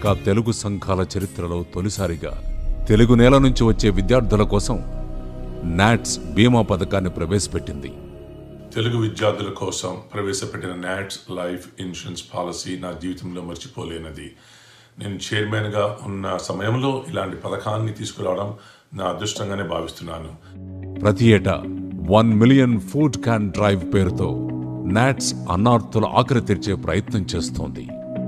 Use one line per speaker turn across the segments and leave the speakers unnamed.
America Telugu సంఘాల చరిత్రలో తొలిసారిగా తెలుగు నేల నుంచి వచ్చే విద్యార్థుల కోసం నాట్స్ బీమా పథకాన్ని ప్రవేశపెట్టింది.
తెలుగు విద్యార్థుల కోసం ప్రవేశపెట్టిన నాట్స్ లైఫ్ ఇన్సూరెన్స్ పాలసీ నా జీవితంలో మర్చిపోలేనిది. నేను చైర్మన్గా ఉన్న సమయంలో ఇలాంటి పథకాన్ని తీసుకురావడం నా అదృష్టంగానే భావిస్తున్నాను.
ప్రతి ఏటా 1 మిలియన్ ఫుడ్ క్యాన్ డ్రైవ్ పేరుతో నాట్స్ అన్నార్తుల ఆకలి తీర్చే ప్రయత్నం చేస్తోంది.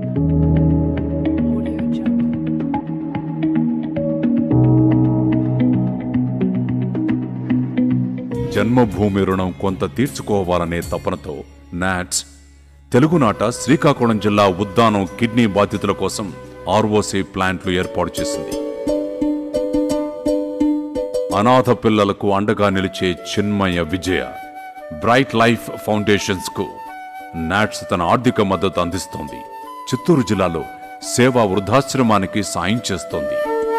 జన్మభూమి రుణం కొంత తీర్చుకోవాలనే తపనతో నాట్స్ తెలుగునాట శ్రీకాకుళం జిల్లా ఉద్దానం కిడ్నీ బాధితుల కోసం ఆర్ఓసి ప్లాంట్లు ఏర్పాటు చేసింది. అనాథ పిల్లలకు అండగా నిలిచే Chinmaya Vijaya bright life foundations కు నాట్స్ తన ఆర్థిక మద్దతు అందిస్తోంది. చిత్తూరు జిల్లాలో సేవా వృద్ధాశ్రమానికి సాయం చేస్తోంది.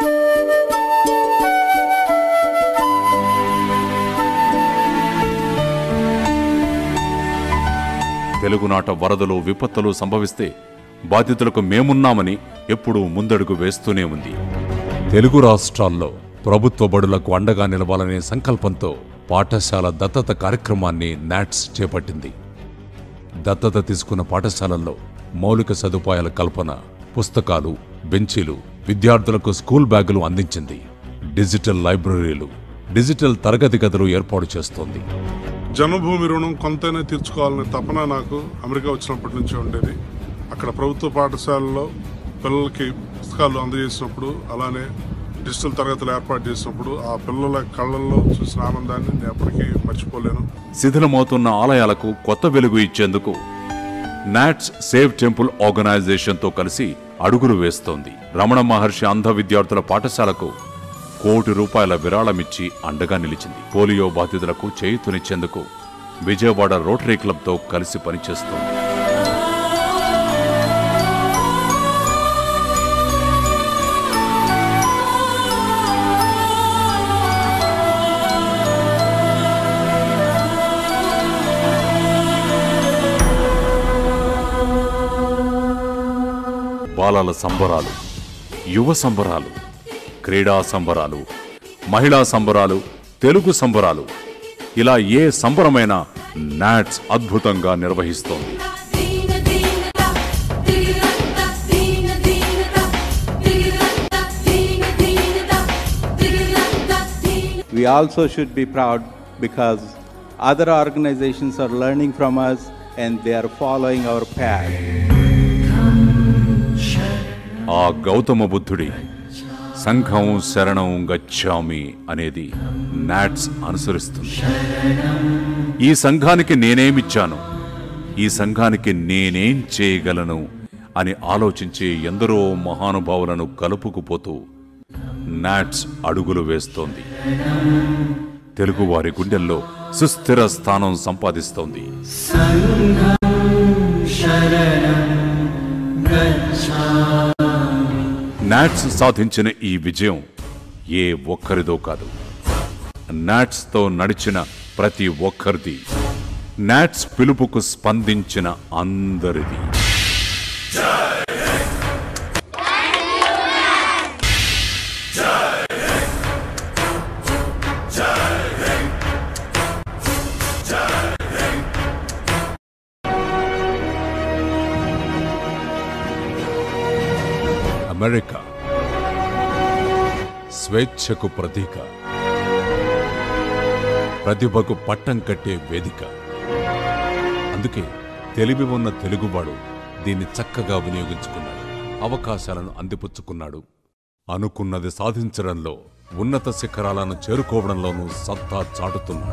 తెలుగునాట వరదలు విపత్తులు సంభవిస్తే బాధితులకు మేమున్నామని ఎప్పుడూ ముందడుగు వేస్తూనే ఉంది. తెలుగు రాష్ట్రాల్లో ప్రభుత్వ బడులకు అండగా నిలవాలనే సంకల్పంతో పాఠశాల దత్తత కార్యక్రమాన్ని నాట్స్ చేపట్టింది. దత్తత తీసుకున్న పాఠశాలల్లో మౌలిక సదుపాయాల కల్పన, పుస్తకాలు, బెంచీలు, విద్యార్థులకు స్కూల్ బ్యాగులు అందించింది. డిజిటల్ లైబ్రరీలు, డిజిటల్ తరగతి గదులు ఏర్పాటు చేస్తోంది.
జన్మభూమి రుణం కొంతైనా తీర్చుకోవాలనే తపన నాకు అమెరికా వచ్చినప్పటి నుంచి ఉండేది. అక్కడ ప్రభుత్వ పాఠశాలలో పిల్లలకి పుస్తకాలు అందజేసినప్పుడు, అలానే డిజిటల్ తరగతులు ఏర్పాటు చేసినప్పుడు ఆ పిల్లల కళ్ళల్లో చూసిన ఆనందాన్ని నేను ఎప్పటికీ మర్చిపోలేను.
శిథిలమవుతున్న ఆలయాలకు కొత్త వెలుగు ఇచ్చేందుకు నాట్స్ సేవ్ టెంపుల్ ఆర్గనైజేషన్తో కలిసి అడుగులు వేస్తోంది. రమణ మహర్షి అంధ విద్యార్థుల పాఠశాలకు ₹1 కోటి విరాళమిచ్చి అండగా నిలిచింది. పోలియో బాధితులకు చేయూతనిచ్చేందుకు విజయవాడ రోటరీ క్లబ్తో కలిసి పనిచేస్తోంది. బాలల సంబరాలు, యువ సంబరాలు, క్రీడా సంబరాలు, మహిళా సంబరాలు, తెలుగు సంబరాలు, ఇలా ఏ సంబరమైనా నాట్స్ అద్భుతంగా నిర్వహిస్తోంది.
We also should be proud because other organizations are learning from us and they are following our path.
ఆ గౌతమ బుద్ధుడి సంఘం శరణం గచ్ఛామి అనేది నాట్స్ అనుసరిస్తుంది. ఈ సంఘానికి నేనేమిచ్చాను, ఈ సంఘానికి నేనేం చేయగలను అని ఆలోచించే ఎందరో మహానుభావులను కలుపుకుపోతూ నాట్స్ అడుగులు వేస్తోంది. తెలుగువారి గుండెల్లో సుస్థిర స్థానం సంపాదిస్తోంది. నాట్స్ సాధించిన ఈ విజయం ఏ ఒక్కరిదో కాదు, నాట్స్తో నడిచిన ప్రతి ఒక్కరిది, నాట్స్ పిలుపుకు స్పందించిన అందరిది. అమెరికా స్వేచ్ఛకు ప్రతీక, ప్రతిభకు పట్టం కట్టే వేదిక. అందుకే తెలివి ఉన్న తెలుగువాడు దీన్ని చక్కగా వినియోగించుకున్నాడు, అవకాశాలను అందిపుచ్చుకున్నాడు. అనుకున్నది సాధించడంలో, ఉన్నత శిఖరాలను చేరుకోవడంలోనూ సత్తా చాటుతున్నాడు.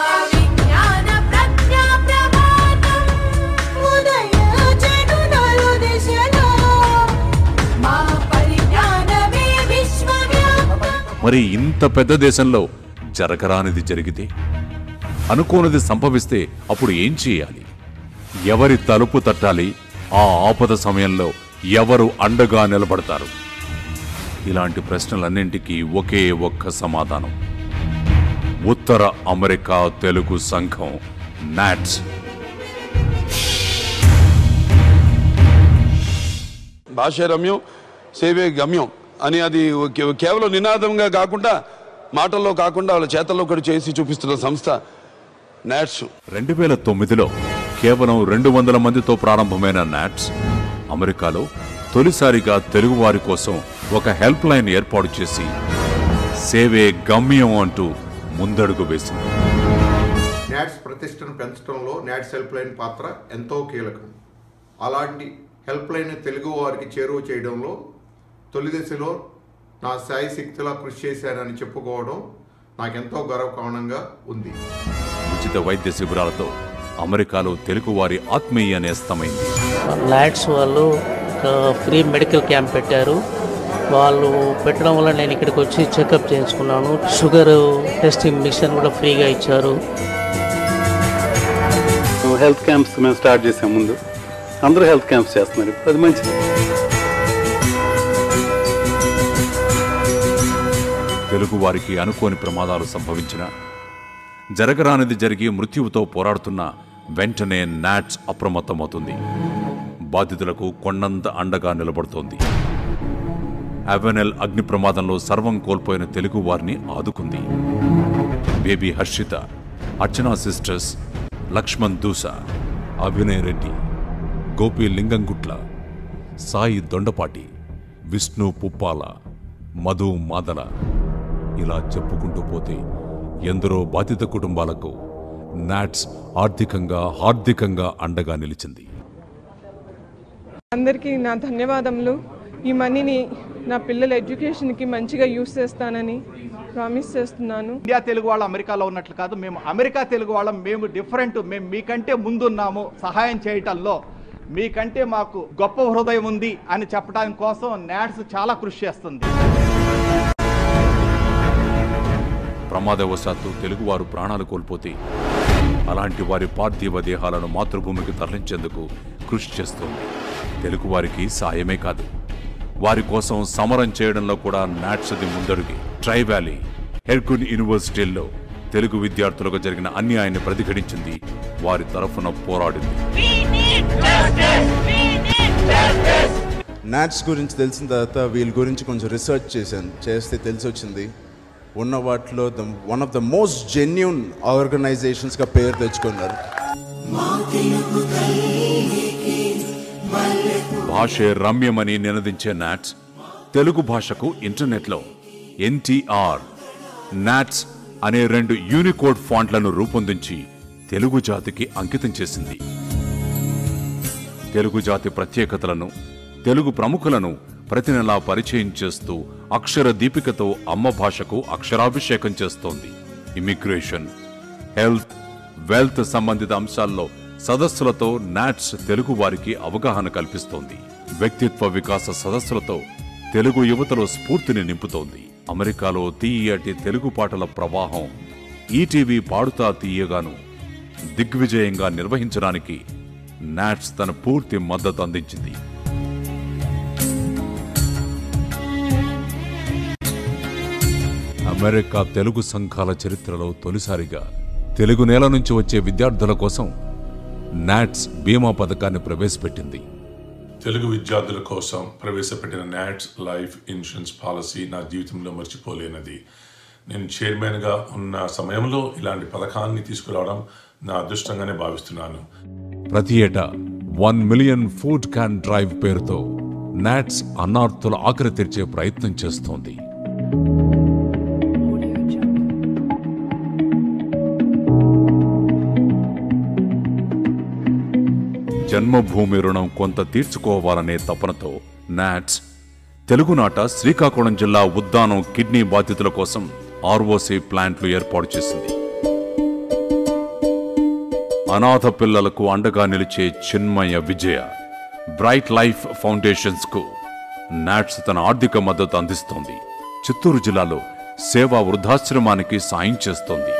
మరి ఇంత పెద్ద దేశంలో జరగరానిది జరిగితే, అనుకోనిది సంభవిస్తే అప్పుడు ఏం చేయాలి? ఎవరి తలుపు తట్టాలి? ఆ ఆపద సమయంలో ఎవరు అండగా నిలబడతారు? ఇలాంటి ప్రశ్నలన్నింటికీ ఒకే ఒక్క సమాధానం: ఉత్తర అమెరికా తెలుగు సంఘం నాట్స్.
భాష్య రమ్యం సేవే గమ్యం అని అది కేవలం నినాదంగా కాకుండా మాటల్లో కాకుండా వాళ్ళ చేతల్లో కూడా చేసి చూపిస్తున్న సంస్థ నాట్స్.
2009లో కేవలం 200 మందితో ప్రారంభమైన నాట్స్ అమెరికాలో తొలిసారిగా తెలుగువారి కోసం ఒక హెల్ప్ లైన్ ఏర్పాటు చేసి సేవే గమ్యం అంటూ ముందడుగు వేసింది.
నాట్స్ ప్రతిష్టను పెంచడంలో నాట్స్ హెల్ప్ లైన్ పాత్ర ఎంతో కీలకం. అలాంటి హెల్ప్ లైన్ తెలుగు వారికి చేరువ చేయడంలో తొలి దశలో నా సాయి శక్తిలా కృషి చేశానని చెప్పుకోవడం నాకెంతో గర్వకారణంగా ఉంది.
ఉచిత వైద్య శిబిరాలతో అమెరికాలో తెలుగువారి ఆత్మీయ నేస్తమైంది.
నాట్స్ వాళ్ళు ఫ్రీ మెడికల్ క్యాంప్ పెట్టారు. వాళ్ళు పెట్టడం వల్ల నేను ఇక్కడికి వచ్చి చెకప్ చేయించుకున్నాను. షుగర్ టెస్టింగ్ మిషన్ కూడా ఫ్రీగా ఇచ్చారు.
హెల్త్ క్యాంప్స్ మేము స్టార్ట్ చేసే ముందు అందరూ హెల్త్ క్యాంప్స్ చేస్తున్నారు. అది మంచిది.
తెలుగు వారికి అనుకోని ప్రమాదాలు సంభవించిన, జరగరానిది జరిగి మృత్యువుతో పోరాడుతున్న వెంటనే నాట్స్ అప్రమత్తమవుతుంది. బాధితులకు కొండంత అండగా నిలబడుతోంది. అవెనెల్ అగ్ని ప్రమాదంలో సర్వం కోల్పోయిన తెలుగు వారిని ఆదుకుంది. బేబీ హర్షిత, అర్చనా సిస్టర్స్, లక్ష్మణ్ దూసా, అభినయ్ రెడ్డి, గోపి లింగంగుట్ల, సాయి దొండపాటి, విష్ణు పుప్పాల, మధు మాదల, ఇలా చెప్పుకుంటూ పోతే ఎందరో బాధిత కుటుంబాలకు నాట్స్ ఆర్థికంగా హార్దికంగా అండగా నిలిచింది.
అందరికీ నా ధన్యవాదములు. ఈ మనీని నా పిల్లల ఎడ్యుకేషన్కి మంచిగా యూస్ చేస్తానని ప్రామిస్ చేస్తున్నాను.
ఇండియా తెలుగు వాళ్ళు అమెరికాలో ఉన్నట్లు కాదు, మేము అమెరికా తెలుగు వాళ్ళం. మేము డిఫరెంట్. మేము మీకంటే ముందున్నాము సహాయం చేయటంలో. మీకంటే మాకు గొప్ప హృదయం ఉంది అని చెప్పడానికి కోసం నాట్స్ చాలా కృషి చేస్తుంది.
ప్రమాదవశాత్తు తెలుగువారు ప్రాణాలు కోల్పోతే అలాంటి వారి పార్థివ దేహాలను మాతృభూమికి తరలించేందుకు కృషి చేస్తోంది. తెలుగువారికి సాయమే కాదు, వారి కోసం సమరం చేయడంలో కూడా నాట్స్ది ముందడుగి. ట్రై వ్యాలీ, హెర్కున్ యూనివర్సిటీల్లో తెలుగు విద్యార్థులకు జరిగిన అన్యాయాన్ని ప్రతిఘటించింది, వారి తరఫున పోరాడింది.
నాట్స్ గురించి తెలిసిన తర్వాత వీళ్ళ గురించి కొంచెం రీసెర్చ్ చేస్తే తెలిసి వచ్చింది, ఉన్న వాటిలో one of the most genuine ఆర్గనైజేషన్స్గా పేరు తెచ్చుకున్నారు.
భాషే రమ్యమని నినదించే నాట్స్ తెలుగు భాషకు ఇంటర్నెట్లో ఎన్టీఆర్, నాట్స్ అనే 2 యూనికోడ్ ఫాంట్లను రూపొందించి తెలుగు జాతికి అంకితం చేసింది. తెలుగు జాతి ప్రత్యేకతలను, తెలుగు ప్రముఖులను ప్రతి నెలా పరిచయం చేస్తూ అక్షర దీపికతో అమ్మ భాషకు అక్షరాభిషేకం చేస్తోంది. ఇమిగ్రేషన్, హెల్త్, వెల్త్ సంబంధిత అంశాల్లో సదస్సులతో నాట్స్ తెలుగు వారికి అవగాహన కల్పిస్తోంది. వ్యక్తిత్వ వికాస సదస్సులతో తెలుగు యువతలో స్ఫూర్తిని నింపుతోంది. అమెరికాలో తీయటి తెలుగు పాటల ప్రవాహం ఈటీవీ పాడుతా తీయగాను దిగ్విజయంగా నిర్వహించడానికి నాట్స్ తన పూర్తి మద్దతు అందించింది. అమెరికా తెలుగు సంఘాల చరిత్రలో తొలిసారిగా తెలుగు నేల నుంచి వచ్చే విద్యార్థుల కోసం నాట్స్ బీమా పథకాన్ని ప్రవేశపెట్టింది.
తెలుగు విద్యార్థుల కోసం ప్రవేశపెట్టిన నాట్స్ లైఫ్ ఇన్సూరెన్స్ పాలసీ నా జీవితంలో మర్చిపోలేనిది. నేను చైర్మన్గా ఉన్న సమయంలో ఇలాంటి పథకాన్ని తీసుకురావడం నా అదృష్టంగానే భావిస్తున్నాను.
ప్రతి ఏటా 1 మిలియన్ ఫుడ్ క్యాన్ డ్రైవ్ పేరుతో నాట్స్ అన్నార్తుల ఆకలి తీర్చే ప్రయత్నం చేస్తోంది. జన్మభూమి రుణం కొంత తీర్చుకోవాలనే తపనతో నాట్స్ తెలుగునాట శ్రీకాకుళం జిల్లా ఉద్దానం కిడ్నీ బాధితుల కోసం ఆర్ఓసి ప్లాంట్లు ఏర్పాటు చేసింది. అనాథ పిల్లలకు అండగా నిలిచే Chinmaya Vijaya, bright life foundations కు నాట్స్ తన ఆర్థిక మద్దతు అందిస్తోంది. చిత్తూరు జిల్లాలో సేవా వృద్ధాశ్రమానికి సాయం చేస్తోంది.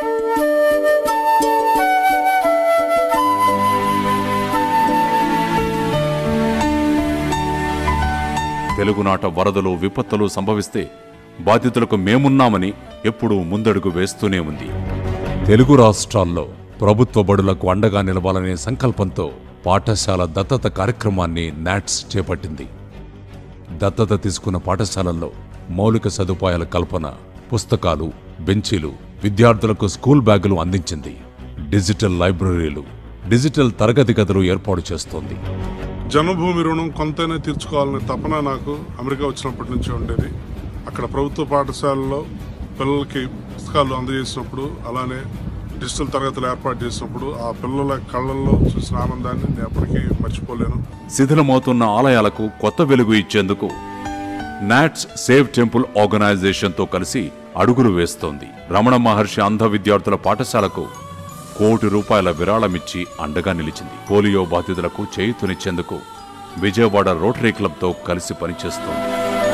తెలుగునాట వరదలు, విపత్తులు సంభవిస్తే బాధితులకు మేమున్నామని ఎప్పుడూ ముందడుగు వేస్తూనే ఉంది. తెలుగు రాష్ట్రాల్లో ప్రభుత్వ బడులకు అండగా నిలవాలనే సంకల్పంతో పాఠశాల దత్తత కార్యక్రమాన్ని నాట్స్ చేపట్టింది. దత్తత తీసుకున్న పాఠశాలల్లో మౌలిక సదుపాయాల కల్పన, పుస్తకాలు, బెంచీలు, విద్యార్థులకు స్కూల్ బ్యాగులు అందించింది. డిజిటల్ లైబ్రరీలు, డిజిటల్ తరగతి గదులు ఏర్పాటు చేస్తోంది.
జన్మభూమి రుణం కొంతైనా తీర్చుకోవాలనే తపన నాకు అమెరికా వచ్చినప్పటి నుంచి ఉండేది. అక్కడ ప్రభుత్వ పాఠశాలలో పిల్లలకి పుస్తకాలు అందజేసినప్పుడు, అలానే డిజిటల్ తరగతులు ఏర్పాటు చేసినప్పుడు ఆ పిల్లల కళ్ళల్లో చూసిన ఆనందాన్ని నేను ఎప్పటికీ మర్చిపోలేను.
శిథిలమవుతున్న ఆలయాలకు కొత్త వెలుగు ఇచ్చేందుకు నాట్స్ సేవ్ టెంపుల్ ఆర్గనైజేషన్తో కలిసి అడుగులు వేస్తోంది. రమణ మహర్షి అంధ విద్యార్థుల పాఠశాలకు ₹1 కోటి విరాళమిచ్చి అండగా నిలిచింది. పోలియో బాధితులకు చేయూతనిచ్చేందుకు విజయవాడ రోటరీ క్లబ్తో కలిసి పనిచేస్తోంది.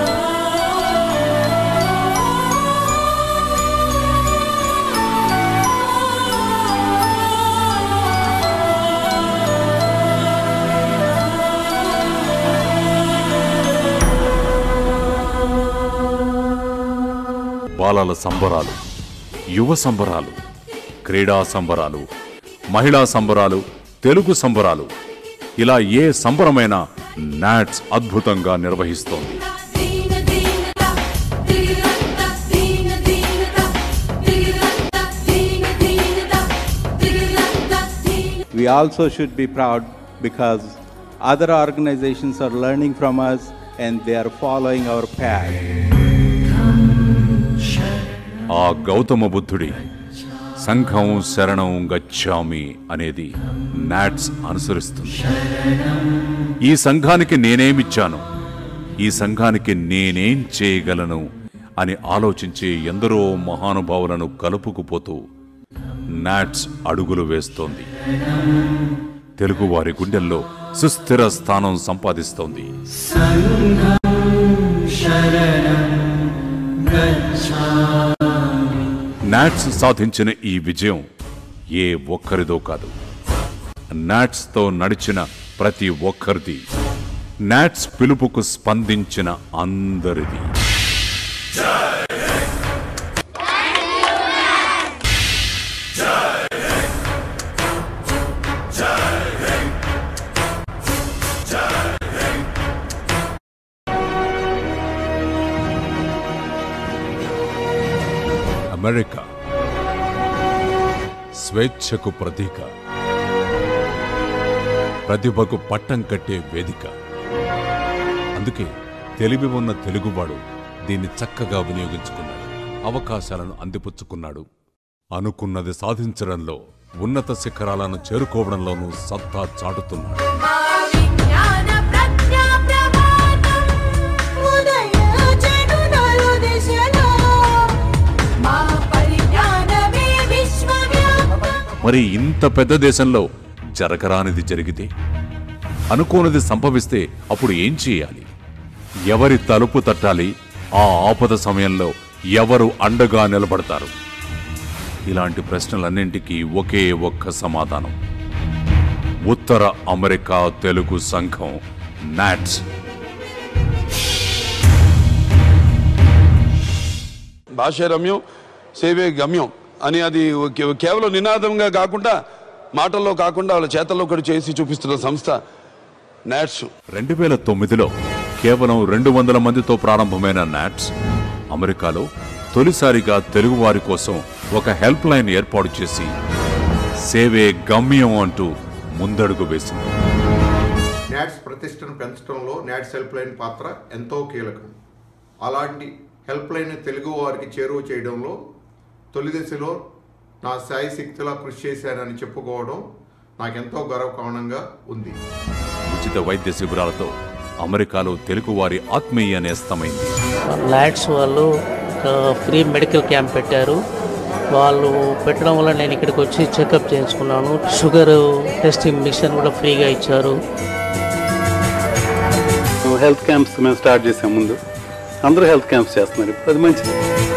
బాలల సంబరాలు, యువ సంబరాలు, క్రీడా సంబరాలు, మహిళా సంబరాలు, తెలుగు సంబరాలు, ఇలా ఏ సంబరమైనా నాట్స్ అద్భుతంగా నిర్వహిస్తోంది.
We also should be proud because other organizations are learning from us and they are following our path.
ఆ గౌతమ బుద్ధుడి సంఘం శరణం గచ్ఛామి అనేది నాట్స్ అనుసరిస్తుంది. ఈ సంఘానికి నేనేమిచ్చాను, ఈ సంఘానికి నేనేం చేయగలను అని ఆలోచించే ఎందరో మహానుభావులను కలుపుకుపోతూ నాట్స్ అడుగులు వేస్తోంది. తెలుగువారి గుండెల్లో సుస్థిర స్థానం సంపాదిస్తోంది. నాట్స్ సాధించిన ఈ విజయం ఏ ఒక్కరిదో కాదు, నాట్స్తో నడిచిన ప్రతి ఒక్కరిది, నాట్స్ పిలుపుకు స్పందించిన అందరిది. అమెరికా స్వేచ్ఛకు ప్రతీక, ప్రతిభకు పట్టం కట్టే వేదిక. అందుకే తెలివి ఉన్న తెలుగువాడు దీన్ని చక్కగా వినియోగించుకున్నాడు, అవకాశాలను అందిపుచ్చుకున్నాడు. అనుకున్నది సాధించడంలో, ఉన్నత శిఖరాలను చేరుకోవడంలోనూ సత్తా చాటుతున్నాడు. మరి ఇంత పెద్ద దేశంలో జరగరానిది జరిగితే, అనుకోనిది సంభవిస్తే అప్పుడు ఏం చేయాలి? ఎవరి తలుపు తట్టాలి? ఆ ఆపద సమయంలో ఎవరు అండగా నిలబడతారు? ఇలాంటి ప్రశ్నలన్నింటికీ ఒకే ఒక్క సమాధానం: ఉత్తర అమెరికా తెలుగు సంఘం నాట్స్.
భాష రమ్యం, సేవే గమ్యం అని అది కేవలం నినాదంగా కాకుండా, మాటల్లో కాకుండా వాళ్ళ చేతల్లో కూడా చేసి చూపిస్తున్న సంస్థ నాట్స్.
2009లో కేవలం 200 మందితో ప్రారంభమైన నాట్స్ అమెరికాలో తొలిసారిగా తెలుగువారి కోసం ఒక హెల్ప్ లైన్ ఏర్పాటు చేసి సేవే గమ్యం అంటూ ముందడుగు వేసింది.
నాట్స్ ప్రతిష్టను పెంచడంలో నాట్స్ హెల్ప్ లైన్ పాత్ర ఎంతో కీలకం. అలాంటి హెల్ప్ లైన్ తెలుగు వారికి చేరువ చేయడంలో తొలి దశలో నా సాయి శక్తిలా కృషి చేశానని చెప్పుకోవడం నాకెంతో గర్వకారణంగా ఉంది.
ఉచిత వైద్య శిబిరాలతో అమెరికాలో తెలుగువారి ఆత్మీయ నేస్తమైంది.
నాట్స్ వాళ్ళు ఫ్రీ మెడికల్ క్యాంప్ పెట్టారు. వాళ్ళు పెట్టడం వల్ల నేను ఇక్కడికి వచ్చి చెకప్ చేయించుకున్నాను. షుగర్ టెస్టింగ్ మిషన్ కూడా ఫ్రీగా ఇచ్చారు.
హెల్త్ క్యాంప్స్ మేము స్టార్ట్ చేసే ముందు అందరూ హెల్త్ క్యాంప్స్ చేస్తున్నారు. ఇప్పుడు అది మంచిది.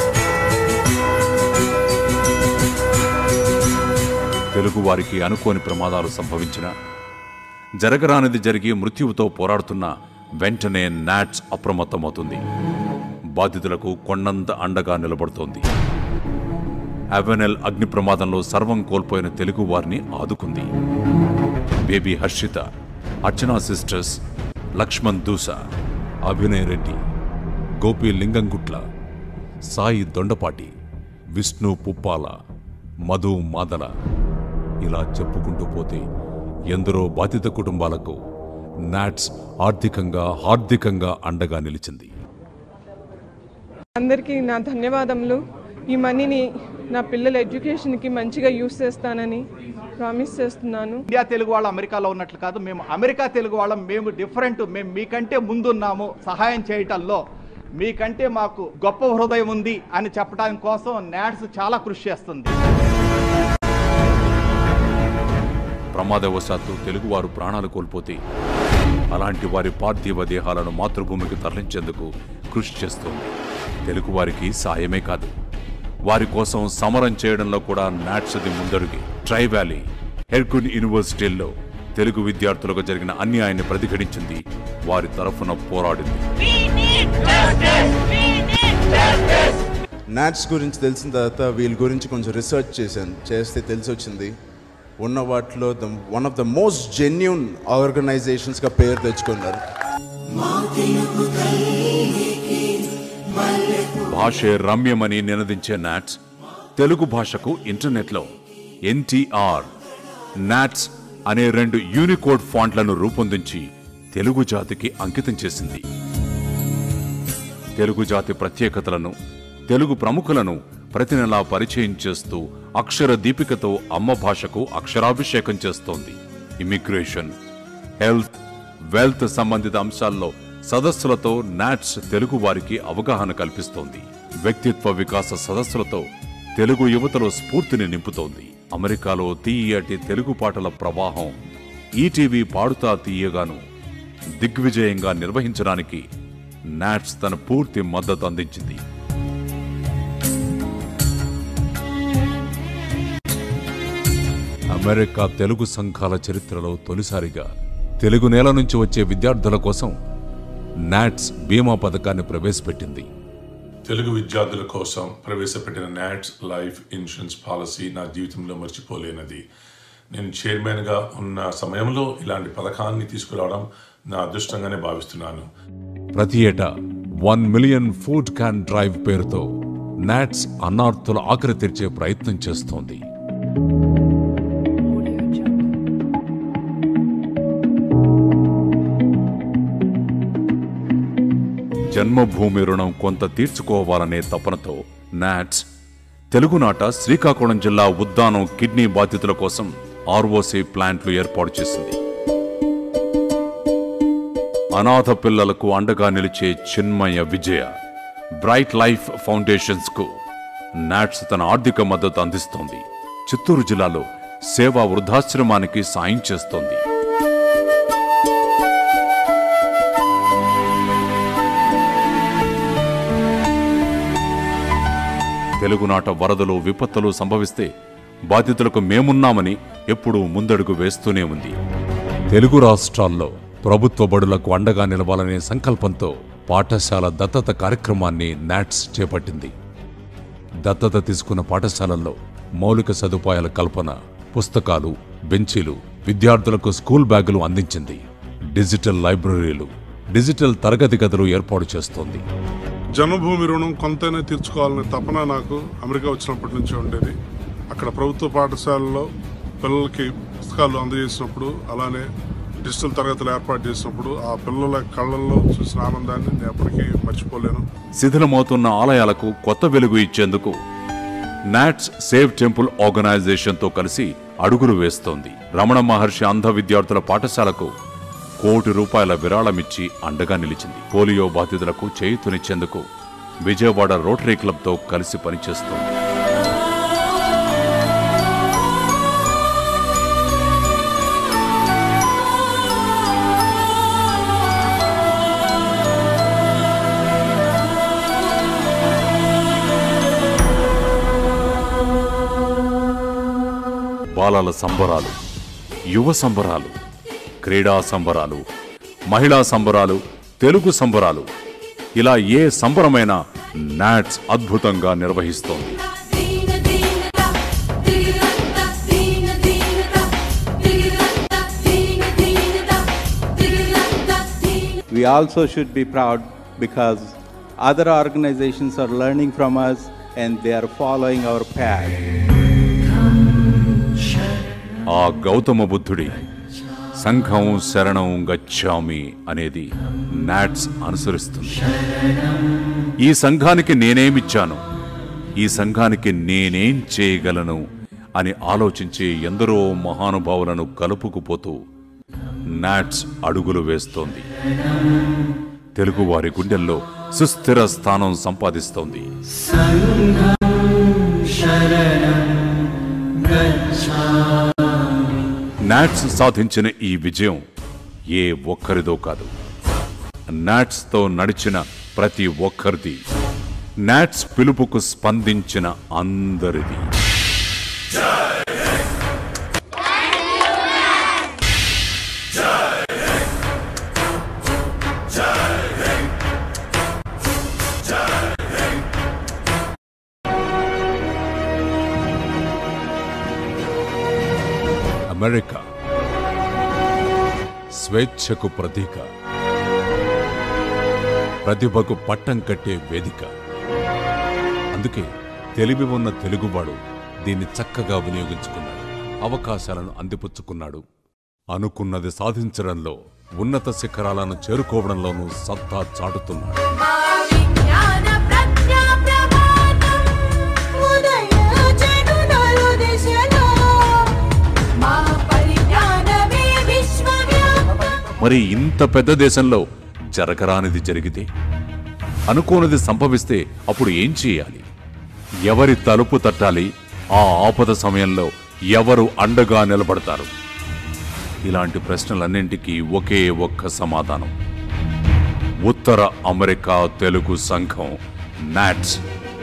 తెలుగువారికి అనుకోని ప్రమాదాలు సంభవించిన, జరగరానిది జరిగి మృత్యువుతో పోరాడుతున్న వెంటనే నాట్స్ అప్రమత్తమవుతుంది. బాధితులకు కొండంత అండగా నిలబడుతోంది. అవెనెల్ అగ్ని ప్రమాదంలో సర్వం కోల్పోయిన తెలుగు వారిని ఆదుకుంది. బేబీ హర్షిత, అర్చనా సిస్టర్స్, లక్ష్మణ్ దూసా, అభినయ్ రెడ్డి, గోపి లింగంగుట్ల, సాయి దొండపాటి, విష్ణు పుప్పాల, మధు మాదల, ఇలా చెప్పుకుంటూ పోతే ఎందరో బాధిత కుటుంబాలకు నాట్స్ ఆర్థికంగా అండగా నిలిచింది.
అందరికీ నా ధన్యవాదములు. ఈ మనీని నా పిల్లల ఎడ్యుకేషన్కి మంచిగా యూస్ చేస్తానని ప్రామిస్ చేస్తున్నాను.
ఇండియా తెలుగు వాళ్ళు అమెరికాలో ఉన్నట్లు కాదు, మేము అమెరికా తెలుగు వాళ్ళం. మేము డిఫరెంట్, మేము మీకంటే ముందున్నాము సహాయం చేయటంలో. మీకంటే మాకు గొప్ప హృదయం ఉంది అని చెప్పడానికి కోసం నాట్స్ చాలా కృషి చేస్తుంది.
ప్రమాదవశాత్తు తెలుగువారు ప్రాణాలు కోల్పోతే అలాంటి వారి పార్థివ దేహాలను మాతృభూమికి తరలించేందుకు కృషి చేస్తోంది. తెలుగువారికి సాయమే కాదు, వారి కోసం సమరం చేయడంలో కూడా నాట్స్ది ముందడుగు. ట్రై వ్యాలీ హెర్కున్ యూనివర్సిటీల్లో తెలుగు విద్యార్థులకు జరిగిన అన్యాయాన్ని ప్రతిఘటించింది, వారి తరఫున పోరాడింది.
నాట్స్ గురించి తెలిసిన తర్వాత వీళ్ళ గురించి కొంచెం రీసెర్చ్ చేస్తే తెలిసి వచ్చింది ఉన్న వాటిలో one of the most genuine ఆర్గనైజేషన్స్గా పేరు తెచ్చుకున్నారు.
భాషే రమ్యమని నినదించే నాట్స్ తెలుగు భాషకు ఇంటర్నెట్లో NTR నాట్స్ అనే 2 యూనికోడ్ ఫాంట్లను రూపొందించి తెలుగు జాతికి అంకితం చేసింది. తెలుగు జాతి ప్రత్యేకతలను, తెలుగు ప్రముఖులను ప్రతి నెలా పరిచయం చేస్తూ అక్షర దీపికతో అమ్మ భాషకు అక్షరాభిషేకం చేస్తోంది. ఇమిగ్రేషన్, హెల్త్, వెల్త్ సంబంధిత అంశాల్లో సదస్సులతో నాట్స్ తెలుగు వారికి అవగాహన కల్పిస్తోంది. వ్యక్తిత్వ వికాస సదస్సులతో తెలుగు యువతలో స్ఫూర్తిని నింపుతోంది. అమెరికాలో తీయటి తెలుగు పాటల ప్రవాహం ఈటీవీ పాడుతా తీయగాను దిగ్విజయంగా నిర్వహించడానికి నాట్స్ తన పూర్తి మద్దతు అందించింది. అమెరికా తెలుగు సంఘాల చరిత్రలో తొలిసారిగా తెలుగు నేల నుంచి వచ్చే విద్యార్థుల కోసం నాట్స్ బీమా పథకాన్ని ప్రవేశపెట్టింది.
తెలుగు విద్యార్థుల కోసం ప్రవేశపెట్టిన నాట్స్ లైఫ్ ఇన్సూరెన్స్ పాలసీ నా జీవితంలో మర్చిపోలేనిది. నేను చైర్మన్గా ఉన్న సమయంలో ఇలాంటి పథకాన్ని తీసుకురావడం నా అదృష్టంగానే భావిస్తున్నాను.
ప్రతి ఏటా 1 మిలియన్ ఫుడ్ క్యాన్ డ్రైవ్ పేరుతో నాట్స్ అన్నార్తుల ఆకలి తీర్చే ప్రయత్నం చేస్తోంది. జన్మభూమి రుణం కొంత తీర్చుకోవాలనే తపనతో నాట్స్ తెలుగునాట శ్రీకాకుళం జిల్లా ఉద్దానం కిడ్నీ బాధితుల కోసం ROC ప్లాంట్లు ఏర్పాటు చేసింది. అనాథ పిల్లలకు అండగా నిలిచే Chinmaya Vijaya bright life foundations కు నాట్స్ తన ఆర్థిక మద్దతు అందిస్తోంది. చిత్తూరు జిల్లాలో సేవా వృద్ధాశ్రమానికి సాయం చేస్తోంది. తెలుగునాట వరదలు, విపత్తులు సంభవిస్తే బాధితులకు మేమున్నామని ఎప్పుడూ ముందడుగు వేస్తూనే ఉంది. తెలుగు రాష్ట్రాల్లో ప్రభుత్వ బడులకు అండగా నిలవాలనే సంకల్పంతో పాఠశాల దత్తత కార్యక్రమాన్ని నాట్స్ చేపట్టింది. దత్తత తీసుకున్న పాఠశాలల్లో మౌలిక సదుపాయాల కల్పన, పుస్తకాలు, బెంచీలు, విద్యార్థులకు స్కూల్ బ్యాగులు అందించింది. డిజిటల్ లైబ్రరీలు, డిజిటల్ తరగతి గదులు ఏర్పాటు చేస్తోంది.
జన్మభూమి రుణం కొంతైనా తీర్చుకోవాలనే తపన నాకు అమెరికా వచ్చినప్పటి నుంచి ఉండేది. అక్కడ ప్రభుత్వ పాఠశాలలో పిల్లలకి పుస్తకాలు అందజేసినప్పుడు, అలానే డిజిటల్ తరగతులు ఏర్పాటు చేసినప్పుడు ఆ పిల్లల కళ్ళల్లో చూసిన ఆనందాన్ని నేను ఎప్పటికీ మర్చిపోలేను.
శిథిలమవుతున్న ఆలయాలకు కొత్త వెలుగు ఇచ్చేందుకు నాట్స్ సేవ్ టెంపుల్ ఆర్గనైజేషన్తో కలిసి అడుగులు వేస్తోంది. రమణ మహర్షి అంధ విద్యార్థుల పాఠశాలకు ₹1 కోటి విరాళమిచ్చి అండగా నిలిచింది. పోలియో బాధితులకు చేయూతనిచ్చేందుకు విజయవాడ రోటరీ క్లబ్తో కలిసి పనిచేస్తోంది. బాలల సంబరాలు, యువ సంబరాలు, క్రీడా సంబరాలు, మహిళా సంబరాలు, తెలుగు సంబరాలు, ఇలా ఏ సంబరమైనా నాట్స్ అద్భుతంగా నిర్వహిస్తోంది.
We we also should be proud because other organizations are learning from us and they are following our path.
ఆ గౌతమ బుద్ధుడి సంఘం శరణం గచ్ఛామి అనేది నాట్స్ అనుసరిస్తుంది. ఈ సంఘానికి నేనేమిచ్చాను, ఈ సంఘానికి నేనేం చేయగలను అని ఆలోచించి ఎందరో మహానుభావులను కలుపుకుపోతూ నాట్స్ అడుగులు వేస్తోంది. తెలుగువారి గుండెల్లో సుస్థిర స్థానం సంపాదిస్తోంది. నాట్స్ సాధించిన ఈ విజయం ఏ ఒక్కరిదో కాదు, నాట్స్తో నడిచిన ప్రతి ఒక్కరిది, నాట్స్ పిలుపుకు స్పందించిన అందరిది. అమెరికా స్వేచ్ఛకు ప్రతీక, ప్రతిభకు పట్టం కట్టే వేదిక. అందుకే తెలివి ఉన్న తెలుగువాడు దీన్ని చక్కగా వినియోగించుకున్నాడు, అవకాశాలను అందిపుచ్చుకున్నాడు. అనుకున్నది సాధించడంలో, ఉన్నత శిఖరాలను చేరుకోవడంలోనూ సత్తా చాటుతున్నాడు. మరి ఇంత పెద్ద దేశంలో జరగరానిది జరిగితే, అనుకోనిది సంభవిస్తే అప్పుడు ఏం చేయాలి? ఎవరి తలుపు తట్టాలి? ఆ ఆపద సమయంలో ఎవరు అండగా నిలబడతారు? ఇలాంటి ప్రశ్నలన్నింటికీ ఒకే ఒక్క సమాధానం: ఉత్తర అమెరికా తెలుగు సంఘం నాట్స్.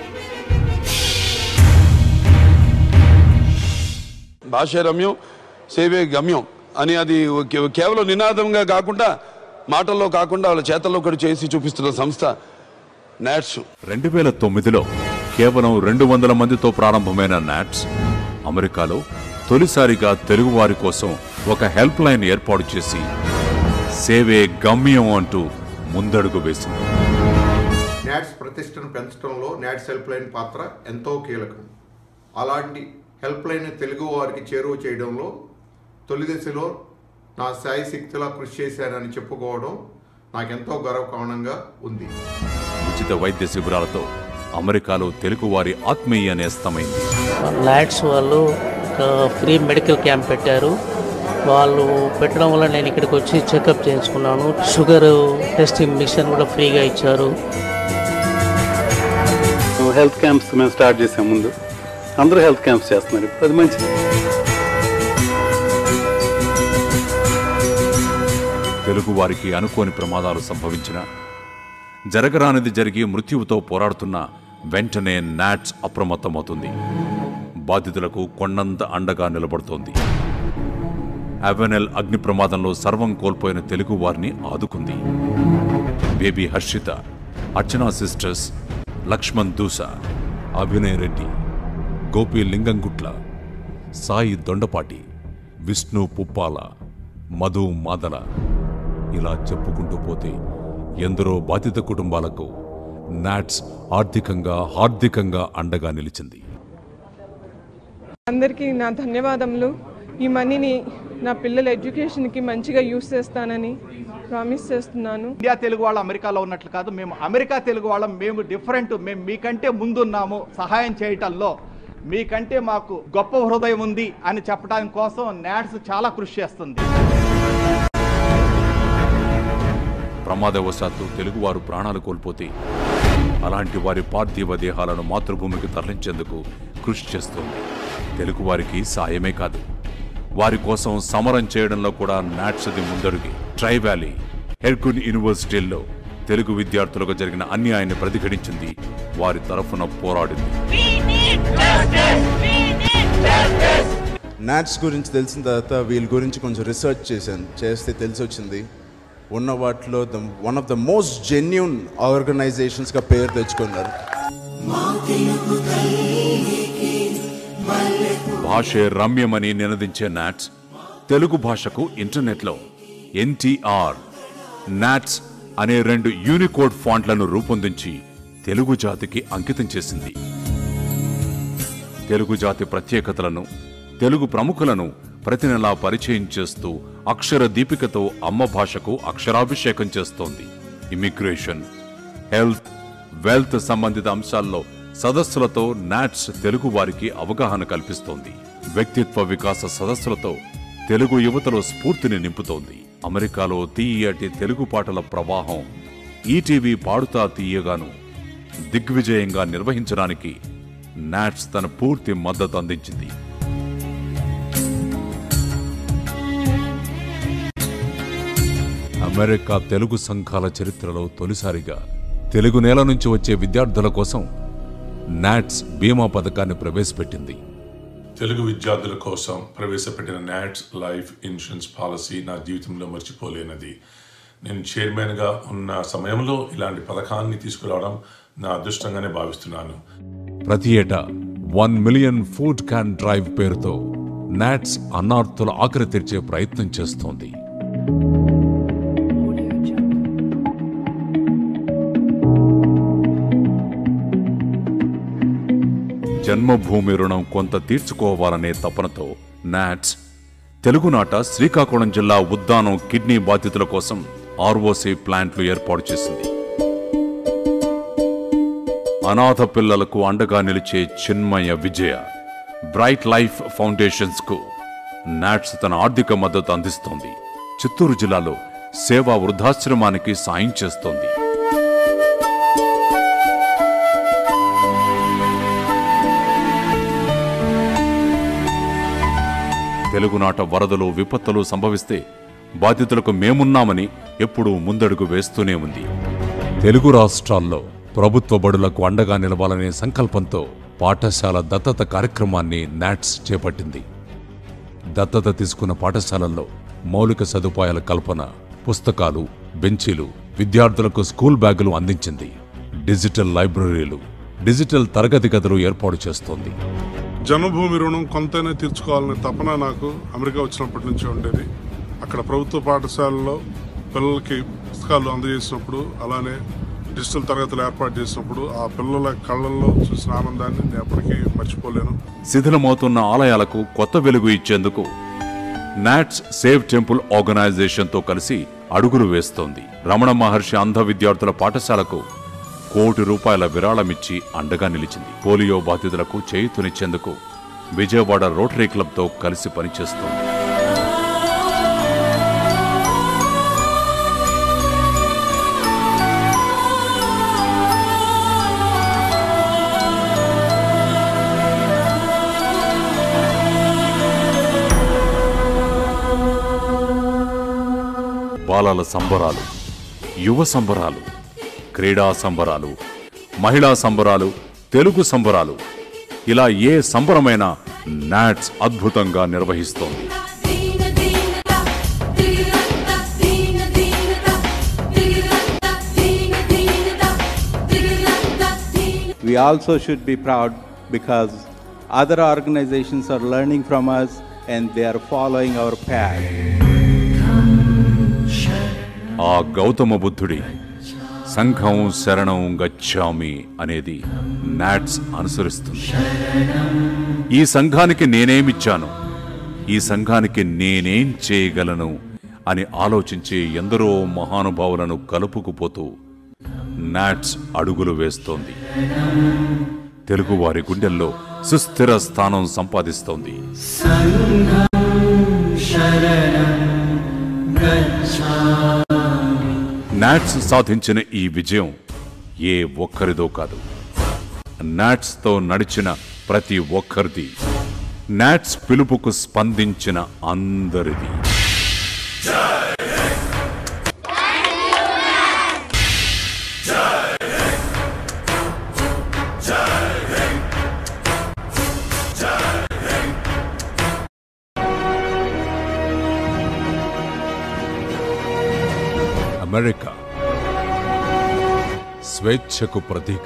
భాష రమ్యం, సేవే గమ్యం అని అది కేవలం నినాదంగా కాకుండా, మాటల్లో కాకుండా వాళ్ళ చేతల్లో కూడా చేసి చూపిస్తున్న సంస్థ నాట్స్.
2009లో కేవలం 200 మందితో ప్రారంభమైన నాట్స్ అమెరికాలో తొలిసారిగా తెలుగువారి కోసం ఒక హెల్ప్ లైన్ ఏర్పాటు చేసి సేవే గమ్యం అంటూ ముందడుగు వేసింది.
నాట్స్ ప్రతిష్టను పెంచడంలో నాట్స్ హెల్ప్ లైన్ పాత్ర ఎంతో కీలకం. అలాంటి హెల్ప్ లైన్ తెలుగు వారికి చేరువ చేయడంలో తొలి దశలో నా శాయశక్తిలా కృషి చేశానని చెప్పుకోవడం నాకెంతో గర్వకారణంగా ఉంది.
ఉచిత వైద్య శిబిరాలతో అమెరికాలో తెలుగువారి ఆత్మీయ నేస్తమైంది.
నాట్స్ వాళ్ళు ఫ్రీ మెడికల్ క్యాంప్ పెట్టారు. వాళ్ళు పెట్టడం వల్ల నేను ఇక్కడికి వచ్చి చెకప్ చేయించుకున్నాను. షుగర్ టెస్టింగ్ మిషన్ కూడా ఫ్రీగా ఇచ్చారు.
హెల్త్ క్యాంప్స్ మేము స్టార్ట్ చేసే ముందు అందరూ హెల్త్ క్యాంప్స్ చేస్తున్నారు. ఇప్పుడు అది మంచిది.
తెలుగు వారికి అనుకోని ప్రమాదాలు సంభవించిన, జరగరానిది జరిగి మృత్యువుతో పోరాడుతున్న వెంటనే నాట్స్ అప్రమత్తమవుతుంది. బాధితులకు కొండంత అండగా నిలబడుతోంది. అవెనెల్ అగ్ని ప్రమాదంలో సర్వం కోల్పోయిన తెలుగు వారిని ఆదుకుంది. బేబీ హర్షిత, అర్చనా సిస్టర్స్, లక్ష్మణ్ దూసా, అభినయ్ రెడ్డి, గోపి లింగంగుట్ల, సాయి దొండపాటి, విష్ణు పుప్పాల, మధు మాదల, ఇలా చెప్పుకుంటూ పోతే ఎందరో బాధిత కుటుంబాలకు నాట్స్ హార్దికంగా అండగా నిలిచింది.
అందరికీ నా ధన్యవాదములు. ఈ మనీని నా పిల్లల ఎడ్యుకేషన్కి మంచిగా యూస్ చేస్తానని ప్రామిస్ చేస్తున్నాను.
ఇండియా తెలుగు వాళ్ళు అమెరికాలో ఉన్నట్లు కాదు, మేము అమెరికా తెలుగు వాళ్ళం. మేము డిఫరెంట్, మేము మీకంటే ముందున్నాము సహాయం చేయటంలో. మీకంటే మాకు గొప్ప హృదయం ఉంది అని చెప్పడానికి కోసం నాట్స్ చాలా కృషి చేస్తుంది.
ప్రమాదవశాత్తు తెలుగువారు ప్రాణాలు కోల్పోతే అలాంటి వారి పార్థివ దేహాలను మాతృభూమికి తరలించేందుకు కృషి చేస్తోంది. తెలుగువారికి సాయమే కాదు, వారి కోసం సమరం చేయడంలో కూడా నాట్స్ది ముందడుగే. ట్రై వ్యాలీ, హెర్కున్ యూనివర్సిటీల్లో తెలుగు విద్యార్థులకు జరిగిన అన్యాయాన్ని ప్రతిఘటించింది, వారి తరఫున పోరాడింది.
నాట్స్ గురించి తెలిసిన తర్వాత వీళ్ళ గురించి కొంచెం రీసెర్చ్ చేస్తే తెలిసి వచ్చింది, ఉన్న వాటిలో one of the most genuine ఆర్గనైజేషన్స్గా పేరు తెచ్చుకున్నారు.
భాషే రమ్యమని నినదించే నాట్స్ తెలుగు భాషకు ఇంటర్నెట్లో NTR నాట్స్ అనే 2 యూనికోడ్ ఫాంట్లను రూపొందించి తెలుగు జాతికి అంకితం చేసింది. తెలుగు జాతి ప్రత్యేకతలను, తెలుగు ప్రముఖులను ప్రతి నెలా పరిచయం చేస్తూ అక్షర దీపికతో అమ్మ భాషకు అక్షరాభిషేకం చేస్తోంది. ఇమిగ్రేషన్, హెల్త్, వెల్త్ సంబంధిత అంశాల్లో సదస్సులతో నాట్స్ తెలుగు వారికి అవగాహన కల్పిస్తోంది. వ్యక్తిత్వ వికాస సదస్సులతో తెలుగు యువతలో స్ఫూర్తిని నింపుతోంది. అమెరికాలో తీయటి తెలుగు పాటల ప్రవాహం ఈటీవీ పాడుతా తీయగాను దిగ్విజయంగా నిర్వహించడానికి నాట్స్ తన పూర్తి మద్దతు అందించింది. అమెరికా తెలుగు సంఘాల చరిత్రలో తొలిసారిగా తెలుగు నేల నుంచి వచ్చే విద్యార్థుల కోసం నాట్స్ బీమా పథకాన్ని ప్రవేశపెట్టింది.
తెలుగు విద్యార్థుల కోసం ప్రవేశపెట్టిన నాట్స్ లైఫ్ ఇన్సూరెన్స్ పాలసీ నా జీవితంలో మర్చిపోలేనిది. నేను చైర్మన్గా ఉన్న సమయంలో ఇలాంటి పథకాన్ని తీసుకురావడం నా అదృష్టంగానే భావిస్తున్నాను.
ప్రతి ఏటా 1 మిలియన్ ఫుడ్ క్యాన్ డ్రైవ్ పేరుతో నాట్స్ అన్నార్తుల ఆకలి తీర్చే ప్రయత్నం చేస్తోంది. జన్మభూమి రుణం కొంత తీర్చుకోవాలనే తపనతో నాట్స్ తెలుగునాట శ్రీకాకుళం జిల్లా ఉద్దానం కిడ్నీ బాధితుల కోసం ఆర్ఓసి ప్లాంట్లు ఏర్పాటు చేసింది. అనాథ పిల్లలకు అండగా నిలిచే Chinmaya Vijaya bright life foundations కు నాట్స్ తన ఆర్థిక మద్దతు అందిస్తోంది. చిత్తూరు జిల్లాలో సేవా వృద్ధాశ్రమానికి సాయం చేస్తోంది. తెలుగునాట వరదలు, విపత్తులు సంభవిస్తే బాధితులకు మేమున్నామని ఎప్పుడూ ముందడుగు వేస్తూనే ఉంది. తెలుగు రాష్ట్రాల్లో ప్రభుత్వ బడులకు అండగా నిలవాలనే సంకల్పంతో పాఠశాల దత్తత కార్యక్రమాన్ని నాట్స్ చేపట్టింది. దత్తత తీసుకున్న పాఠశాలల్లో మౌలిక సదుపాయాల కల్పన, పుస్తకాలు, బెంచీలు, విద్యార్థులకు స్కూల్ బ్యాగులు అందించింది. డిజిటల్ లైబ్రరీలు, డిజిటల్ తరగతి గదులు ఏర్పాటు చేస్తోంది.
జన్మభూమి రుణం కొంతైనా తీర్చుకోవాలనే తపన నాకు అమెరికా వచ్చినప్పటి నుంచి ఉండేది. అక్కడ ప్రభుత్వ పాఠశాలలో పిల్లలకి పుస్తకాలు అందజేసినప్పుడు, అలానే డిజిటల్ తరగతులు ఏర్పాటు చేసినప్పుడు ఆ పిల్లల కళ్ళల్లో చూసిన ఆనందాన్ని నేను ఎప్పటికీ మర్చిపోలేను.
శిథిలమవుతున్న ఆలయాలకు కొత్త వెలుగు ఇచ్చేందుకు నాట్స్ సేవ్ టెంపుల్ ఆర్గనైజేషన్తో కలిసి అడుగులు వేస్తోంది. రమణ మహర్షి అంధ విద్యార్థుల పాఠశాలకు ₹1 కోటి విరాళమిచ్చి అండగా నిలిచింది. పోలియో బాధితులకు చేయూతనిచ్చేందుకు విజయవాడ రోటరీ క్లబ్తో కలిసి పనిచేస్తోంది. బాలల సంబరాలు, యువ సంబరాలు, క్రీడా సంబరాలు, మహిళా సంబరాలు, తెలుగు సంబరాలు, ఇలా ఏ సంబరమైనా నాట్స్ అద్భుతంగా నిర్వహిస్తోంది.
We also should be proud because other organizations are learning from us and they are following our path.
ఆ గౌతమ బుద్ధుడి సంఘం శరణం గచ్ఛామి అనేది నాట్స్ అనుసరిస్తుంది. ఈ సంఘానికి నేనేమిచ్చాను, ఈ సంఘానికి నేనేం చేయగలను అని ఆలోచించే ఎందరో మహానుభావులను కలుపుకుపోతూ నాట్స్ అడుగులు వేస్తోంది. తెలుగువారి గుండెల్లో సుస్థిర స్థానం సంపాదిస్తోంది. నాట్స్ సాధించిన ఈ విజయం ఏ ఒక్కరిదో కాదు, నాట్స్తో నడిచిన ప్రతి ఒక్కరిది, నాట్స్ పిలుపుకు స్పందించిన అందరిది. అమెరికా స్వేచ్ఛకు ప్రతీక,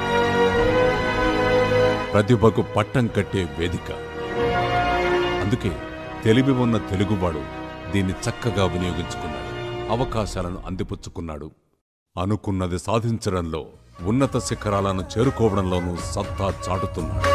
ప్రతిభకు పట్టం కట్టే వేదిక. అందుకే తెలివి ఉన్న తెలుగువాడు దీన్ని చక్కగా వినియోగించుకున్నాడు, అవకాశాలను అందిపుచ్చుకున్నాడు. అనుకున్నది సాధించడంలో, ఉన్నత శిఖరాలను చేరుకోవడంలోనూ సత్తా చాటుతున్నాడు.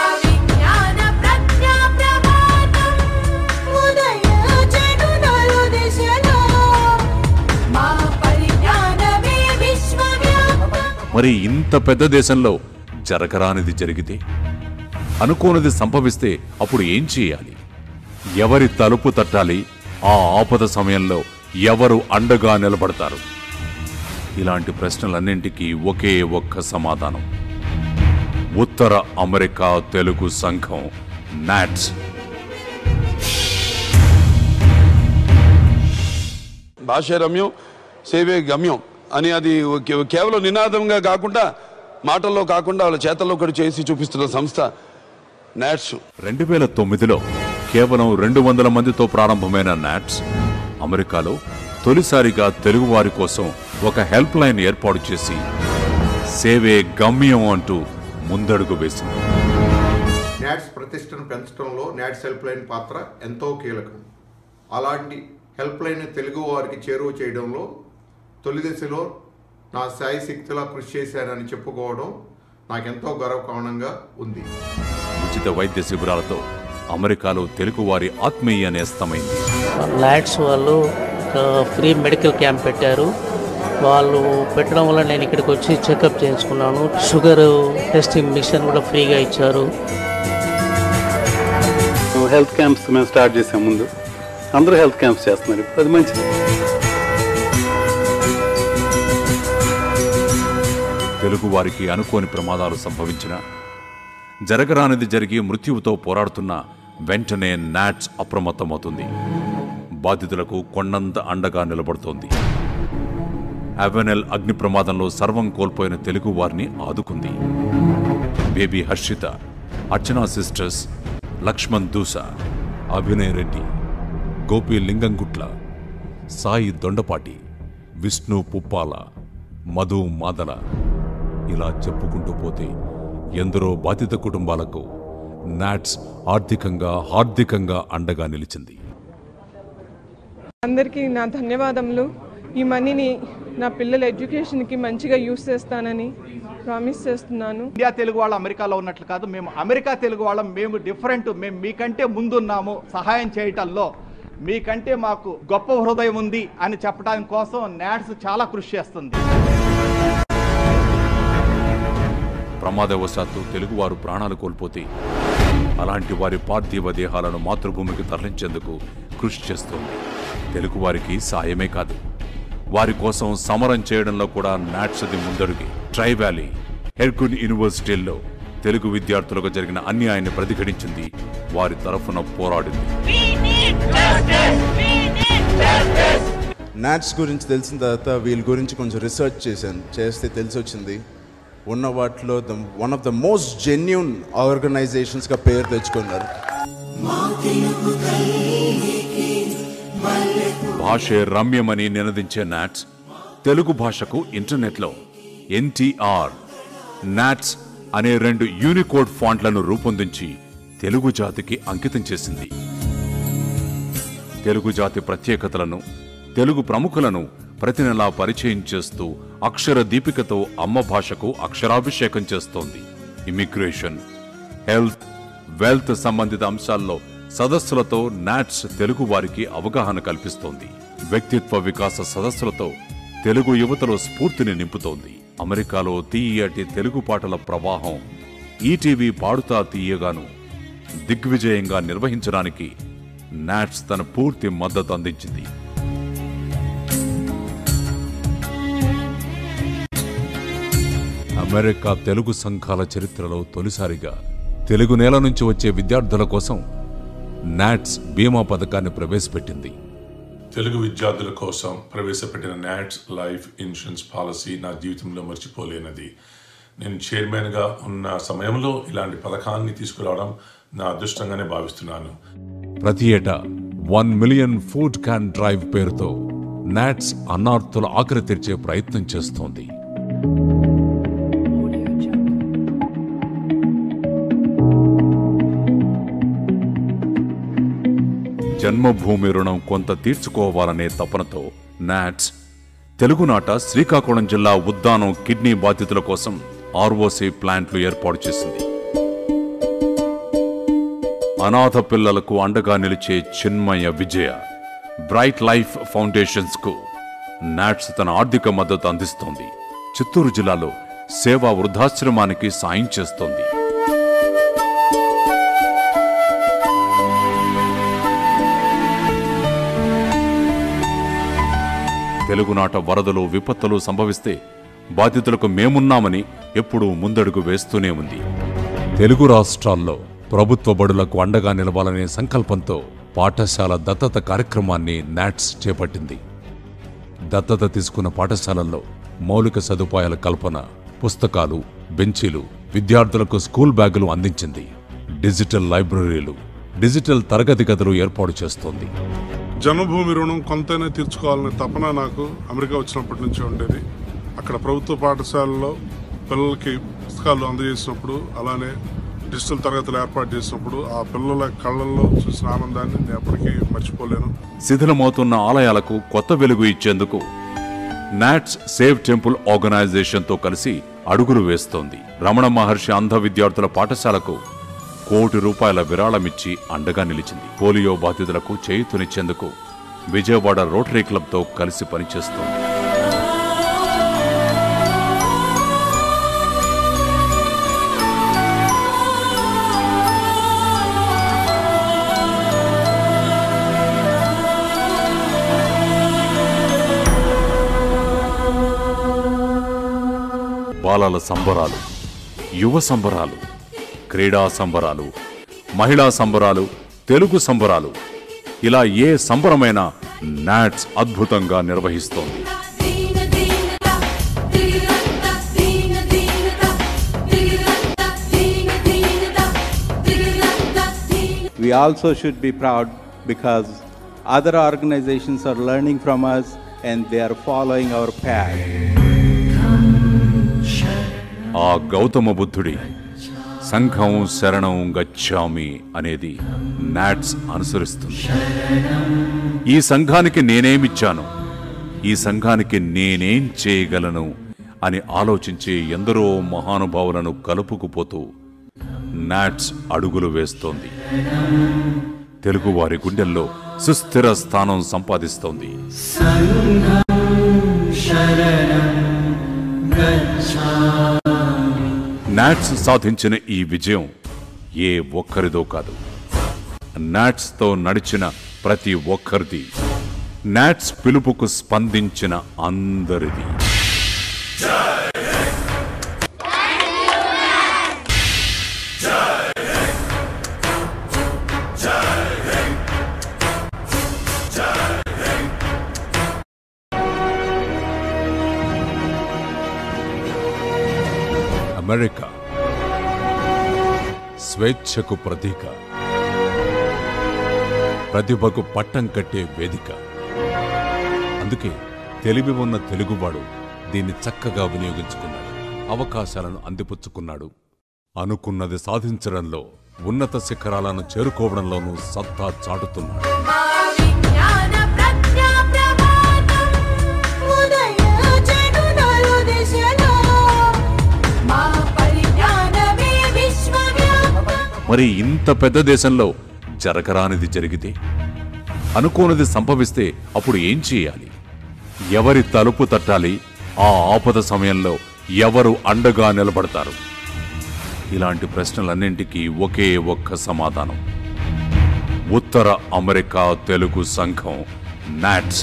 మరి ఇంత పెద్ద దేశంలో జరగరానిది జరిగితే, అనుకోనిది సంభవిస్తే అప్పుడు ఏం చేయాలి? ఎవరి తలుపు తట్టాలి? ఆ ఆపద సమయంలో ఎవరు అండగా నిలబడతారు? ఇలాంటి ప్రశ్నలన్నింటికీ ఒకే ఒక్క సమాధానం: ఉత్తర అమెరికా తెలుగు సంఘం నాట్స్.
భాష రమ్యం, సేవే గమ్యం అని అది కేవలం నినాదంగా కాకుండా, మాటల్లో కాకుండా వాళ్ళ చేతల్లో కూడా చేసి చూపిస్తున్న సంస్థ నాట్స్.
2009లో కేవలం 200 మందితో ప్రారంభమైన నాట్స్ అమెరికాలో తొలిసారిగా తెలుగువారి కోసం ఒక హెల్ప్ లైన్ ఏర్పాటు చేసి సేవే గమ్యం అంటూ ముందడుగు వేసింది.
నాట్స్ ప్రతిష్టను పెంచడంలో నాట్స్ హెల్ప్ లైన్ పాత్ర ఎంతో కీలకం. అలాంటి హెల్ప్ లైన్ తెలుగు వారికి చేరువ చేయడంలో తొలి దశలో నా సాయి శక్తిలా కృషి చేశానని చెప్పుకోవడం నాకెంతో గర్వకారణంగా ఉంది.
ఉచిత వైద్య శిబిరాలతో అమెరికాలో తెలుగువారి ఆత్మీయ నేస్తమైంది.
నాట్స్ వాళ్ళు ఫ్రీ మెడికల్ క్యాంప్ పెట్టారు. వాళ్ళు పెట్టడం వల్ల నేను ఇక్కడికి వచ్చి చెకప్ చేయించుకున్నాను. షుగర్ టెస్టింగ్ మిషన్ కూడా ఫ్రీగా ఇచ్చారు.
హెల్త్ క్యాంప్స్ మేము స్టార్ట్ చేసే ముందు అందరూ హెల్త్ క్యాంప్స్ చేస్తున్నారు. ఇప్పుడు అది మంచిది.
తెలుగువారికి అనుకోని ప్రమాదాలు సంభవించినా, జరగరానిది జరిగి మృత్యువుతో పోరాడుతున్న వెంటనే నాట్స్ అప్రమత్తమవుతుంది. బాధితులకు కొండంత అండగా నిలబడుతోంది. అవెనెల్ అగ్ని ప్రమాదంలో సర్వం కోల్పోయిన తెలుగు వారిని ఆదుకుంది. బేబీ హర్షిత, అర్చనా సిస్టర్స్, లక్ష్మణ్ దూసా, అభినయ్ రెడ్డి, గోపి లింగంగుట్ల, సాయి దొండపాటి, విష్ణు పుప్పాల, మధు మాదల, ఇలా చెప్పుకుంటూ పోతే ఎందరో బాధిత కుటుంబాలకు నాట్స్ హార్దికంగా అండగా నిలిచింది.
అందరికీ నా ధన్యవాదములు. ఈ మనీని నా పిల్లల ఎడ్యుకేషన్కి మంచిగా యూస్ చేస్తానని ప్రామిస్ చేస్తున్నాను.
ఇండియా తెలుగు వాళ్ళు అమెరికాలో ఉన్నట్లు కాదు, మేము అమెరికా తెలుగు వాళ్ళం. మేము డిఫరెంట్. మేము మీకంటే ముందున్నాము సహాయం చేయటంలో. మీకంటే మాకు గొప్ప హృదయం ఉంది అని చెప్పడానికి కోసం నాట్స్ చాలా కృషి చేస్తుంది.
ప్రమాదవశాత్తు తెలుగువారు ప్రాణాలు కోల్పోతే అలాంటి వారి పార్థివ దేహాలను మాతృభూమికి తరలించేందుకు కృషి చేస్తోంది. తెలుగువారికి సాయమే కాదు, వారి కోసం సమరం చేయడంలో కూడా నాట్స్ది ముందడుగు. ట్రై వ్యాలీ, హెర్కున్ యూనివర్సిటీల్లో తెలుగు విద్యార్థులకు జరిగిన అన్యాయాన్ని ప్రతిఘటించింది, వారి తరఫున పోరాడింది.
నాట్స్ గురించి తెలిసిన తర్వాత వీళ్ళ గురించి కొంచెం రీసెర్చ్ చేస్తే తెలిసి వచ్చింది, ఉన్న వాటిలో one of the most genuine ఆర్గనైజేషన్స్గా పేరు తెచ్చుకున్నారు.
భాషే రమ్యమని నినదించే నాట్స్ తెలుగు భాషకు ఇంటర్నెట్లో NTR నాట్స్ అనే 2 యూనికోడ్ ఫాంట్లను రూపొందించి తెలుగు జాతికి అంకితం చేసింది. తెలుగు జాతి ప్రత్యేకతలను, తెలుగు ప్రముఖులను ప్రతి నెలా పరిచయం చేస్తూ అక్షర దీపికతో అమ్మ భాషకు అక్షరాభిషేకం చేస్తోంది. ఇమిగ్రేషన్, హెల్త్, వెల్త్ సంబంధిత అంశాల్లో సదస్సులతో నాట్స్ తెలుగు వారికి అవగాహన కల్పిస్తోంది. వ్యక్తిత్వ వికాస సదస్సులతో తెలుగు యువతలో స్ఫూర్తిని నింపుతోంది. అమెరికాలో తీయటి తెలుగు పాటల ప్రవాహం ఈటీవీ పాడుతా తీయగాను దిగ్విజయంగా నిర్వహించడానికి నాట్స్ తన పూర్తి మద్దతు అందించింది. అమెరికా తెలుగు సంఘాల చరిత్రలో తొలిసారిగా తెలుగు నేల నుంచి వచ్చే విద్యార్థుల కోసం నాట్స్ బీమా పథకాన్ని ప్రవేశపెట్టింది.
తెలుగు విద్యార్థుల కోసం ప్రవేశపెట్టిన నాట్స్ లైఫ్ ఇన్సూరెన్స్ పాలసీ నా జీవితంలో మర్చిపోలేనిది. నేను చైర్మన్గా ఉన్న సమయంలో ఇలాంటి పథకాన్ని తీసుకురావడం నా అదృష్టంగానే భావిస్తున్నాను.
ప్రతి ఏటా 1 మిలియన్ ఫుడ్ క్యాన్ డ్రైవ్ పేరుతో నాట్స్ అన్నార్తుల ఆకలి తీర్చే ప్రయత్నం చేస్తోంది. జన్మభూమి రుణం కొంత తీర్చుకోవాలనే తపనతో నాట్స్ తెలుగునాట శ్రీకాకుళం జిల్లా ఉద్దానం కిడ్నీ బాధితుల కోసం ఆర్ఓసి ప్లాంట్లు ఏర్పాటు చేసింది. అనాథ పిల్లలకు అండగా నిలిచే Chinmaya Vijaya bright life foundations కు నాట్స్ తన ఆర్థిక మద్దతు అందిస్తోంది. చిత్తూరు జిల్లాలో సేవా వృద్ధాశ్రమానికి సాయం చేస్తోంది. తెలుగునాట వరదలు విపత్తులు సంభవిస్తే బాధితులకు మేమున్నామని ఎప్పుడూ ముందడుగు వేస్తూనే ఉంది. తెలుగు రాష్ట్రాల్లో ప్రభుత్వ బడులకు అండగా నిలవాలనే సంకల్పంతో పాఠశాల దత్తత కార్యక్రమాన్ని నాట్స్ చేపట్టింది. దత్తత తీసుకున్న పాఠశాలల్లో మౌలిక సదుపాయాల కల్పన, పుస్తకాలు, బెంచీలు, విద్యార్థులకు స్కూల్ బ్యాగులు అందించింది. డిజిటల్ లైబ్రరీలు, డిజిటల్ తరగతి గదులు ఏర్పాటు చేస్తోంది.
జన్మభూమి రుణం కొంతైనా తీర్చుకోవాలనే తపన నాకు అమెరికా వచ్చినప్పటి నుంచి ఉండేది. అక్కడ ప్రభుత్వ పాఠశాలలో పిల్లలకి పుస్తకాలు అందజేసినప్పుడు, అలానే డిజిటల్ తరగతులు ఏర్పాటు చేసినప్పుడు ఆ పిల్లల కళ్ళల్లో చూసిన ఆనందాన్ని నేను ఎప్పటికీ మర్చిపోలేను.
శిథిలమవుతున్న ఆలయాలకు కొత్త వెలుగు ఇచ్చేందుకు నాట్స్ సేవ్ టెంపుల్ ఆర్గనైజేషన్తో కలిసి అడుగులు వేస్తోంది. రమణ మహర్షి అంధ విద్యార్థుల పాఠశాలకు ₹1 కోటి విరాళమిచ్చి అండగా నిలిచింది. పోలియో బాధితులకు చేయూతనిచ్చేందుకు విజయవాడ రోటరీ క్లబ్తో కలిసి పనిచేస్తోంది. బాలల సంబరాలు, యువ సంబరాలు, క్రీడా సంబరాలు, మహిళా సంబరాలు, తెలుగు సంబరాలు, ఇలా ఏ సంబరమైనా నాట్స్ అద్భుతంగా నిర్వహిస్తోంది.
We also should be proud because other organizations are learning from us and they are following our path.
ఆ గౌతమ బుద్ధుడి సంఘం శరణం గచ్ఛామి అనేది నాట్స్ అనుసరిస్తుంది. ఈ సంఘానికి నేనేమిచ్చాను, ఈ సంఘానికి నేనేం చేయగలను అని ఆలోచించే ఎందరో మహానుభావులను కలుపుకుపోతూ నాట్స్ అడుగులు వేస్తోంది. తెలుగువారి గుండెల్లో సుస్థిర స్థానం సంపాదిస్తోంది. నాట్స్ సాధించిన ఈ విజయం ఏ ఒక్కరిదో కాదు, నాట్స్తో నడిచిన ప్రతి ఒక్కరిది, నాట్స్ పిలుపుకు స్పందించిన అందరిది. అమెరికా స్వేచ్ఛకు ప్రతీక, ప్రతిభకు పట్టం కట్టే వేదిక. అందుకే తెలివి ఉన్న తెలుగువాడు దీన్ని చక్కగా వినియోగించుకున్నాడు, అవకాశాలను అందిపుచ్చుకున్నాడు. అనుకున్నది సాధించడంలో, ఉన్నత శిఖరాలను చేరుకోవడంలోనూ సత్తా చాటుతున్నాడు. మరి ఇంత పెద్ద దేశంలో జరగరానిది జరిగితే, అనుకోనిది సంభవిస్తే అప్పుడు ఏం చేయాలి? ఎవరి తలుపు తట్టాలి? ఆ ఆపద సమయంలో ఎవరు అండగా నిలబడతారు? ఇలాంటి ప్రశ్నలన్నింటికీ ఒకే ఒక్క సమాధానం: ఉత్తర అమెరికా తెలుగు సంఘం నాట్స్.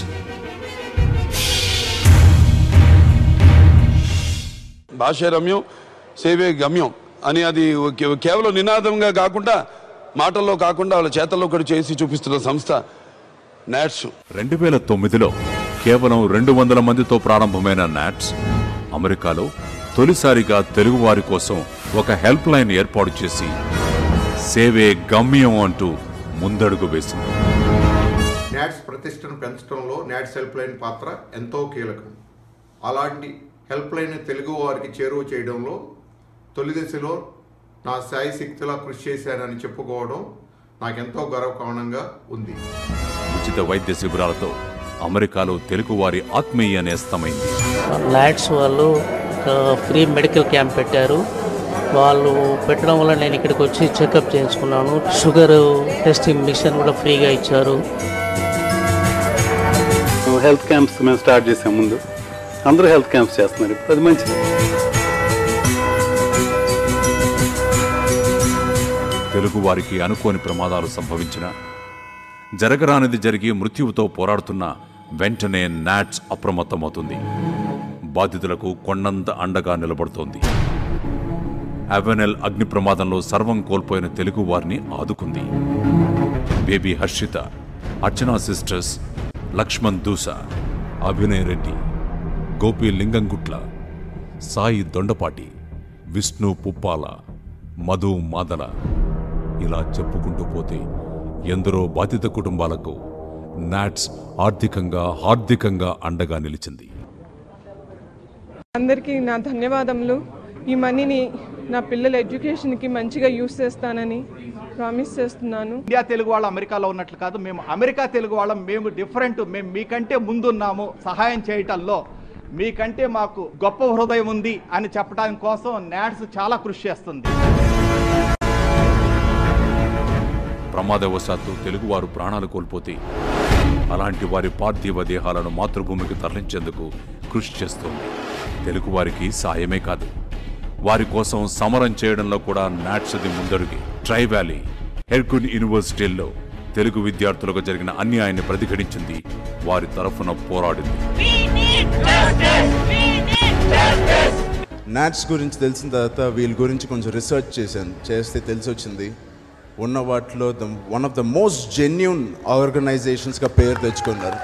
భాష రమ్యం, సేవే గమ్యం అని అది కేవలం నినాదంగా కాకుండా, మాటల్లో కాకుండా వాళ్ళ చేతల్లో కూడా చేసి చూపిస్తున్న సంస్థ నాట్స్.
2009లో కేవలం 200 మందితో ప్రారంభమైన నాట్స్ అమెరికాలో తొలిసారిగా తెలుగువారి కోసం ఒక హెల్ప్ లైన్ ఏర్పాటు చేసి సేవే గమ్యం అంటూ ముందడుగు వేసింది.
నాట్స్ ప్రతిష్టను పెంచడంలో నాట్స్ హెల్ప్ లైన్ పాత్ర ఎంతో కీలకం. అలాంటి హెల్ప్ లైన్ తెలుగు వారికి చేరువ చేయడంలో తొలి దశలో నా శాయశక్తిలా కృషి చేశానని చెప్పుకోవడం నాకెంతో గర్వకారణంగా ఉంది.
ఉచిత వైద్య శిబిరాలతో అమెరికాలో తెలుగువారి ఆత్మీయ నేస్తమైంది.
నాట్స్ వాళ్ళు ఫ్రీ మెడికల్ క్యాంప్ పెట్టారు. వాళ్ళు పెట్టడం వల్ల నేను ఇక్కడికి వచ్చి చెకప్ చేయించుకున్నాను. షుగర్ టెస్టింగ్ మిషన్ కూడా ఫ్రీగా ఇచ్చారు.
హెల్త్ క్యాంప్స్ మేము స్టార్ట్ చేసే ముందు అందరూ హెల్త్ క్యాంప్స్ చేస్తున్నారు. ఇప్పుడు అది మంచిది.
తెలుగు వారికి అనుకోని ప్రమాదాలు సంభవించిన, జరగరానిది జరిగి మృత్యువుతో పోరాడుతున్న వెంటనే నాట్స్ అప్రమత్తమవుతుంది. బాధితులకు కొండంత అండగా నిలబడుతోంది. అవెనెల్ అగ్ని ప్రమాదంలో సర్వం కోల్పోయిన తెలుగు వారిని ఆదుకుంది. బేబీ హర్షిత, అర్చనా సిస్టర్స్, లక్ష్మణ్ దూసా, అభినయ్ రెడ్డి, గోపి లింగంగుట్ల, సాయి దొండపాటి, విష్ణు పుప్పాల, మధు మాదల, ఇలా చెప్పుకుంటూ పోతే ఎందరో బాధిత కుటుంబాలకు నాట్స్ హార్దికంగా అండగా నిలిచింది.
అందరికీ నా ధన్యవాదములు. ఈ మనీని నా పిల్లల ఎడ్యుకేషన్కి మంచిగా యూస్ చేస్తానని ప్రామిస్ చేస్తున్నాను.
ఇండియా తెలుగు వాళ్ళు అమెరికాలో ఉన్నట్లు కాదు, మేము అమెరికా తెలుగు వాళ్ళం. మేము డిఫరెంట్, మేము మీకంటే ముందున్నాము సహాయం చేయటంలో. మీకంటే మాకు గొప్ప హృదయం ఉంది అని చెప్పడానికి కోసం నాట్స్ చాలా కృషి చేస్తుంది.
ప్రమాదవశాత్తు తెలుగువారు ప్రాణాలు కోల్పోతే అలాంటి వారి పార్థివ దేహాలను మాతృభూమికి తరలించేందుకు కృషి చేస్తోంది. తెలుగువారికి సాయమే కాదు, వారి కోసం సమరం చేయడంలో కూడా నాట్స్ది ముందడుగే. ట్రై వ్యాలీ, హెర్కున్ యూనివర్సిటీల్లో తెలుగు విద్యార్థులకు జరిగిన అన్యాయాన్ని ప్రతిఘటించింది, వారి తరఫున పోరాడింది.
నాట్స్ గురించి తెలిసిన తర్వాత వీళ్ళ గురించి కొంచెం రీసెర్చ్ చేస్తే తెలిసి వచ్చింది. ఉన్న వాటిలో one of the most genuine ఆర్గనైజేషన్స్గా పేరు తెచ్చుకున్నారు.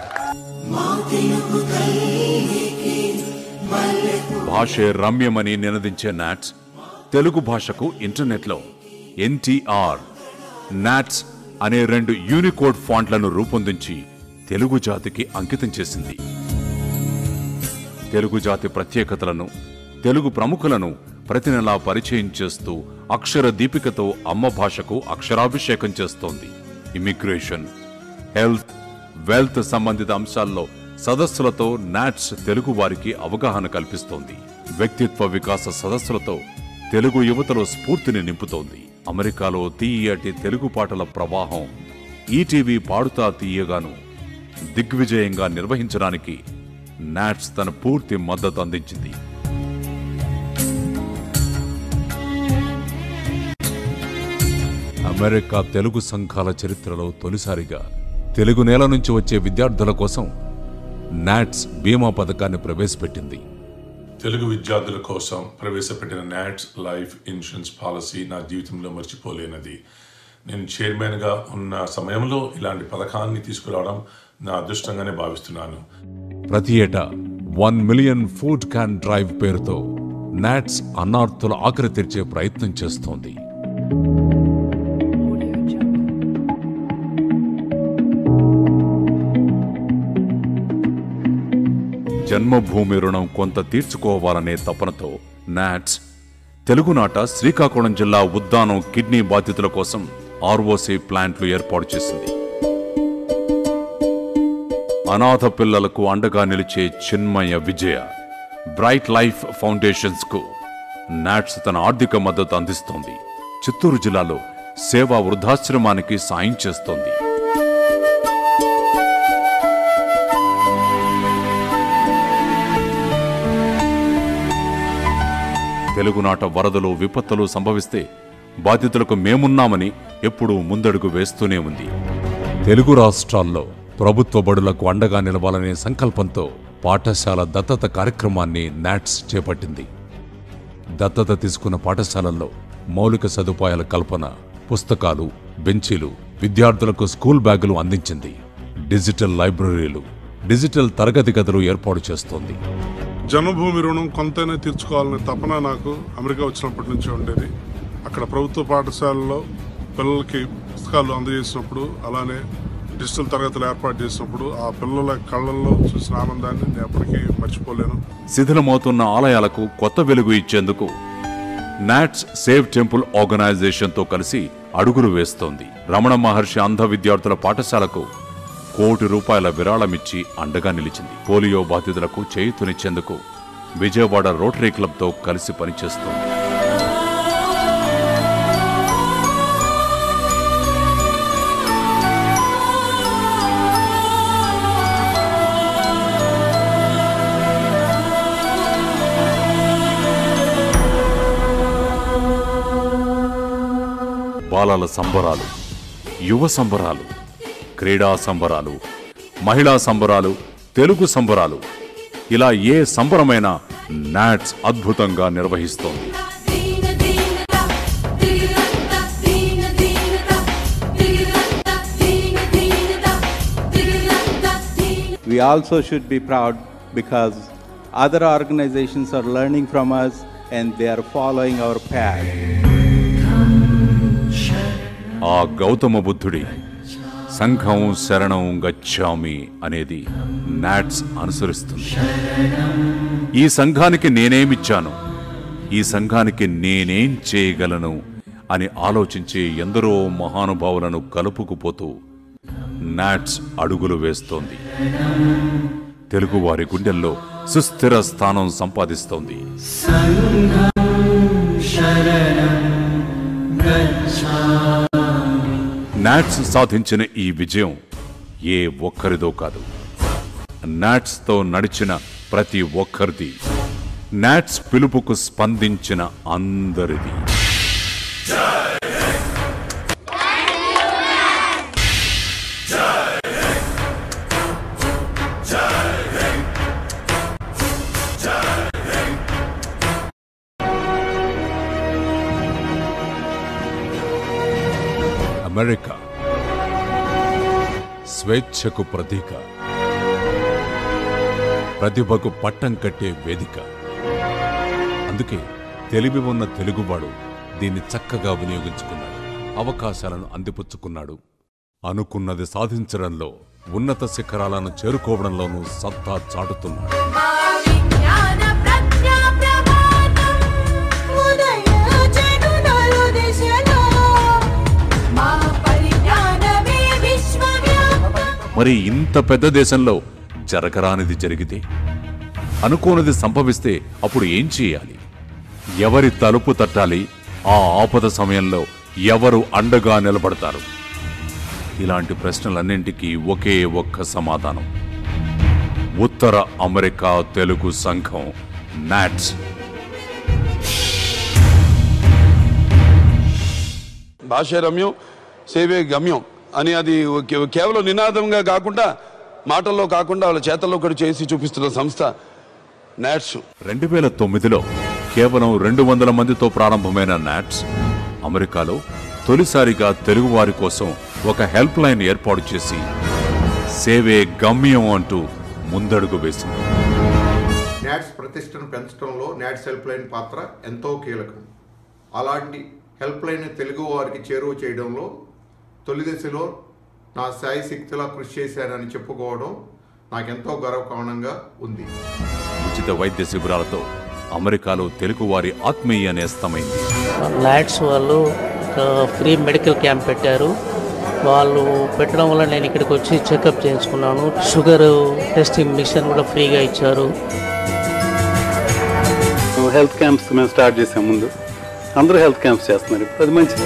భాషే రమ్యమని నినదించే నాట్స్ తెలుగు భాషకు ఇంటర్నెట్లో ఎన్టీఆర్, నాట్స్ అనే 2 యూనికోడ్ ఫాంట్లను రూపొందించి తెలుగు జాతికి అంకితం చేసింది. తెలుగు జాతి ప్రత్యేకతలను, తెలుగు ప్రముఖులను ప్రతి నెలా పరిచయం చేస్తూ అక్షర దీపికతో అమ్మ భాషకు అక్షరాభిషేకం చేస్తోంది. ఇమిగ్రేషన్, హెల్త్, వెల్త్ సంబంధిత అంశాల్లో సదస్సులతో నాట్స్ తెలుగు వారికి అవగాహన కల్పిస్తోంది. వ్యక్తిత్వ వికాస సదస్సులతో తెలుగు యువతలో స్ఫూర్తిని నింపుతోంది. అమెరికాలో తీయటి తెలుగు పాటల ప్రవాహం ఈటీవీ పాడుతా తీయగాను దిగ్విజయంగా నిర్వహించడానికి నాట్స్ తన పూర్తి మద్దతు అందించింది. అమెరికా తెలుగు సంఘాల చరిత్రలో తొలిసారిగా తెలుగు నేల నుంచి వచ్చే విద్యార్థుల కోసం నాట్స్ బీమా పథకాన్ని ప్రవేశపెట్టింది.
తెలుగు విద్యార్థుల కోసం ప్రవేశపెట్టిన నాట్స్ లైఫ్ ఇన్సూరెన్స్ పాలసీ నా జీవితంలో మర్చిపోలేనిది. నేను చైర్మన్గా ఉన్న సమయంలో ఇలాంటి పథకాన్ని తీసుకురావడం నా అదృష్టంగానే భావిస్తున్నాను.
ప్రతి ఏటా 1 మిలియన్ ఫుడ్ క్యాన్ డ్రైవ్ పేరుతో నాట్స్ అన్నార్తుల ఆకలి తీర్చే ప్రయత్నం చేస్తోంది. జన్మభూమి రుణం కొంత తీర్చుకోవాలనే తపనతో నాట్స్ తెలుగునాట శ్రీకాకుళం జిల్లా ఉద్దానం కిడ్నీ బాధితుల కోసం ఆర్ఓసి ప్లాంట్లు ఏర్పాటు చేసింది. అనాథ పిల్లలకు అండగా నిలిచే Chinmaya Vijaya, bright life foundations కు నాట్స్ తన ఆర్థిక మద్దతు అందిస్తోంది. చిత్తూరు జిల్లాలో సేవా వృద్ధాశ్రమానికి సాయం చేస్తోంది. తెలుగునాట వరదలు, విపత్తులు సంభవిస్తే బాధితులకు మేమున్నామని ఎప్పుడూ ముందడుగు వేస్తూనే ఉంది. తెలుగు రాష్ట్రాల్లో ప్రభుత్వ బడులకు అండగా నిలవాలనే సంకల్పంతో పాఠశాల దత్తత కార్యక్రమాన్ని నాట్స్ చేపట్టింది. దత్తత తీసుకున్న పాఠశాలల్లో మౌలిక సదుపాయాల కల్పన, పుస్తకాలు, బెంచీలు, విద్యార్థులకు స్కూల్ బ్యాగులు అందించింది. డిజిటల్ లైబ్రరీలు, డిజిటల్ తరగతి గదులు ఏర్పాటు చేస్తోంది.
జన్మభూమి రుణం కొంతైనా తీర్చుకోవాలనే తపన నాకు అమెరికా వచ్చినప్పటి నుంచి ఉండేది. అక్కడ ప్రభుత్వ పాఠశాలలో పిల్లలకి పుస్తకాలు అందజేసినప్పుడు, అలానే డిజిటల్ తరగతులు ఏర్పాటు చేసినప్పుడు ఆ పిల్లల కళ్ళల్లో చూసిన ఆనందాన్ని నేను ఎప్పటికీ మర్చిపోలేను.
శిథిలమవుతున్న ఆలయాలకు కొత్త వెలుగు ఇచ్చేందుకు నాట్స్ సేవ్ టెంపుల్ ఆర్గనైజేషన్తో కలిసి అడుగులు వేస్తోంది. రమణ మహర్షి అంధ విద్యార్థుల పాఠశాలకు కోటి రూపాయల విరాళమిచ్చి అండగా నిలిచింది. పోలియో బాధితులకు చేయూతనిచ్చేందుకు విజయవాడ రోటరీ క్లబ్తో కలిసి పనిచేస్తోంది. బాలల సంబరాలు, యువ సంబరాలు, క్రీడా సంబరాలు, మహిళా సంబరాలు, తెలుగు సంబరాలు, ఇలా ఏ సంబరమైనా నాట్స్ అద్భుతంగా నిర్వహిస్తోంది.
We also should be proud because other organizations are learning from us and they are following our path.
ఆ గౌతమ బుద్ధుడి సంఘం శరణం గచ్ఛామి అనేది నాట్స్ అనుసరిస్తుంది. ఈ సంఘానికి నేనేమిచ్చాను, ఈ సంఘానికి నేనేం చేయగలను అని ఆలోచించే ఎందరో మహానుభావులను కలుపుకుపోతూ నాట్స్ అడుగులు వేస్తోంది. తెలుగువారి గుండెల్లో సుస్థిర స్థానం సంపాదిస్తోంది. నాట్స్ సాధించిన ఈ విజయం ఏ ఒక్కరిదో కాదు, నాట్స్తో నడిచిన ప్రతి ఒక్కరిది, నాట్స్ పిలుపుకు స్పందించిన అందరిది. అమెరికా స్వేచ్ఛకు ప్రతీక, ప్రతిభకు పట్టం కట్టే వేదిక. అందుకే తెలివి ఉన్న తెలుగువాడు దీన్ని చక్కగా వినియోగించుకున్నాడు, అవకాశాలను అందిపుచ్చుకున్నాడు. అనుకున్నది సాధించడంలో, ఉన్నత శిఖరాలను చేరుకోవడంలోనూ సత్తా చాటుతున్నాడు. మరి ఇంత పెద్ద దేశంలో జరగరానిది జరిగితే, అనుకోనిది సంభవిస్తే అప్పుడు ఏం చేయాలి? ఎవరి తలుపు తట్టాలి? ఆ ఆపద సమయంలో ఎవరు అండగా నిలబడతారు? ఇలాంటి ప్రశ్నలన్నింటికీ ఒకే ఒక్క సమాధానం: ఉత్తర అమెరికా తెలుగు సంఘం నాట్స్.
భాష రమ్యం, సేవే గమ్యం అని అది కేవలం నినాదంగా కాకుండా, మాటల్లో కాకుండా వాళ్ళ చేతల్లో కూడా చేసి చూపిస్తున్న సంస్థ నాట్స్.
2009లో కేవలం 200 మందితో ప్రారంభమైన నాట్స్ అమెరికాలో తొలిసారిగా తెలుగువారి కోసం ఒక హెల్ప్ లైన్ ఏర్పాటు చేసి సేవే గమ్యం అంటూ ముందడుగు వేసింది.
నాట్స్ ప్రతిష్టను పెంచడంలో నాట్స్ హెల్ప్ లైన్ పాత్ర ఎంతో కీలకం. అలాంటి హెల్ప్ లైన్ తెలుగు వారికి చేరువ చేయడంలో తొలి దశలో నా శాయశక్తిలా కృషి చేశానని చెప్పుకోవడం నాకెంతో గర్వకారణంగా ఉంది.
ఉచిత వైద్య శిబిరాలతో అమెరికాలో తెలుగువారి ఆత్మీయ నేస్తమైంది.
నాట్స్ వాళ్ళు ఫ్రీ మెడికల్ క్యాంప్ పెట్టారు. వాళ్ళు పెట్టడం వల్ల నేను ఇక్కడికి వచ్చి చెకప్ చేయించుకున్నాను. షుగర్ టెస్టింగ్ మిషన్ కూడా ఫ్రీగా ఇచ్చారు.
హెల్త్ క్యాంప్స్ మేము స్టార్ట్ చేసాం. ముందు అందరూ హెల్త్ క్యాంప్స్ చేస్తున్నారు. ఇప్పుడు అది మంచిది.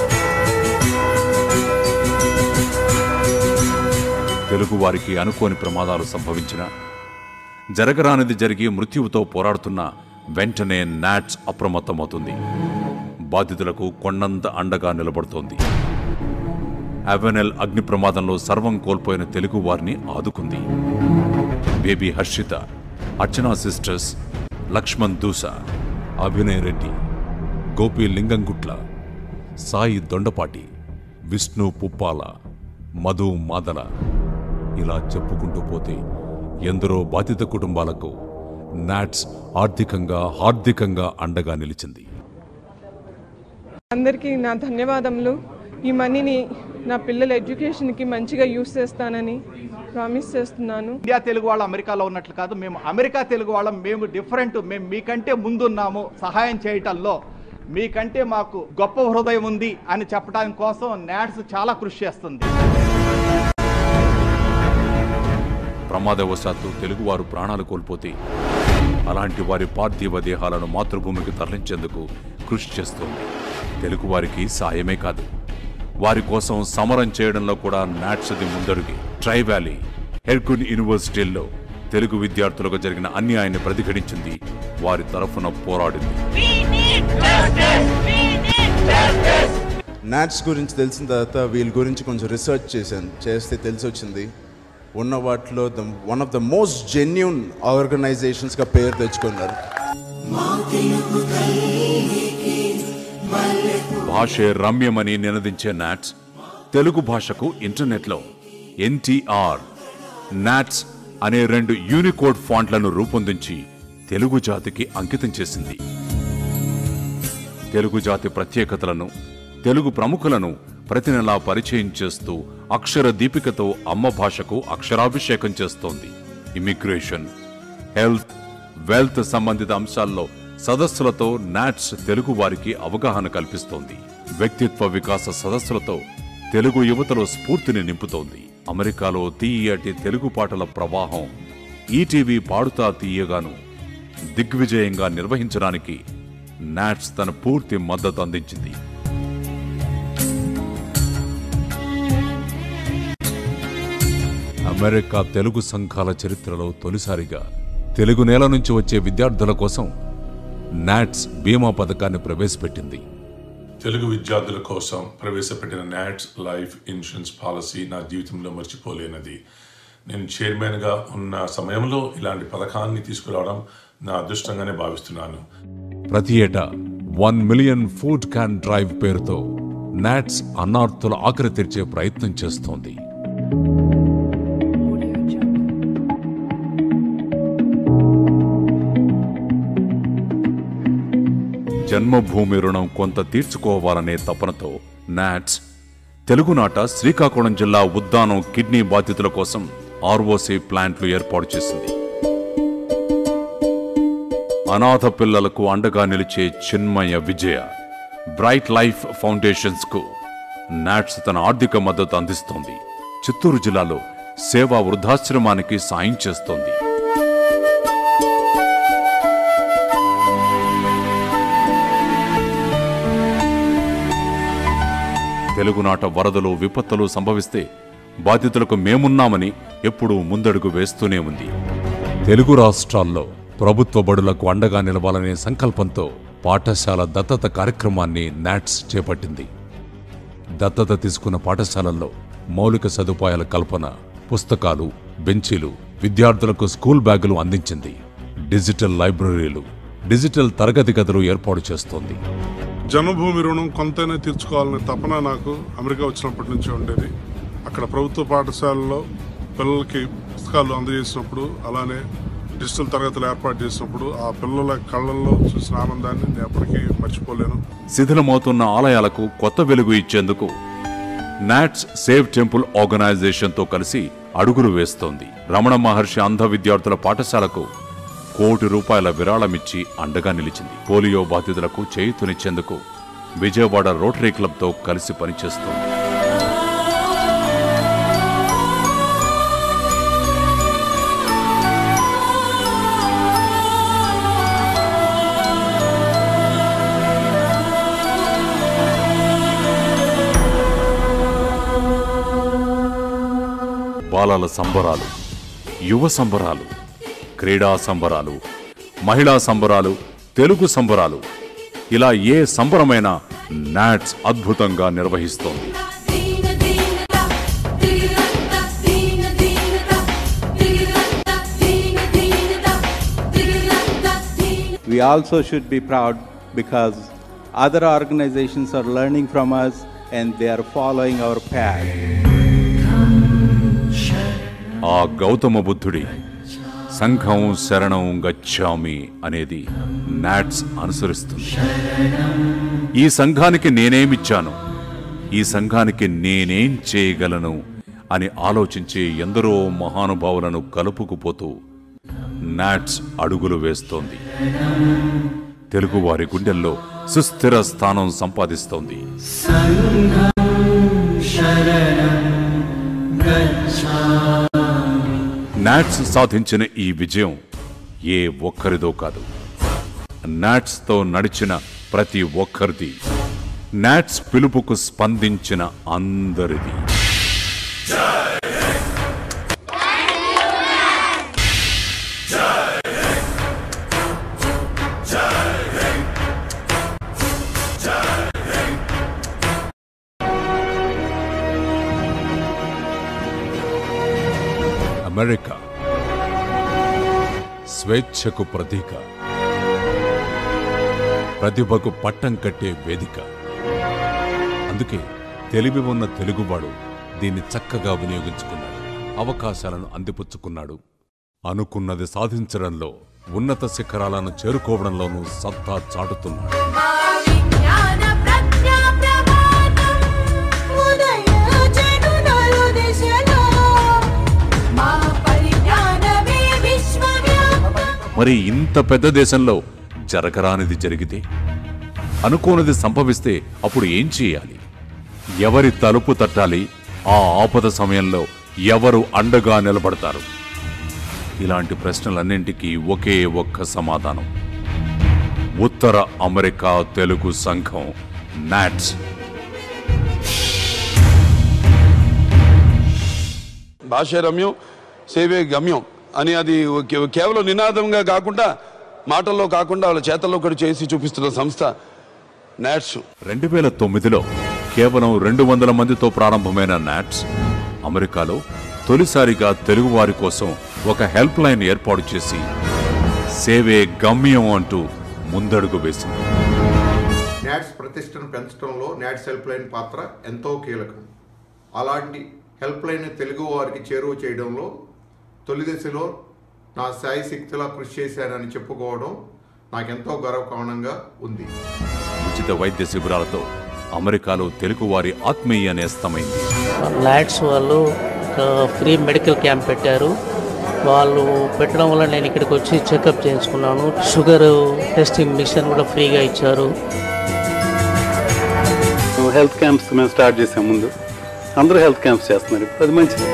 తెలుగువారికి అనుకోని ప్రమాదాలు సంభవించిన, జరగరానిది జరిగి మృత్యువుతో పోరాడుతున్న వెంటనే నాట్స్ అప్రమత్తమవుతుంది. బాధితులకు కొండంత అండగా నిలబడుతోంది. అవెనెల్ అగ్ని ప్రమాదంలో సర్వం కోల్పోయిన తెలుగు వారిని ఆదుకుంది. బేబీ హర్షిత, అర్చనా సిస్టర్స్, లక్ష్మణ్ దూస, అభినయ్ రెడ్డి, గోపి లింగంగుట్ల, సాయి దొండపాటి, విష్ణు పుప్పాల, మధు మాదల, ఇలా చెప్పుకుంటూ పోతే ఎందరో బాధిత కుటుంబాలకు నాట్స్ హార్దికంగా అండగా నిలిచింది.
అందరికీ నా ధన్యవాదములు. ఈ మనీని నా పిల్లల ఎడ్యుకేషన్కి మంచిగా యూస్ చేస్తానని ప్రామిస్ చేస్తున్నాను.
ఇండియా తెలుగు వాళ్ళు అమెరికాలో ఉన్నట్లు కాదు, మేము అమెరికా తెలుగు వాళ్ళం. మేము డిఫరెంట్. మేము మీకంటే ముందున్నాము సహాయం చేయటంలో. మీకంటే మాకు గొప్ప హృదయం ఉంది అని చెప్పడానికి కోసం నాట్స్ చాలా కృషి చేస్తుంది.
ప్రమాదవశాత్తు తెలుగువారు ప్రాణాలు కోల్పోతే అలాంటి వారి పార్థివ దేహాలను మాతృభూమికి తరలించేందుకు కృషి చేస్తోంది. తెలుగువారికి సాయమే కాదు, వారి కోసం సమరం చేయడంలో కూడా నాట్స్ది ముందడుగే. ట్రై వ్యాలీ హెర్కున్ యూనివర్సిటీల్లో తెలుగు విద్యార్థులకు జరిగిన అన్యాయాన్ని ప్రతిఘటించింది, వారి తరఫున పోరాడింది.
నాట్స్ గురించి తెలిసిన తర్వాత వీళ్ళ గురించి కొంచెం రీసెర్చ్ చేస్తే తెలిసి వచ్చింది ఉన్న వాటిలో one of the most genuine ఆర్గనైజేషన్స్గా పేరు తెచ్చుకున్నారు.
భాషే రమ్యమని నినదించే నాట్స్ తెలుగు భాషకు ఇంటర్నెట్లో ఎన్టీఆర్ నాట్స్ అనే 2 యూనికోడ్ ఫాంట్లను రూపొందించి తెలుగు జాతికి అంకితం చేసింది. తెలుగు జాతి ప్రత్యేకతలను, తెలుగు ప్రముఖులను ప్రతి నెలా పరిచయం చేస్తూ అక్షర దీపికతో అమ్మ భాషకు అక్షరాభిషేకం చేస్తోంది. ఇమిగ్రేషన్, హెల్త్, వెల్త్ సంబంధిత అంశాల్లో సదస్సులతో నాట్స్ తెలుగు వారికి అవగాహన కల్పిస్తోంది. వ్యక్తిత్వ వికాస సదస్సులతో తెలుగు యువతలో స్ఫూర్తిని నింపుతోంది. అమెరికాలో తీయటి తెలుగు పాటల ప్రవాహం ఈటీవీ పాడుతా తీయగాను దిగ్విజయంగా నిర్వహించడానికి నాట్స్ తన పూర్తి మద్దతు అందించింది. అమెరికా తెలుగు సంఘాల చరిత్రలో తొలిసారిగా తెలుగు నేల నుంచి వచ్చే విద్యార్థుల కోసం నాట్స్ బీమా పథకాన్ని ప్రవేశపెట్టింది.
తెలుగు విద్యార్థుల కోసం ప్రవేశపెట్టిన నాట్స్ లైఫ్ ఇన్సూరెన్స్ పాలసీ నా జీవితంలో మర్చిపోలేనిది. నేను చైర్మన్గా ఉన్న సమయంలో ఇలాంటి పథకాన్ని తీసుకురావడం నా అదృష్టంగానే భావిస్తున్నాను.
ప్రతి ఏటా 1 మిలియన్ ఫుడ్ క్యాన్ డ్రైవ్ పేరుతో నాట్స్ అన్నార్తుల ఆకలి తీర్చే ప్రయత్నం చేస్తోంది. జన్మభూమి రుణం కొంత తీర్చుకోవాలనే తపనతో నాట్స్ తెలుగునాట శ్రీకాకుళం జిల్లా ఉద్దానం కిడ్నీ బాధితుల కోసం ఆర్ఓసి ప్లాంట్లు ఏర్పాటు చేసింది. అనాథ పిల్లలకు అండగా నిలిచే Chinmaya Vijaya bright life foundations కు నాట్స్ తన ఆర్థిక మద్దతు అందిస్తోంది. చిత్తూరు జిల్లాలో సేవా వృద్ధాశ్రమానికి సాయం చేస్తోంది. తెలుగునాట వరదలు, విపత్తులు సంభవిస్తే బాధితులకు మేమున్నామని ఎప్పుడూ ముందడుగు వేస్తూనే ఉంది. తెలుగు రాష్ట్రాల్లో ప్రభుత్వ బడులకు అండగా నిలవాలనే సంకల్పంతో పాఠశాల దత్తత కార్యక్రమాన్ని నాట్స్ చేపట్టింది. దత్తత తీసుకున్న పాఠశాలల్లో మౌలిక సదుపాయాల కల్పన, పుస్తకాలు, బెంచీలు, విద్యార్థులకు స్కూల్ బ్యాగులు అందించింది. డిజిటల్ లైబ్రరీలు, డిజిటల్ తరగతి గదులు ఏర్పాటు చేస్తోంది.
జన్మభూమి రుణం కొంతైనా తీర్చుకోవాలనే తపన నాకు అమెరికా వచ్చినప్పటి నుంచి ఉండేది. అక్కడ ప్రభుత్వ పాఠశాలలో పిల్లలకి పుస్తకాలు అందజేసినప్పుడు, అలానే డిజిటల్ తరగతులు ఏర్పాటు చేసినప్పుడు ఆ పిల్లల కళ్ళల్లో చూసిన ఆనందాన్ని నేను ఎప్పటికీ మర్చిపోలేను.
శిథిలమవుతున్న ఆలయాలకు కొత్త వెలుగు ఇచ్చేందుకు నాట్స్ సేవ్ టెంపుల్ ఆర్గనైజేషన్తో కలిసి అడుగులు వేస్తోంది. రమణ మహర్షి అంధ విద్యార్థుల పాఠశాలకు ₹1 కోటి విరాళమిచ్చి అండగా నిలిచింది. పోలియో బాధితులకు చేయూతనిచ్చేందుకు విజయవాడ రోటరీ క్లబ్తో కలిసి పనిచేస్తోంది. బాలల సంబరాలు, యువ సంబరాలు, క్రీడా సంబరాలు, మహిళా సంబరాలు, తెలుగు సంబరాలు, ఇలా ఏ సంబరమైనా నాట్స్ అద్భుతంగా నిర్వహిస్తోంది.
We also should be proud because other organizations are learning from us and they are following our path.
ఆ గౌతమ బుద్ధుడి సంఘం శరణం గచ్ఛామి అనేది నాట్స్ అనుసరిస్తుంది. ఈ సంఘానికి నేనేమిచ్చాను, ఈ సంఘానికి నేనేం చేయగలను అని ఆలోచించే ఎందరో మహానుభావులను కలుపుకుపోతూ నాట్స్ అడుగులు వేస్తోంది. తెలుగువారి గుండెల్లో సుస్థిర స్థానం సంపాదిస్తోంది. నాట్స్ సాధించిన ఈ విజయం ఏ ఒక్కరిదో కాదు, నాట్స్తో నడిచిన ప్రతి ఒక్కరిది, నాట్స్ పిలుపుకు స్పందించిన అందరిది. అమెరికా స్వేచ్ఛకు ప్రతీక, ప్రతిభకు పట్టం కట్టే వేదిక. అందుకే తెలివి ఉన్న తెలుగువాడు దీన్ని చక్కగా వినియోగించుకున్నాడు, అవకాశాలను అందిపుచ్చుకున్నాడు. అనుకున్నది సాధించడంలో, ఉన్నత శిఖరాలను చేరుకోవడంలోనూ సత్తా చాటుతున్నాడు. మరి ఇంత పెద్ద దేశంలో జరగరానిది జరిగితే, అనుకోనిది సంభవిస్తే అప్పుడు ఏం చేయాలి? ఎవరి తలుపు తట్టాలి? ఆ ఆపద సమయంలో ఎవరు అండగా నిలబడతారు? ఇలాంటి ప్రశ్నలన్నింటికీ ఒకే ఒక్క సమాధానం: ఉత్తర అమెరికా తెలుగు సంఘం నాట్స్.
భాష రమ్యం, సేవే గమ్యం అని అది కేవలం నినాదంగా కాకుండా, మాటల్లో కాకుండా వాళ్ళ చేతల్లో కూడా చేసి చూపిస్తున్న సంస్థ నాట్స్.
2009లో కేవలం 200 మందితో ప్రారంభమైన నాట్స్ అమెరికాలో తొలిసారిగా తెలుగువారి కోసం ఒక హెల్ప్ లైన్ ఏర్పాటు చేసి సేవే గమ్యం అంటూ ముందడుగు వేసింది.
నాట్స్ ప్రతిష్టను పెంచడంలో నాట్స్ హెల్ప్ లైన్ పాత్ర ఎంతో కీలకం. అలాంటి హెల్ప్ లైన్ తెలుగు వారికి చేరువ చేయడంలో తొలి దశలో నా సాయి శక్తిలా కృషి చేశానని చెప్పుకోవడం నాకెంతో గర్వకారణంగా ఉంది.
ఉచిత వైద్య శిబిరాలతో అమెరికాలో తెలుగువారి ఆత్మీయ నేస్తమైంది.
నాట్స్ వాళ్ళు ఫ్రీ మెడికల్ క్యాంప్ పెట్టారు. వాళ్ళు పెట్టడం వల్ల నేను ఇక్కడికి వచ్చి చెకప్ చేయించుకున్నాను. షుగర్ టెస్టింగ్ మిషన్ కూడా ఫ్రీగా ఇచ్చారు.
హెల్త్ క్యాంప్స్ మేము స్టార్ట్ చేసే ముందు అందరూ హెల్త్ క్యాంప్స్ చేస్తున్నారు. అది మంచిది.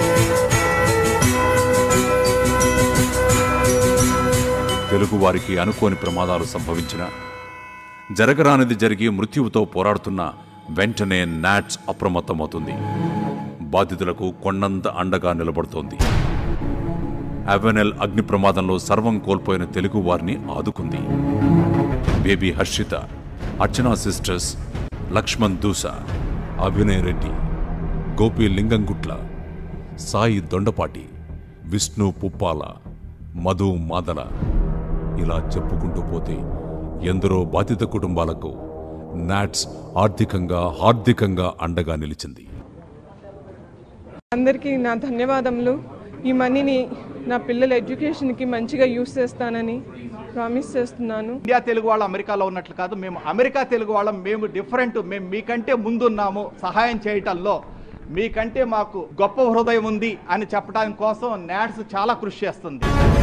తెలుగు వారికి అనుకోని ప్రమాదాలు సంభవించిన, జరగరానిది జరిగి మృత్యువుతో పోరాడుతున్న వెంటనే నాట్స్ అప్రమత్తమవుతుంది. బాధితులకు కొండంత అండగా నిలబడుతోంది. అవెనెల్ అగ్ని ప్రమాదంలో సర్వం కోల్పోయిన తెలుగు వారిని ఆదుకుంది. బేబీ హర్షిత, అర్చనా సిస్టర్స్, లక్ష్మణ్ దూసా, అభినయ్ రెడ్డి, గోపి లింగంగుట్ల, సాయి దొండపాటి, విష్ణు పుప్పాల, మధు మాదల, ఇలా చెప్పుకుంటూ పోతే ఎందరో బాధిత కుటుంబాలకు నాట్స్ హార్దికంగా అండగా నిలిచింది.
అందరికీ నా ధన్యవాదములు. ఈ మనీని నా పిల్లల ఎడ్యుకేషన్కి మంచిగా యూస్ చేస్తానని ప్రామిస్ చేస్తున్నాను.
ఇండియా తెలుగు వాళ్ళు అమెరికాలో ఉన్నట్లు కాదు, మేము అమెరికా తెలుగు వాళ్ళం. మేము డిఫరెంట్, మేము మీకంటే ముందున్నాము సహాయం చేయటంలో. మీకంటే మాకు గొప్ప హృదయం ఉంది అని చెప్పడానికి కోసం నాట్స్ చాలా కృషి చేస్తుంది.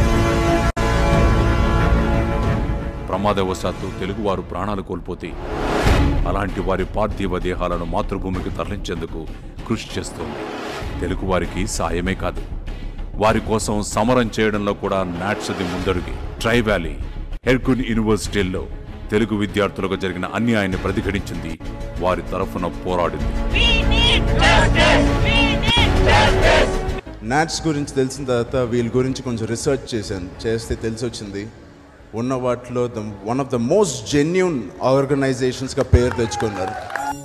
ప్రమాదవశాత్తు తెలుగువారు ప్రాణాలు కోల్పోతే అలాంటి వారి పార్థివ దేహాలను మాతృభూమికి తరలించేందుకు కృషి చేస్తోంది. తెలుగువారికి సాయమే కాదు, వారి కోసం సమరం చేయడంలో కూడా నాట్స్ది ముందడుగే. ట్రై వ్యాలీ, హెర్కున్ యూనివర్సిటీల్లో తెలుగు విద్యార్థులకు జరిగిన అన్యాయాన్ని ప్రతిఘటించింది, వారి తరఫున పోరాడింది.
నాట్స్ గురించి తెలిసిన తర్వాత వీళ్ళ గురించి కొంచెం రీసెర్చ్ చేస్తే తెలిసి వచ్చింది, ఉన్న వాటిలో one of the most genuine ఆర్గనైజేషన్స్గా పేరు తెచ్చుకున్నారు.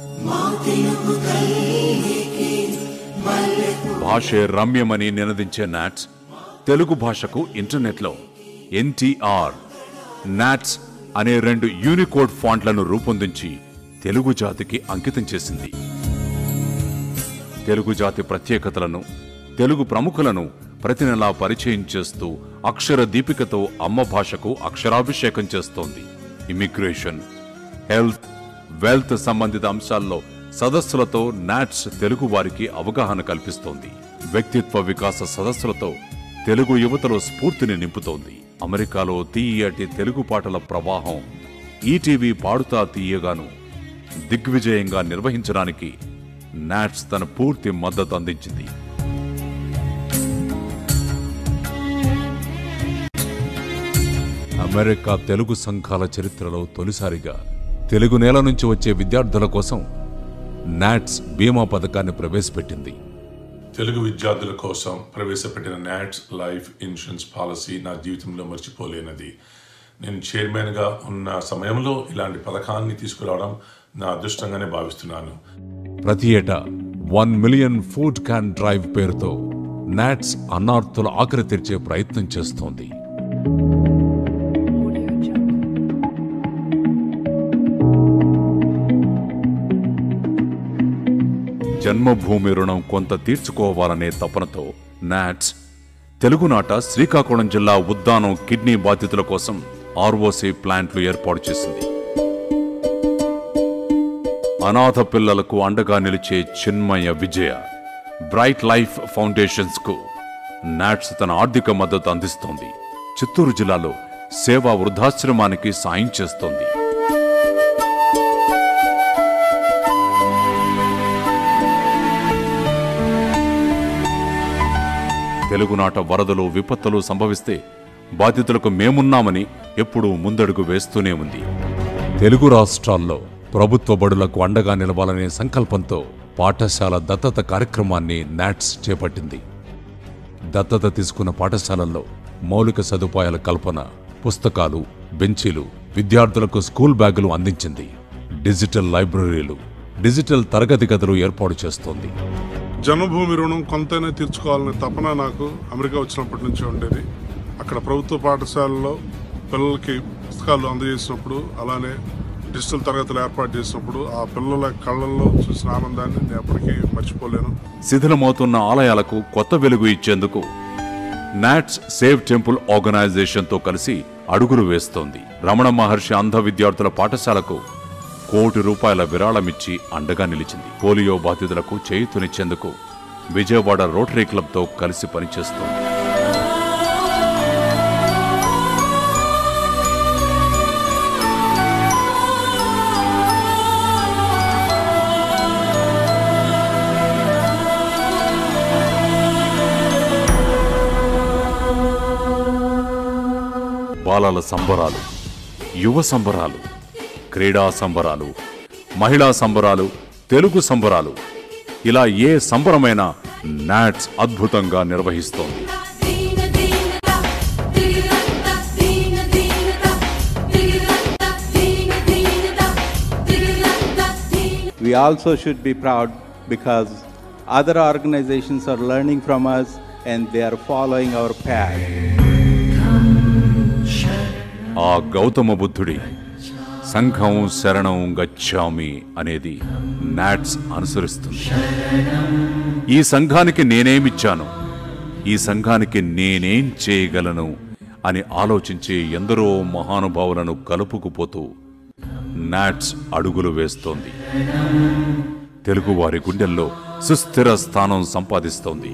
భాషే రమ్యమని నినదించే నాట్స్ తెలుగు భాషకు ఇంటర్నెట్లో NTR నాట్స్ అనే 2 యూనికోడ్ ఫాంట్లను రూపొందించి తెలుగు జాతికి అంకితం చేసింది. తెలుగు జాతి ప్రత్యేకతలను, తెలుగు ప్రముఖులను ప్రతి నెలా పరిచయం చేస్తూ అక్షర దీపికతో అమ్మ భాషకు అక్షరాభిషేకం చేస్తోంది. ఇమిగ్రేషన్, హెల్త్, వెల్త్ సంబంధిత అంశాల్లో సదస్సులతో నాట్స్ తెలుగు వారికి అవగాహన కల్పిస్తోంది. వ్యక్తిత్వ వికాస సదస్సులతో తెలుగు యువతలో స్ఫూర్తిని నింపుతోంది. అమెరికాలో తీయటి తెలుగు పాటల ప్రవాహం ఈటీవీ పాడుతా తీయగాను దిగ్విజయంగా నిర్వహించడానికి నాట్స్ తన పూర్తి మద్దతు అందించింది. అమెరికా తెలుగు సంఘాల చరిత్రలో తొలిసారిగా తెలుగు నేల నుంచి వచ్చే విద్యార్థుల కోసం నాట్స్ బీమా పథకాన్ని ప్రవేశపెట్టింది.
తెలుగు విద్యార్థుల కోసం ప్రవేశపెట్టిన నాట్స్ లైఫ్ ఇన్సూరెన్స్ పాలసీ నా జీవితంలో మర్చిపోలేనిది. నేను చైర్మన్గా ఉన్న సమయంలో ఇలాంటి పథకాన్ని తీసుకురావడం నా అదృష్టంగానే భావిస్తున్నాను.
ప్రతి ఏటా 1 మిలియన్ ఫుడ్ క్యాన్ డ్రైవ్ పేరుతో నాట్స్ అన్నార్తుల ఆకలి తీర్చే ప్రయత్నం చేస్తోంది. జన్మభూమి రుణం కొంత తీర్చుకోవాలనే తపనతో నాట్స్ తెలుగునాట శ్రీకాకుళం జిల్లా ఉద్దానం కిడ్నీ బాధితుల కోసం ఆర్ఓసి ప్లాంట్లు ఏర్పాటు చేసింది. అనాథ పిల్లలకు అండగా నిలిచే Chinmaya Vijaya bright life foundations కు నాట్స్ తన ఆర్థిక మద్దతు అందిస్తోంది. చిత్తూరు జిల్లాలో సేవా వృద్ధాశ్రమానికి సాయం చేస్తోంది. తెలుగునాట వరదలు విపత్తులు సంభవిస్తే బాధితులకు మేమున్నామని ఎప్పుడూ ముందడుగు వేస్తూనే ఉంది. తెలుగు రాష్ట్రాల్లో ప్రభుత్వ బడులకు అండగా నిలవాలనే సంకల్పంతో పాఠశాల దత్తత కార్యక్రమాన్ని నాట్స్ చేపట్టింది. దత్తత తీసుకున్న పాఠశాలల్లో మౌలిక సదుపాయాల కల్పన, పుస్తకాలు, బెంచీలు, విద్యార్థులకు స్కూల్ బ్యాగులు అందించింది. డిజిటల్ లైబ్రరీలు, డిజిటల్ తరగతి గదులు ఏర్పాటు చేస్తోంది.
జన్మభూమి రుణం కొంతైనా తీర్చుకోవాలనే తపన నాకు అమెరికా వచ్చినప్పటి నుంచి ఉండేది. అక్కడ ప్రభుత్వ పాఠశాలలో పిల్లలకి పుస్తకాలు అందజేసినప్పుడు, అలానే డిజిటల్ తరగతులు ఏర్పాటు చేసినప్పుడు ఆ పిల్లల కళ్ళల్లో చూసిన ఆనందాన్ని నేను ఎప్పటికీ మర్చిపోలేను.
శిథిలమవుతున్న ఆలయాలకు కొత్త వెలుగు ఇచ్చేందుకు నాట్స్ సేవ్ టెంపుల్ ఆర్గనైజేషన్తో కలిసి అడుగులు వేస్తోంది. రమణ మహర్షి అంధ విద్యార్థుల పాఠశాలకు ₹1 కోటి విరాళమిచ్చి అండగా నిలిచింది. పోలియో బాధితులకు చేయూతనిచ్చేందుకు విజయవాడ రోటరీ క్లబ్తో కలిసి పనిచేస్తోంది. బాలల సంబరాలు, యువ సంబరాలు, క్రీడా సంబరాలు, మహిళా సంబరాలు, తెలుగు సంబరాలు, ఇలా ఏ సంబరమైనా నాట్స్ అద్భుతంగా నిర్వహిస్తోంది.
We also should be proud because other organizations are learning from us and they are following our path.
ఆ గౌతమ బుద్ధుడి సంఘం శరణం గచ్ఛామి అనేది నాట్స్ అనుసరిస్తుంది. ఈ సంఘానికి నేనేమిచ్చాను, ఈ సంఘానికి నేనేం చేయగలను అని ఆలోచించే ఎందరో మహానుభావులను కలుపుకుపోతూ నాట్స్ అడుగులు వేస్తోంది. తెలుగువారి గుండెల్లో సుస్థిర స్థానం సంపాదిస్తోంది.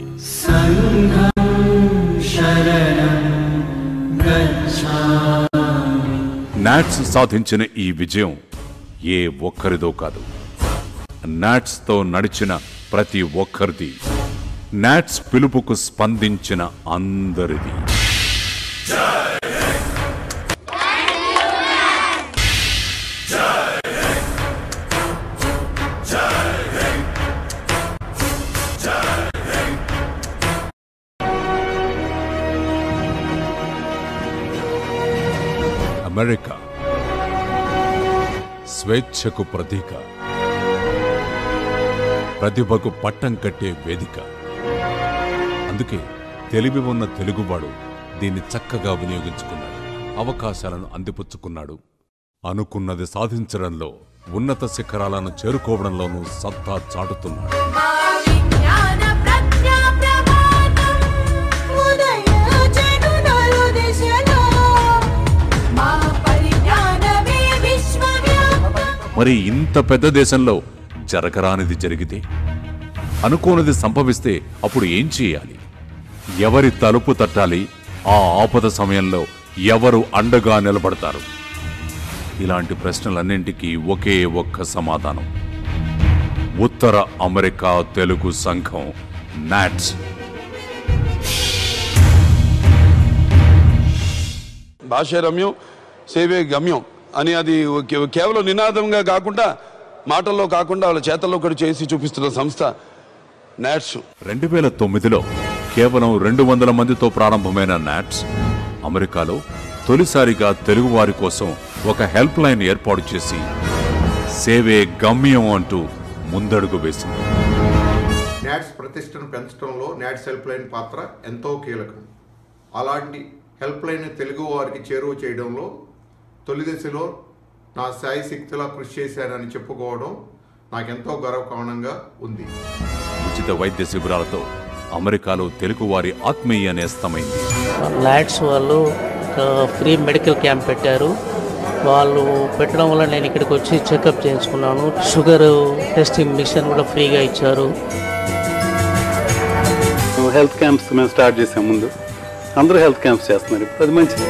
నాట్స్ సాధించిన ఈ విజయం ఏ ఒక్కరిదో కాదు, నాట్స్తో నడిచిన ప్రతి ఒక్కరిది, నాట్స్ పిలుపుకు స్పందించిన అందరిది. అమెరికా స్వేచ్ఛకు ప్రతీక, ప్రతిభకు పట్టం కట్టే వేదిక. అందుకే తెలివి ఉన్న తెలుగువాడు దీన్ని చక్కగా వినియోగించుకున్నాడు, అవకాశాలను అందిపుచ్చుకున్నాడు. అనుకున్నది సాధించడంలో, ఉన్నత శిఖరాలను చేరుకోవడంలోనూ సత్తా చాటుతున్నాడు. మరి ఇంత పెద్ద దేశంలో జరగరానిది జరిగితే, అనుకోనిది సంభవిస్తే అప్పుడు ఏం చేయాలి? ఎవరి తలుపు తట్టాలి? ఆ ఆపద సమయంలో ఎవరు అండగా నిలబడతారు? ఇలాంటి ప్రశ్నలన్నింటికీ ఒకే ఒక్క సమాధానం: ఉత్తర అమెరికా తెలుగు సంఘం నాట్స్.
భాషే రమ్యం సేవే గమ్యం అని అది కేవలం నినాదంగా కాకుండా మాటల్లో కాకుండా వాళ్ళ చేతల్లో కూడా చేసి చూపిస్తున్న సంస్థ నాట్స్.
2009లో కేవలం 200 మందితో ప్రారంభమైన నాట్స్ అమెరికాలో తొలిసారిగా తెలుగువారి కోసం ఒక హెల్ప్ లైన్ ఏర్పాటు చేసి సేవే గమ్యం అంటూ ముందడుగు వేసింది.
నాట్స్ ప్రతిష్టను పెంచడంలో నాట్స్ హెల్ప్ లైన్ పాత్ర ఎంతో కీలకం. అలాంటి హెల్ప్ లైన్ తెలుగు వారికి చేరువ చేయడంలో తొలి దశలో నా శాయశక్తిలా కృషి చేశానని చెప్పుకోవడం నాకెంతో గర్వకారణంగా ఉంది.
ఉచిత వైద్య శిబిరాలతో అమెరికాలో తెలుగువారి ఆత్మీయ నేస్తమైంది.
నాట్స్ వాళ్ళు ఫ్రీ మెడికల్ క్యాంప్ పెట్టారు. వాళ్ళు పెట్టడం వల్ల నేను ఇక్కడికి వచ్చి చెకప్ చేయించుకున్నాను. షుగర్ టెస్టింగ్ మిషన్ కూడా ఫ్రీగా ఇచ్చారు.
హెల్త్ క్యాంప్స్ మేము స్టార్ట్ చేసే ముందు అందరూ హెల్త్ క్యాంప్స్ చేస్తున్నారు. ఇప్పుడు అది మంచిది.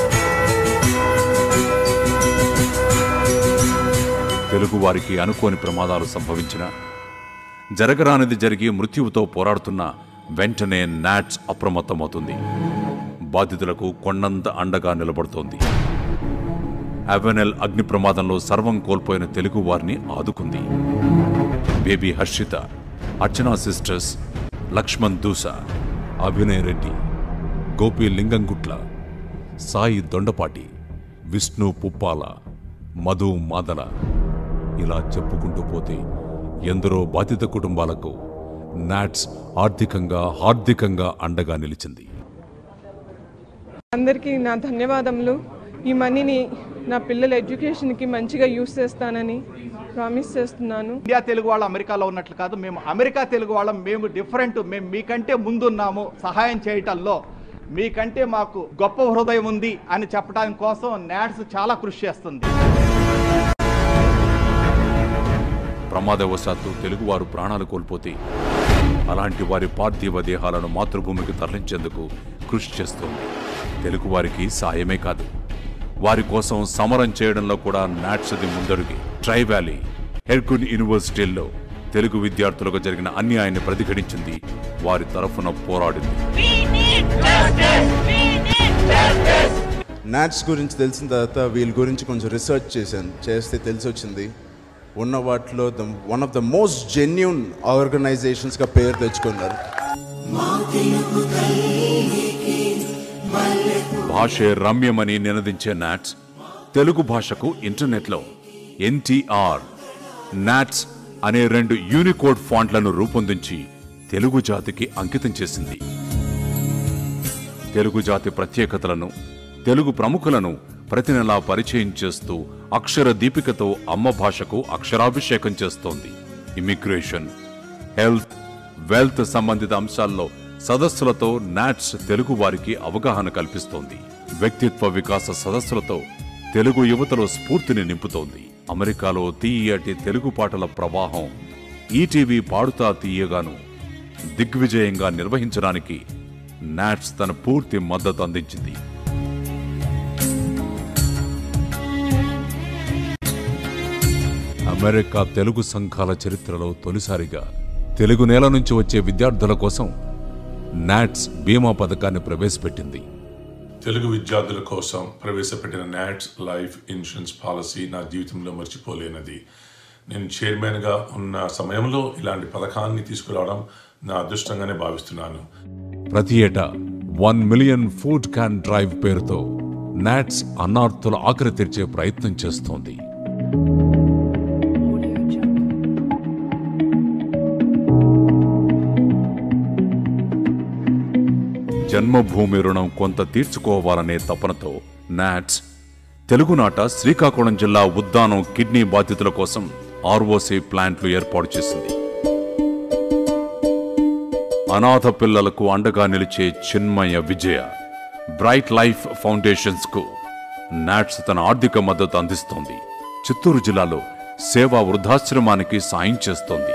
తెలుగు వారికి అనుకోని ప్రమాదాలు సంభవించిన, జరగరానిది జరిగి మృత్యువుతో పోరాడుతున్న వెంటనే నాట్స్ అప్రమత్తమవుతుంది. బాధితులకు కొండంత అండగా నిలబడుతోంది. అవెనెల్ అగ్ని ప్రమాదంలో సర్వం కోల్పోయిన తెలుగు వారిని ఆదుకుంది. బేబీ హర్షిత, అర్చనా సిస్టర్స్, లక్ష్మణ్ దూసా, అభినయ్ రెడ్డి, గోపి లింగంగుట్ల, సాయి దొండపాటి, విష్ణు పుప్పాల, మధు మాదల, ఇలా చెప్పుకుంటూ పోతే ఎందరో బాధిత కుటుంబాలకు నాట్స్ హార్దికంగా అండగా నిలిచింది.
అందరికీ నా ధన్యవాదములు. ఈ మనీని నా పిల్లల ఎడ్యుకేషన్కి మంచిగా యూస్ చేస్తానని ప్రామిస్ చేస్తున్నాను.
ఇండియా తెలుగు వాళ్ళు అమెరికాలో ఉన్నట్లు కాదు, మేము అమెరికా తెలుగు వాళ్ళం. మేము డిఫరెంట్. మేము మీకంటే ముందున్నాము సహాయం చేయటంలో. మీకంటే మాకు గొప్ప హృదయం ఉంది అని చెప్పడానికి కోసం నాట్స్ చాలా కృషి చేస్తుంది.
ప్రమాదవశాత్తు తెలుగువారు ప్రాణాలు కోల్పోతే అలాంటి వారి పార్థివ దేహాలను మాతృభూమికి తరలించేందుకు కృషి చేస్తోంది. తెలుగువారికి సాయమే కాదు, వారి కోసం సమరం చేయడంలో కూడా నాట్స్ది ముందడుగి. ట్రై వ్యాలీ, హెర్కున్ యూనివర్సిటీల్లో తెలుగు విద్యార్థులకు జరిగిన అన్యాయాన్ని ప్రతిఘటించింది, వారి తరఫున పోరాడింది.
నాట్స్ గురించి తెలిసిన తర్వాత వీళ్ళ గురించి కొంచెం రీసెర్చ్ చేస్తే తెలిసి వచ్చింది ఉన్న వాటిలో one of the most genuine ఆర్గనైజేషన్స్గా పేరు తెచ్చుకున్నారు.
భాషే రమ్యమని నినదించే నాట్స్ తెలుగు భాషకు ఇంటర్నెట్లో ఎన్టీఆర్, నాట్స్ అనే 2 యూనికోడ్ ఫాంట్లను రూపొందించి తెలుగు జాతికి అంకితం చేసింది. తెలుగు జాతి ప్రత్యేకతలను, తెలుగు ప్రముఖులను ప్రతి నెలా పరిచయం చేస్తూ అక్షర దీపికతో అమ్మ భాషకు అక్షరాభిషేకం చేస్తోంది. ఇమిగ్రేషన్, హెల్త్, వెల్త్ సంబంధిత అంశాల్లో సదస్సులతో నాట్స్ తెలుగు వారికి అవగాహన కల్పిస్తోంది. వ్యక్తిత్వ వికాస సదస్సులతో తెలుగు యువతలో స్ఫూర్తిని నింపుతోంది. అమెరికాలో తీయటి తెలుగు పాటల ప్రవాహం ఈటీవీ పాడుతా తీయగాను దిగ్విజయంగా నిర్వహించడానికి నాట్స్ తన పూర్తి మద్దతు అందించింది. అమెరికా తెలుగు సంఘాల చరిత్రలో తొలిసారిగా తెలుగు నేల నుంచి వచ్చే విద్యార్థుల కోసం నాట్స్ బీమా పథకాన్ని ప్రవేశపెట్టింది.
తెలుగు విద్యార్థుల కోసం ప్రవేశపెట్టిన నాట్స్ లైఫ్ ఇన్సూరెన్స్ పాలసీ నా జీవితంలో మర్చిపోలేనిది. నేను చైర్మన్గా ఉన్న సమయంలో ఇలాంటి పథకాన్ని తీసుకురావడం నా అదృష్టంగానే భావిస్తున్నాను.
ప్రతి ఏటా 1 మిలియన్ ఫుడ్ క్యాన్ డ్రైవ్ పేరుతో నాట్స్ అన్నార్తుల ఆకలి తీర్చే ప్రయత్నం చేస్తోంది. జన్మభూమి రుణం కొంత తీర్చుకోవాలనే తపనతో నాట్స్ తెలుగునాట శ్రీకాకుళం జిల్లా ఉద్దానం కిడ్నీ బాధితుల కోసం ఆర్ఓసి ప్లాంట్లు ఏర్పాటు చేసింది. అనాథ పిల్లలకు అండగా నిలిచే Chinmaya Vijaya, bright life foundations కు నాట్స్ తన ఆర్థిక మద్దతు అందిస్తోంది. చిత్తూరు జిల్లాలో సేవా వృద్ధాశ్రమానికి సాయం చేస్తోంది.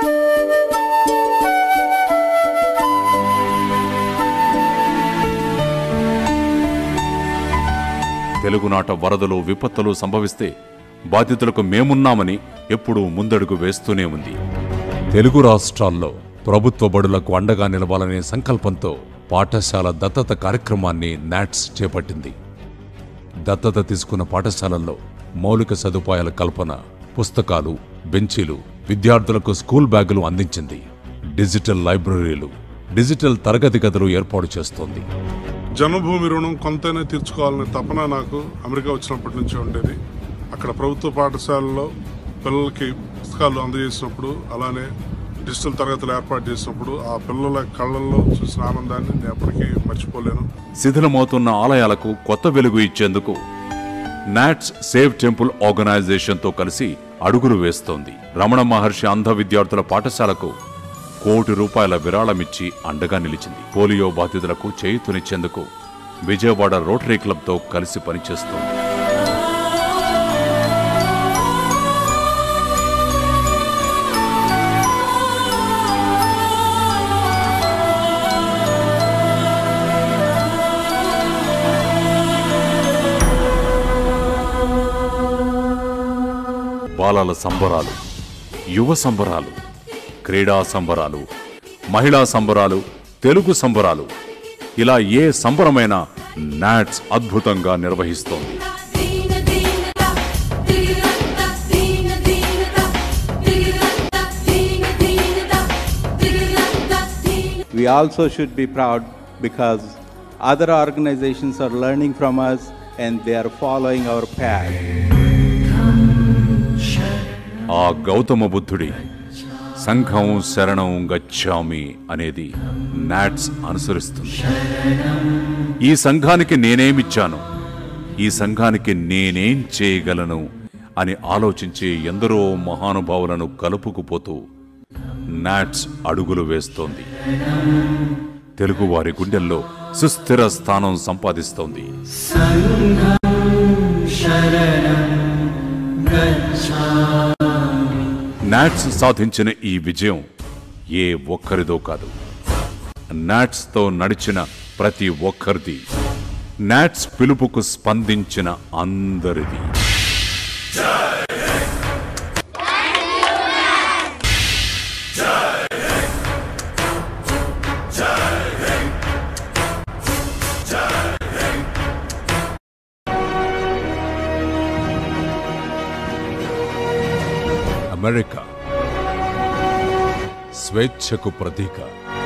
తెలుగునాట వరదలు, విపత్తులు సంభవిస్తే బాధితులకు మేమున్నామని ఎప్పుడూ ముందడుగు వేస్తూనే ఉంది. తెలుగు రాష్ట్రాల్లో ప్రభుత్వ బడులకు అండగా నిలవాలనే సంకల్పంతో పాఠశాల దత్తత కార్యక్రమాన్ని నాట్స్ చేపట్టింది. దత్తత తీసుకున్న పాఠశాలల్లో మౌలిక సదుపాయాల కల్పన, పుస్తకాలు, బెంచీలు, విద్యార్థులకు స్కూల్ బ్యాగులు అందించింది. డిజిటల్ లైబ్రరీలు, డిజిటల్ తరగతి గదులు ఏర్పాటు చేస్తోంది.
జన్మభూమి రుణం కొంతైనా తీర్చుకోవాలనే తపన నాకు అమెరికా వచ్చినప్పటి నుంచి ఉండేది. అక్కడ ప్రభుత్వ పాఠశాలలో పిల్లలకి పుస్తకాలు అందజేసినప్పుడు, అలానే డిజిటల్ తరగతులు ఏర్పాటు చేసినప్పుడు ఆ పిల్లల కళ్ళల్లో చూసిన ఆనందాన్ని నేను ఎప్పటికీ మర్చిపోలేను.
శిథిలమవుతున్న ఆలయాలకు కొత్త వెలుగు ఇచ్చేందుకు నాట్స్ సేవ్ టెంపుల్ ఆర్గనైజేషన్తో కలిసి అడుగులు వేస్తోంది. రమణ మహర్షి అంధ విద్యార్థుల పాఠశాలకు ₹1 కోటి విరాళమిచ్చి అండగా నిలిచింది. పోలియో బాధితులకు చేయూతనిచ్చేందుకు విజయవాడ రోటరీ క్లబ్తో కలిసి పనిచేస్తోంది. బాలల సంబరాలు, యువ సంబరాలు, క్రీడా సంబరాలు, మహిళా సంబరాలు, తెలుగు సంబరాలు, ఇలా ఏ సంబరమైనా నాట్స్ అద్భుతంగా నిర్వహిస్తోంది.
We also should be proud because other organizations are learning from us and they are following our path.
ఆ గౌతమ బుద్ధుడి సంఘం శరణం గచ్ఛామి అనేది నాట్స్ అనుసరిస్తుంది. ఈ సంఘానికి నేనేమిచ్చాను, ఈ సంఘానికి నేనేం చేయగలను అని ఆలోచించే ఎందరో మహానుభావులను కలుపుకుపోతూ నాట్స్ అడుగులు వేస్తోంది. తెలుగువారి గుండెల్లో సుస్థిర స్థానం సంపాదిస్తోంది. నాట్స్ సాధించిన ఈ విజయం ఏ ఒక్కరిదో కాదు, నాట్స్తో నడిచిన ప్రతి ఒక్కరిది, నాట్స్ పిలుపుకు స్పందించిన అందరిది. అమెరికా స్వేచ్ఛకు ప్రతీక,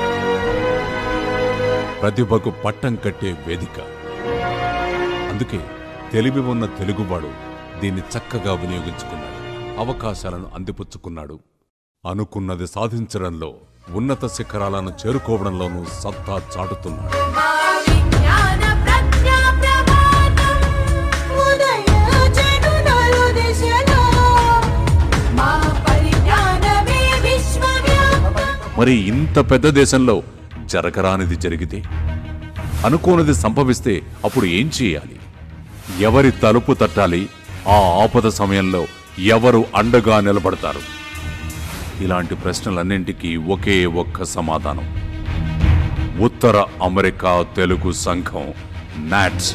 ప్రతిభకు పట్టం కట్టే వేదిక. అందుకే తెలివి ఉన్న తెలుగువాడు దీన్ని చక్కగా వినియోగించుకున్నాడు, అవకాశాలను అందిపుచ్చుకున్నాడు. అనుకున్నది సాధించడంలో, ఉన్నత శిఖరాలను చేరుకోవడంలోనూ సత్తా చాటుతున్నాడు. మరి ఇంత పెద్ద దేశంలో జరగరానిది జరిగితే, అనుకోనిది సంభవిస్తే అప్పుడు ఏం చేయాలి? ఎవరి తలుపు తట్టాలి? ఆ ఆపద సమయంలో ఎవరు అండగా నిలబడతారు? ఇలాంటి ప్రశ్నలన్నింటికీ ఒకే ఒక్క సమాధానం: ఉత్తర అమెరికా తెలుగు సంఘం నాట్స్.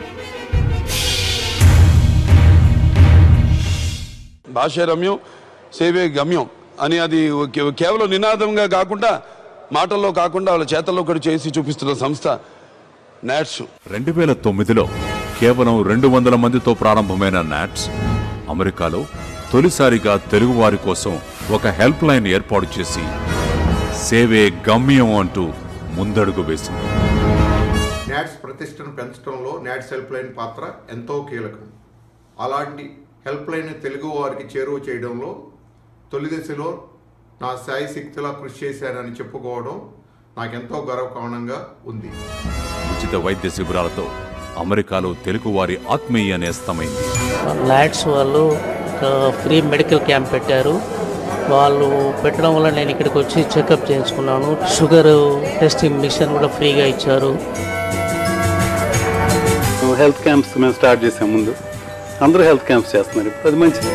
భాషే రమ్యం, సేవే గమ్యం అని అది కేవలం నినాదంగా కాకుండా, మాటల్లో కాకుండా వాళ్ళ చేతల్లో కూడా చేసి చూపిస్తున్న సంస్థ నాట్స్.
2009లో కేవలం 200 మందితో ప్రారంభమైన నాట్స్ అమెరికాలో తొలిసారిగా తెలుగువారి కోసం ఒక హెల్ప్ లైన్ ఏర్పాటు చేసి సేవే గమ్యం అంటూ ముందడుగు వేసింది.
నాట్స్ ప్రతిష్టను పెంచడంలో నాట్స్ హెల్ప్ లైన్ పాత్ర ఎంతో కీలకం. అలాంటి హెల్ప్ లైన్ తెలుగు వారికి చేరువ చేయడంలో తొలి దశలో నా సాయి శక్తిలా కృషి చేశానని చెప్పుకోవడం నాకెంతో గర్వకారణంగా ఉంది.
ఉచిత వైద్య శిబిరాలతో అమెరికాలో తెలుగువారి ఆత్మీయ నేస్తమైంది.
నాట్స్ వాళ్ళు ఫ్రీ మెడికల్ క్యాంప్ పెట్టారు. వాళ్ళు పెట్టడం వల్ల నేను ఇక్కడికి వచ్చి చెకప్ చేయించుకున్నాను. షుగర్ టెస్టింగ్ మిషన్ కూడా ఫ్రీగా ఇచ్చారు.
హెల్త్ క్యాంప్స్ మేము స్టార్ట్ చేసే ముందు అందరూ హెల్త్ క్యాంప్స్ చేస్తున్నారు. ఇప్పుడు అది మంచిది.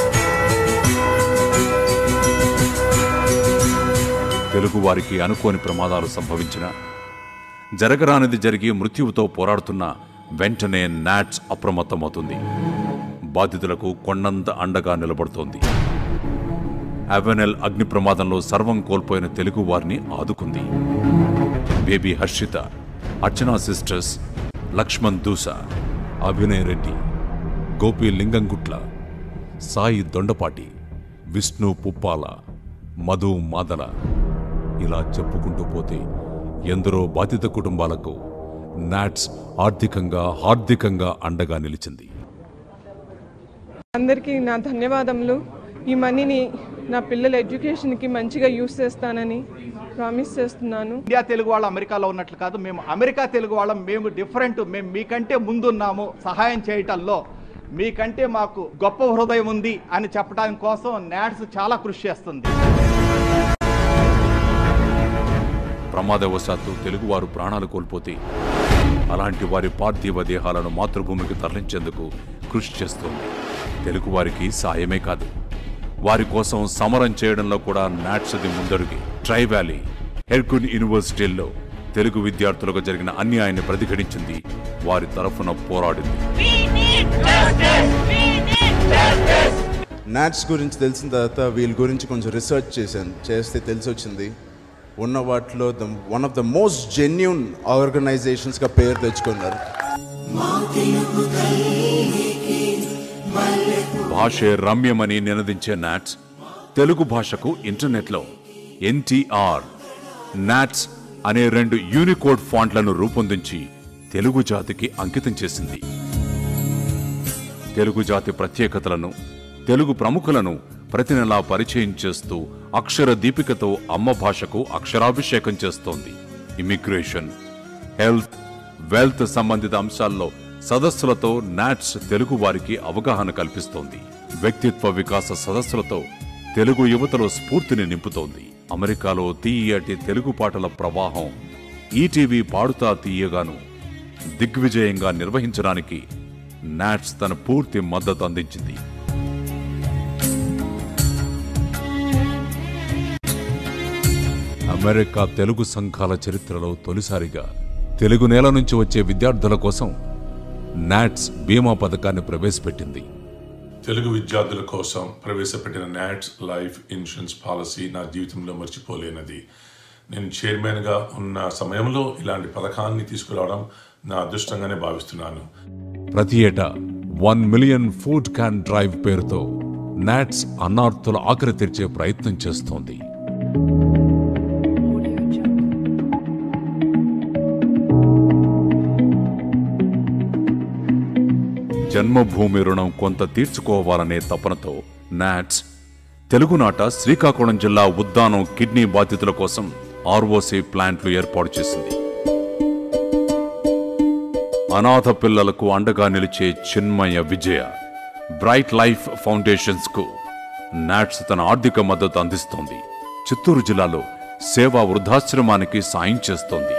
తెలుగు వారికి అనుకోని ప్రమాదాలు సంభవించినా, జరగరానిది జరిగి మృత్యువుతో పోరాడుతున్న వెంటనే నాట్స్ అప్రమత్తమవుతుంది. బాధితులకు కొండంత అండగా నిలబడుతోంది. అవెనెల్ అగ్ని ప్రమాదంలో సర్వం కోల్పోయిన తెలుగు వారిని ఆదుకుంది. బేబీ హర్షిత, అర్చనా సిస్టర్స్, లక్ష్మణ్ దూసా, అభినయ్ రెడ్డి, గోపి లింగంగుట్ల, సాయి దొండపాటి, విష్ణు పుప్పాల, మధు మాదల, ఇలా చెప్పుకుంటూ పోతే ఎందరో బాధిత కుటుంబాలకు నాట్స్ ఆర్థికంగా అండగా నిలిచింది.
అందరికీ నా ధన్యవాదములు. ఈ మనీని నా పిల్లల ఎడ్యుకేషన్కి మంచిగా యూస్ చేస్తానని ప్రామిస్ చేస్తున్నాను.
ఇండియా తెలుగు వాళ్ళు అమెరికాలో ఉన్నట్లు కాదు, మేము అమెరికా తెలుగు వాళ్ళం, మేము డిఫరెంట్, మేము మీకంటే ముందున్నాము సహాయం చేయటంలో. మీకంటే మాకు గొప్ప హృదయం ఉంది అని చెప్పడానికి కోసం నాట్స్ చాలా కృషి చేస్తుంది.
ప్రమాదవశాత్తు తెలుగువారు ప్రాణాలు కోల్పోతే అలాంటి వారి పార్థివ దేహాలను మాతృభూమికి తరలించేందుకు కృషి చేస్తోంది. తెలుగువారికి సాయమే కాదు, వారి కోసం సమరం చేయడంలో కూడా నాట్స్ది ముందడుగే. ట్రై వ్యాలీ, హెర్కున్ యూనివర్సిటీల్లో తెలుగు విద్యార్థులకు జరిగిన అన్యాయాన్ని ప్రతిఘటించింది, వారి తరఫున పోరాడింది.
నాట్స్ గురించి తెలిసిన తర్వాత వీళ్ళ గురించి కొంచెం రీసెర్చ్ చేస్తే తెలిసి వచ్చింది, ఉన్న వాటిలో one of the most genuine ఆర్గనైజేషన్స్గా పేరు తెచ్చుకున్నారు.
భాషే రమ్యమని నినదించే నాట్స్ తెలుగు భాషకు ఇంటర్నెట్లో NTR నాట్స్ అనే 2 యూనికోడ్ ఫాంట్లను రూపొందించి తెలుగు జాతికి అంకితం చేసింది. తెలుగు జాతి ప్రత్యేకతలను, తెలుగు ప్రముఖులను ప్రతి నెలా పరిచయం చేస్తూ అక్షర దీపికతో అమ్మ భాషకు అక్షరాభిషేకం చేస్తోంది. ఇమిగ్రేషన్, హెల్త్, వెల్త్ సంబంధిత అంశాల్లో సదస్సులతో నాట్స్ తెలుగు వారికి అవగాహన కల్పిస్తోంది. వ్యక్తిత్వ వికాస సదస్సులతో తెలుగు యువతలో స్ఫూర్తిని నింపుతోంది. అమెరికాలో తీయటి తెలుగు పాటల ప్రవాహం ఈటీవీ పాడుతా తీయగాను దిగ్విజయంగా నిర్వహించడానికి నాట్స్ తన పూర్తి మద్దతు అందించింది. అమెరికా తెలుగు సంఘాల చరిత్రలో తొలిసారిగా తెలుగు నేల నుంచి వచ్చే విద్యార్థుల కోసం నాట్స్ బీమా పథకాన్ని ప్రవేశపెట్టింది.
తెలుగు విద్యార్థుల కోసం ప్రవేశపెట్టిన నాట్స్ లైఫ్ ఇన్సూరెన్స్ పాలసీ నా జీవితంలో మర్చిపోలేనిది. నేను చైర్మన్గా ఉన్న సమయంలో ఇలాంటి పథకాన్ని తీసుకురావడం నా అదృష్టంగానే భావిస్తున్నాను.
ప్రతి ఏటా 1 మిలియన్ ఫుడ్ క్యాన్ డ్రైవ్ పేరుతో నాట్స్ అన్నార్తుల ఆకలి తీర్చే ప్రయత్నం చేస్తోంది. జన్మభూమి రుణం కొంత తీర్చుకోవాలనే తపనతో నాట్స్ తెలుగునాట శ్రీకాకుళం జిల్లా ఉద్దానం కిడ్నీ బాధితుల కోసం ROC ప్లాంట్లు ఏర్పాటు చేసింది. అనాథ పిల్లలకు అండగా నిలిచే Chinmaya Vijaya, bright life foundations కు నాట్స్ తన ఆర్థిక మద్దతు అందిస్తోంది. చిత్తూరు జిల్లాలో సేవా వృద్ధాశ్రమానికి సాయం చేస్తోంది.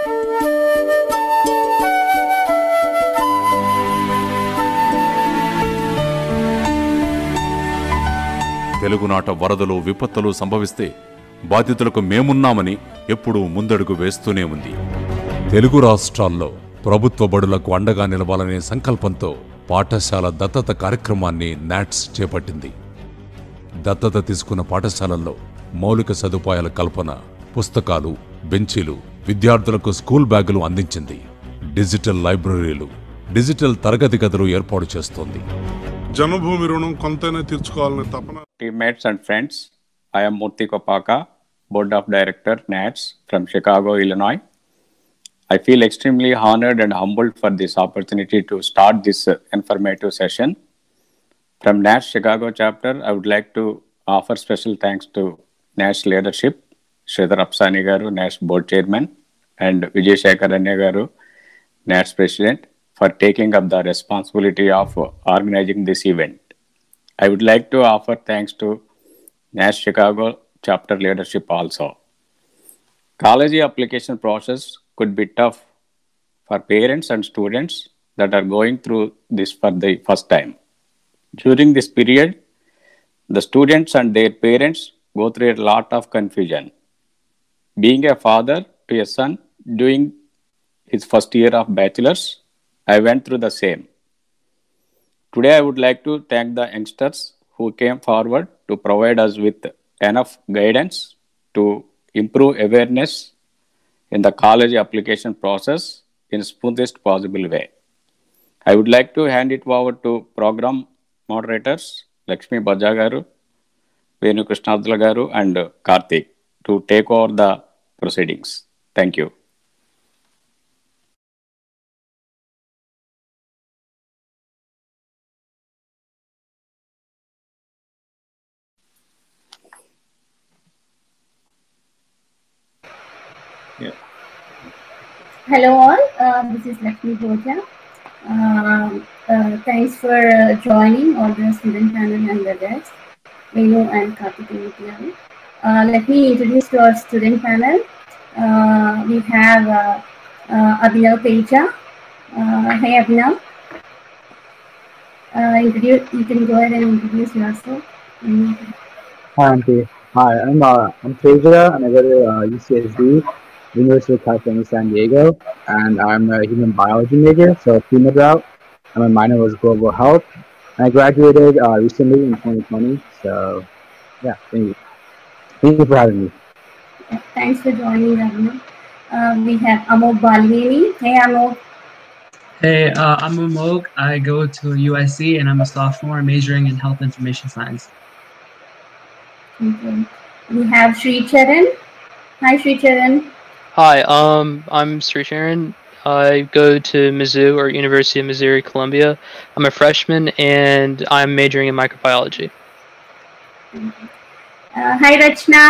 తెలుగునాట వరదలు, విపత్తులు సంభవిస్తే బాధితులకు మేమున్నామని ఎప్పుడూ ముందడుగు వేస్తూనే ఉంది. తెలుగు రాష్ట్రాల్లో ప్రభుత్వ బడులకు అండగా నిలవాలనే సంకల్పంతో పాఠశాల దత్తత కార్యక్రమాన్ని నాట్స్ చేపట్టింది. దత్తత తీసుకున్న పాఠశాలల్లో మౌలిక సదుపాయాల కల్పన, పుస్తకాలు, బెంచీలు, విద్యార్థులకు స్కూల్ బ్యాగులు అందించింది. డిజిటల్ లైబ్రరీలు, డిజిటల్ తరగతి గదులు ఏర్పాటు చేస్తోంది.
జన్మభూమి రుణం కొంతైనా తీర్చుకోవాలనే తపన.
Teammates and friends, I am Murthy Kopaka, Board of Director, NATS from Chicago, Illinois. I feel extremely honored and humbled for this opportunity to start this informative session. From NATS Chicago chapter, I would like to offer special thanks to NATS leadership, Sridhar Apsani Garu, NATS Board Chairman, and Vijay Shekhar Anya Garu, NATS President, for taking up the responsibility of organizing this event. I would like to offer thanks to NATS Chicago chapter leadership also. College application process could be tough for parents and students that are going through this for the first time. During this period, the students and their parents go through a lot of confusion. Being a father to a son doing his first year of bachelor's, I went through the same. Today, I would like to thank the youngsters who came forward to provide us with enough guidance to improve awareness in the college application process in smoothest possible way. I would like to hand it over to program moderators Lakshmi Bajja garu, Venu Krishnadula garu, and Karthik to take over the proceedings. Thank you.
Hello all, this is Lakshmi Bhoja. Thanks for joining all the student panel and the guests, Venu and Karthik. Let me introduce to our student panel. We have Abhinav Teja. Hey Abhinav. You can go ahead and introduce yourself.
Hi, Auntie. Hi, I'm Teja, and I go to UCSD, University of California, San Diego, and I'm a human biology major, so FEMA route. And my minor was global health. And I graduated recently in 2020. So, yeah, thank you. Thank you for having me.
Thanks for joining, Abhinav. We have Amog Balveni. Hey, Amog.
Hey, I'm Amog. I go to USC, and I'm a sophomore majoring in health information science.
Okay. We have Sri Charan. Hi, Sri Charan.
Hi, I'm Sri Charan. I go to Mizzou, or University of Missouri, Columbia. I'm a freshman, and I'm majoring in microbiology.
Hi, Rachna.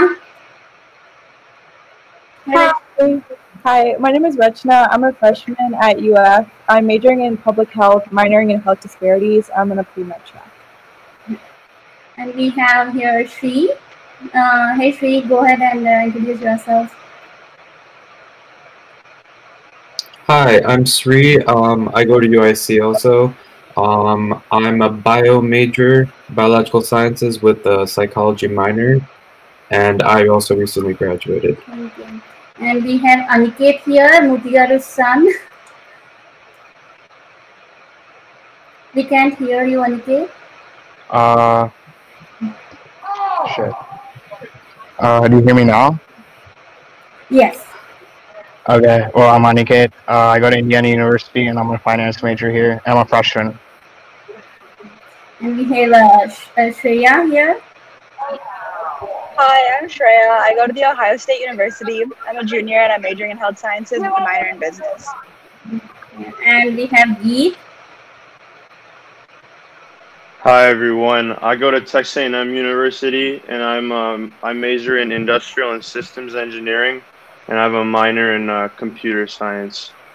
Hi, my name is Rachna. I'm a freshman at UF. I'm majoring in public health, minoring in health disparities. I'm in a pre-med track.
And we have here Shri. Hey Shri, go ahead and introduce yourself.
Hi, I'm Sri. I go to UIC also. I'm a bio major, biological sciences with a psychology minor, and I also recently graduated.
Okay. And we have Aniket here, Mutigaru's son. We can't hear you, Aniket.
Shit. Do you hear me now?
Yes.
Okay, well, I'm Aniket. I go to Indiana University, and I'm a finance major here, and I'm a freshman.
And we have Shreya here.
Hi, I'm Shreya. I go to The Ohio State University. I'm a junior, and I'm majoring in health sciences with a minor in business.
And we have Geet.
Hi everyone. I go to Texas A&M University, and I major in industrial and systems engineering, and I have a minor in computer science.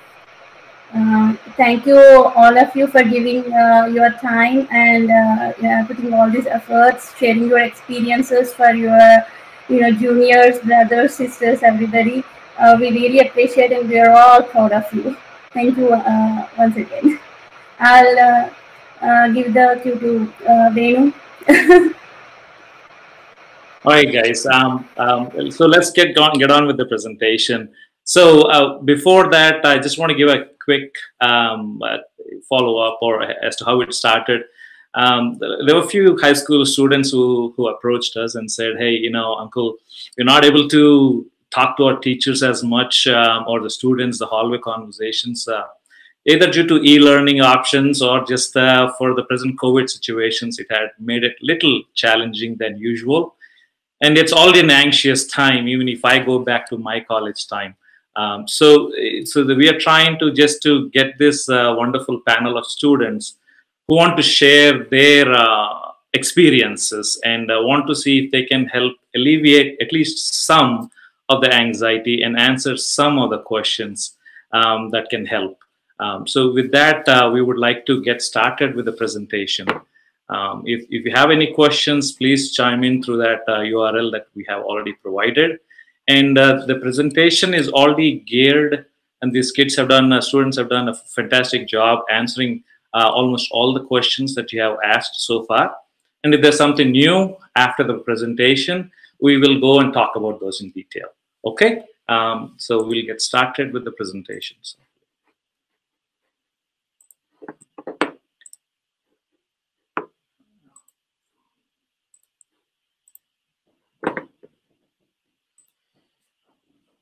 Thank you all of you for giving your time and putting all these efforts, sharing your experiences for your juniors, brothers, sisters, everybody. We really appreciate and we are all proud of you. Thank you once again. I'll give the cue to Venu.
All right, guys. So let's get on with the presentation. So before that, I just want to give a quick follow-up or as to how it started. There were a few high school students who approached us and said, "Hey, Uncle, we're not able to talk to our teachers as much or the students, the hallway conversations." Either due to e-learning options or just for the present COVID situations, it had made it little challenging than usual. And it's already an anxious time, even if I go back to my college time. So we are trying to get this wonderful panel of students who want to share their experiences and want to see if they can help alleviate at least some of the anxiety and answer some of the questions that can help. So with that, we would like to get started with the presentation. If you have any questions, please chime in through that URL that we have already provided. And the presentation is already geared, and these kids have done, students have done a fantastic job answering almost all the questions that you have asked so far. And if there's something new after the presentation, we will go and talk about those in detail. Okay? So we'll get started with the presentations.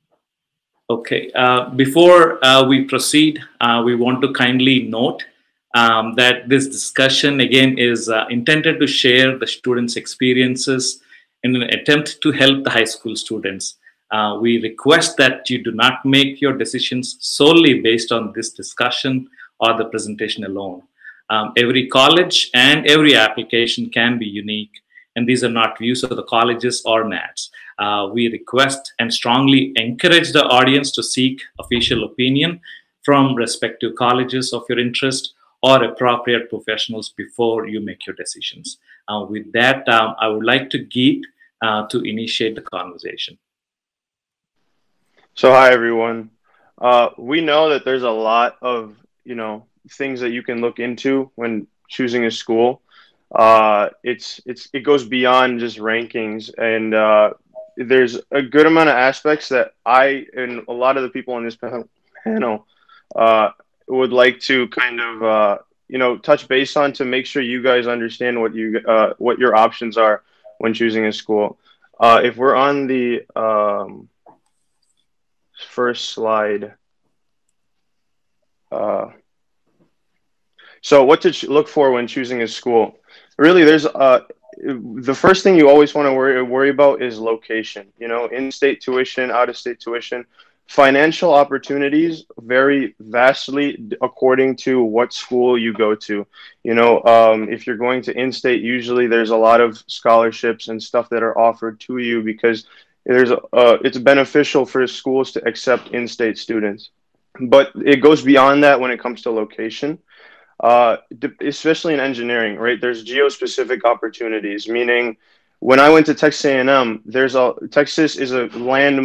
Okay, before we proceed, we want to kindly note that this discussion again is intended to share the students' experiences in an attempt to help the high school students. We request that you do not make your decisions solely based on this discussion or the presentation alone. Every college and every application can be unique, and these are not views of the colleges or NATS. We request and strongly encourage the audience to seek official opinion from respective colleges of your interest or appropriate professionals before you make your decisions. With that, I would like to Geet to initiate the conversation.
So hi everyone. We know that there's a lot of things that you can look into when choosing a school. It goes beyond just rankings, and there's a good amount of aspects that I and a lot of the people on this panel would like to kind of touch base on to make sure you guys understand what your options are when choosing a school. If we're on the first slide. So what to look for when choosing a school? Really, there's the first thing you always want to worry about is location. In-state tuition, out-of-state tuition. Financial opportunities vary vastly according to what school you go to. If you're going to in-state, usually there's a lot of scholarships and stuff that are offered to you because it's beneficial for schools to accept in-state students. But it goes beyond that when it comes to location. Especially in engineering, right? There's geo-specific opportunities, meaning when I went to Texas A&M, Texas is a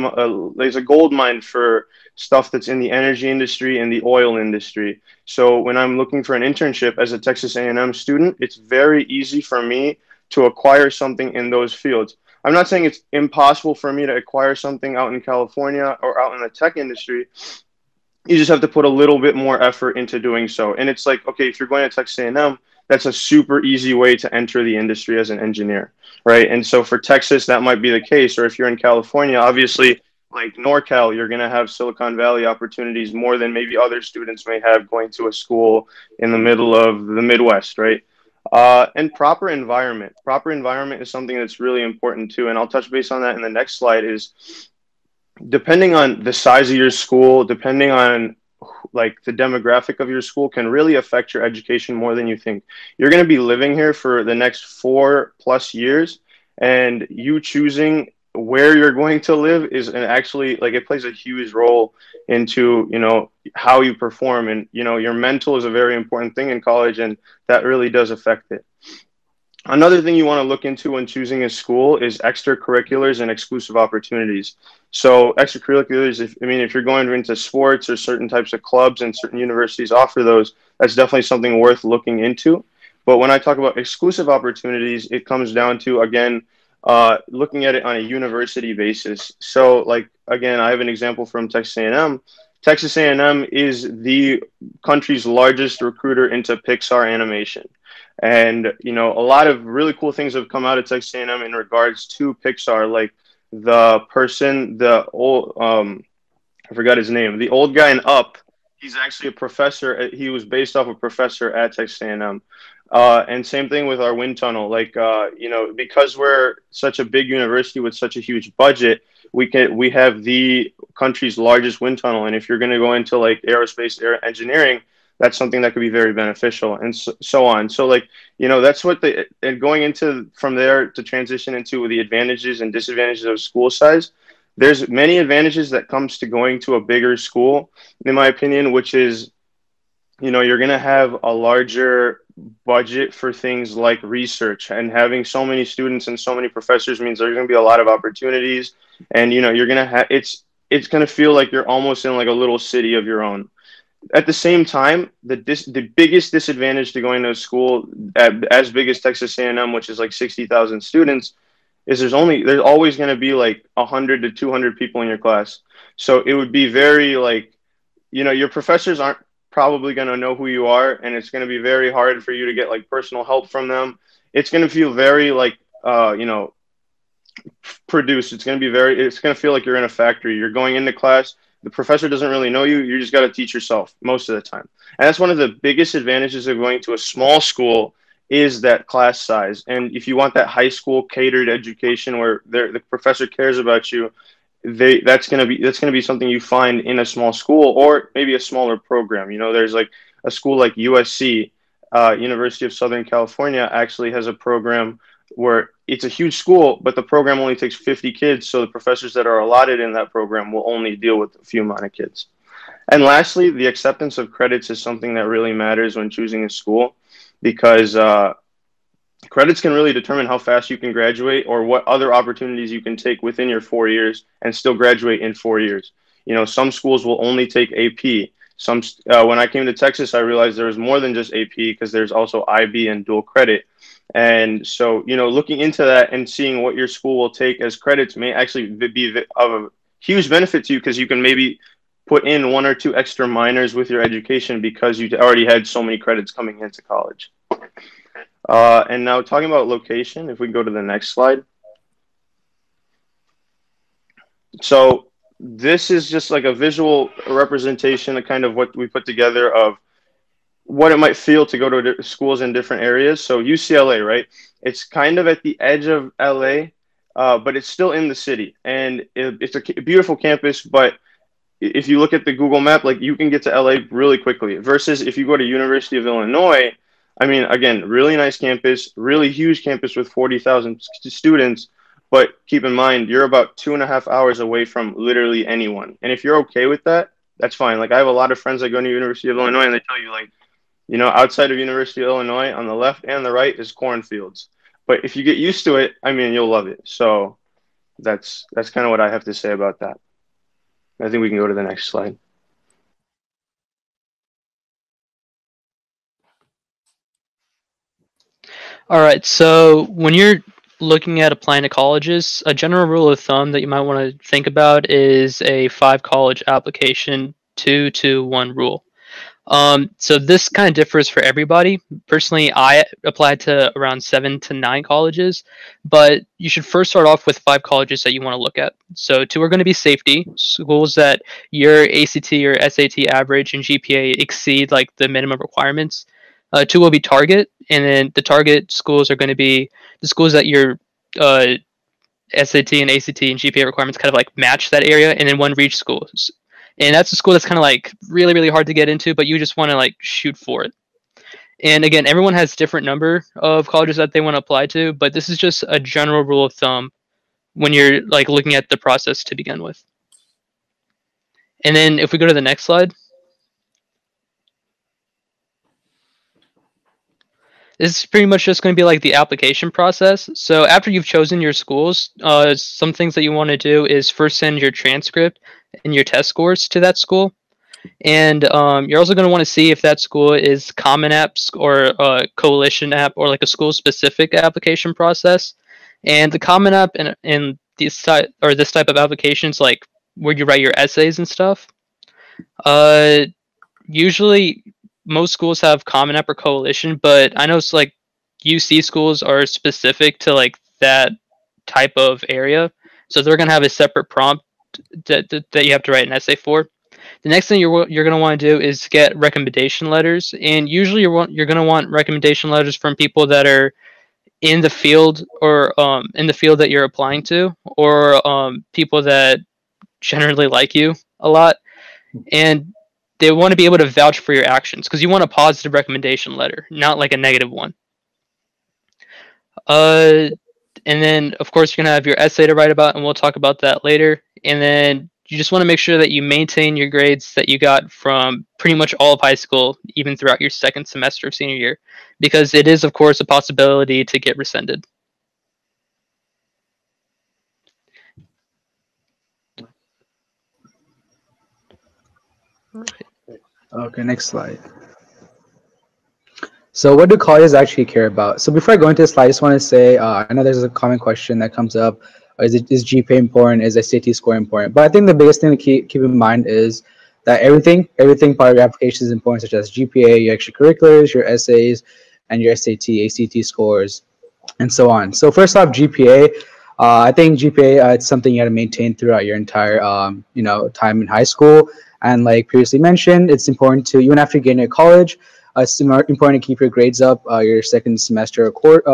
gold mine for stuff that's in the energy industry and the oil industry. So when I'm looking for an internship as a Texas A&M student, it's very easy for me to acquire something in those fields. I'm not saying it's impossible for me to acquire something out in California or out in the tech industry. You just have to put a little bit more effort into doing so. And it's like, okay, if you're going to Texas A&M, that's a super easy way to enter the industry as an engineer, right? And so for Texas, that might be the case. Or if you're in California, obviously, like NorCal, you're going to have Silicon Valley opportunities more than maybe other students may have going to a school in the middle of the Midwest, right? And proper environment. Proper environment is something that's really important too. And I'll touch base on that in the next slide. Is depending on the size of your school, depending on like the demographic of your school can really affect your education more than you think. You're going to be living here for the next 4+ years, and you choosing where you're going to live is actually like it plays a huge role into how you perform, and your mental is a very important thing in college, and that really does affect it. Another thing you want to look into when choosing a school is extracurriculars and exclusive opportunities. So extracurriculars, if you're going into sports or certain types of clubs and certain universities offer those, that's definitely something worth looking into. But when I talk about exclusive opportunities, it comes down to, again, looking at it on a university basis. So like, again, I have an example from Texas A&M. Texas A&M is the country's largest recruiter into Pixar animation. And, a lot of really cool things have come out of Texas A&M in regards to Pixar, like the old, I forgot his name, the old guy in Up, he's actually a professor. He was based off a professor at Texas A&M. And same thing with our wind tunnel. Like, because we're such a big university with such a huge budget, we have the country's largest wind tunnel. And if you're going to go into like aerospace engineering, that's something that could be very beneficial, and so on. So like, that's what and going into from there to transition into the advantages and disadvantages of school size. There's many advantages that comes to going to a bigger school, in my opinion, which is, you're going to have a larger budget for things like research, and having so many students and so many professors means there's going to be a lot of opportunities, and, you're going to have, it's going to feel like you're almost in like a little city of your own. At the same time, the biggest disadvantage to going to a school as big as Texas A&M, which is like 60,000 students, is there's always going to be like 100 to 200 people in your class. So it would be very like, your professors aren't probably going to know who you are, and it's going to be very hard for you to get like personal help from them. It's going to feel very like, produced. It's going to feel like you're in a factory. You're going into class, The professor doesn't really know you. You just got to teach yourself most of the time. And that's one of the biggest advantages of going to a small school is that class size. And if you want that high school catered education where the professor cares about you, that's going to be something you find in a small school or maybe a smaller program. You know, there's like a school like USC, University of Southern California, actually has a program where it's a huge school, but the program only takes 50 kids. So the professors that are allotted in that program will only deal with a few amount of kids. And lastly, the acceptance of credits is something that really matters when choosing a school, because credits can really determine how fast you can graduate or what other opportunities you can take within your 4 years and still graduate in 4 years. You know, some schools will only take AP. When I came to Texas, I realized there was more than just AP because there's also IB and dual credit. And so, you know, looking into that and seeing what your school will take as credits may actually be of a huge benefit to you, because you can maybe put in 1 or 2 extra minors with your education because you already had so many credits coming into college. And now talking about location, if we go to the next slide. So this is just like a visual representation of kind of what we put together of what it might feel to go to schools in different areas. So UCLA, right? It's kind of at the edge of LA, but it's still in the city. And it's a beautiful campus, but if you look at the Google map, like you can get to LA really quickly versus if you go to University of Illinois. I mean, again, really nice campus, really huge campus with 40,000 students. But keep in mind, you're about 2.5 hours away from literally anyone. And if you're okay with that, that's fine. Like I have a lot of friends that go to University of Illinois and they tell you like, you know, outside of University of Illinois on the left and the right is cornfields. But if you get used to it, I mean, you'll love it. So that's kind of what I have to say about that. I think we can go to the next slide.
All right, so when you're looking at applying to colleges, a general rule of thumb that you might want to think about is a 5-college application 2-to-1 rule. So this kind of differs for everybody. Personally, I applied to around 7 to 9 colleges, but you should first start off with 5 colleges that you want to look at. So 2 are going to be safety, schools that your ACT or SAT average and GPA exceed like the minimum requirements. 2 will be target, and then the target schools are going to be the schools that your SAT and ACT and GPA requirements kind of like match that area, and then 1 reach schools. And that's a school that's kind of like really, really hard to get into, but you just want to like shoot for it. And again, everyone has different number of colleges that they want to apply to, but this is just a general rule of thumb when you're like looking at the process to begin with. And then if we go to the next slide. This is pretty much just going to be like the application process. So after you've chosen your schools, some things that you want to do is first send your transcript and your test scores to that school. And you're also going to want to see if that school is Common Apps or a Coalition app or like a school-specific application process. And the Common App and this type of applications, like where you write your essays and stuff, usually most schools have Common App or Coalition, but I know it's like UC schools are specific to like that type of area, so they're going to have a separate prompt that you have to write an essay for. The next thing you're going to want to do is get recommendation letters, and usually you're going to want recommendation letters from people that are in the field or in the field that you're applying to, or people that generally like you a lot, and they want to be able to vouch for your actions, because you want a positive recommendation letter, not like a negative one. And then, of course, you're going to have your essay to write about, and we'll talk about that later. And then you just want to make sure that you maintain your grades that you got from pretty much all of high school, even throughout your 2nd semester of senior year, because it is, of course, a possibility to get rescinded.
Okay, next slide. So what do colleges actually care about? So before I go into this slide, I just want to say, I know there's a common question that comes up. Is GPA important? Is SAT score important? But I think the biggest thing to keep in mind is that everything part of your application is important, such as GPA, your extracurriculars, your essays, and your SAT, ACT scores, and so on. So first off, GPA. I think GPA it's something you got to maintain throughout your entire time in high school. And like previously mentioned, it's important to even after getting to college, it's important to keep your grades up your second semester.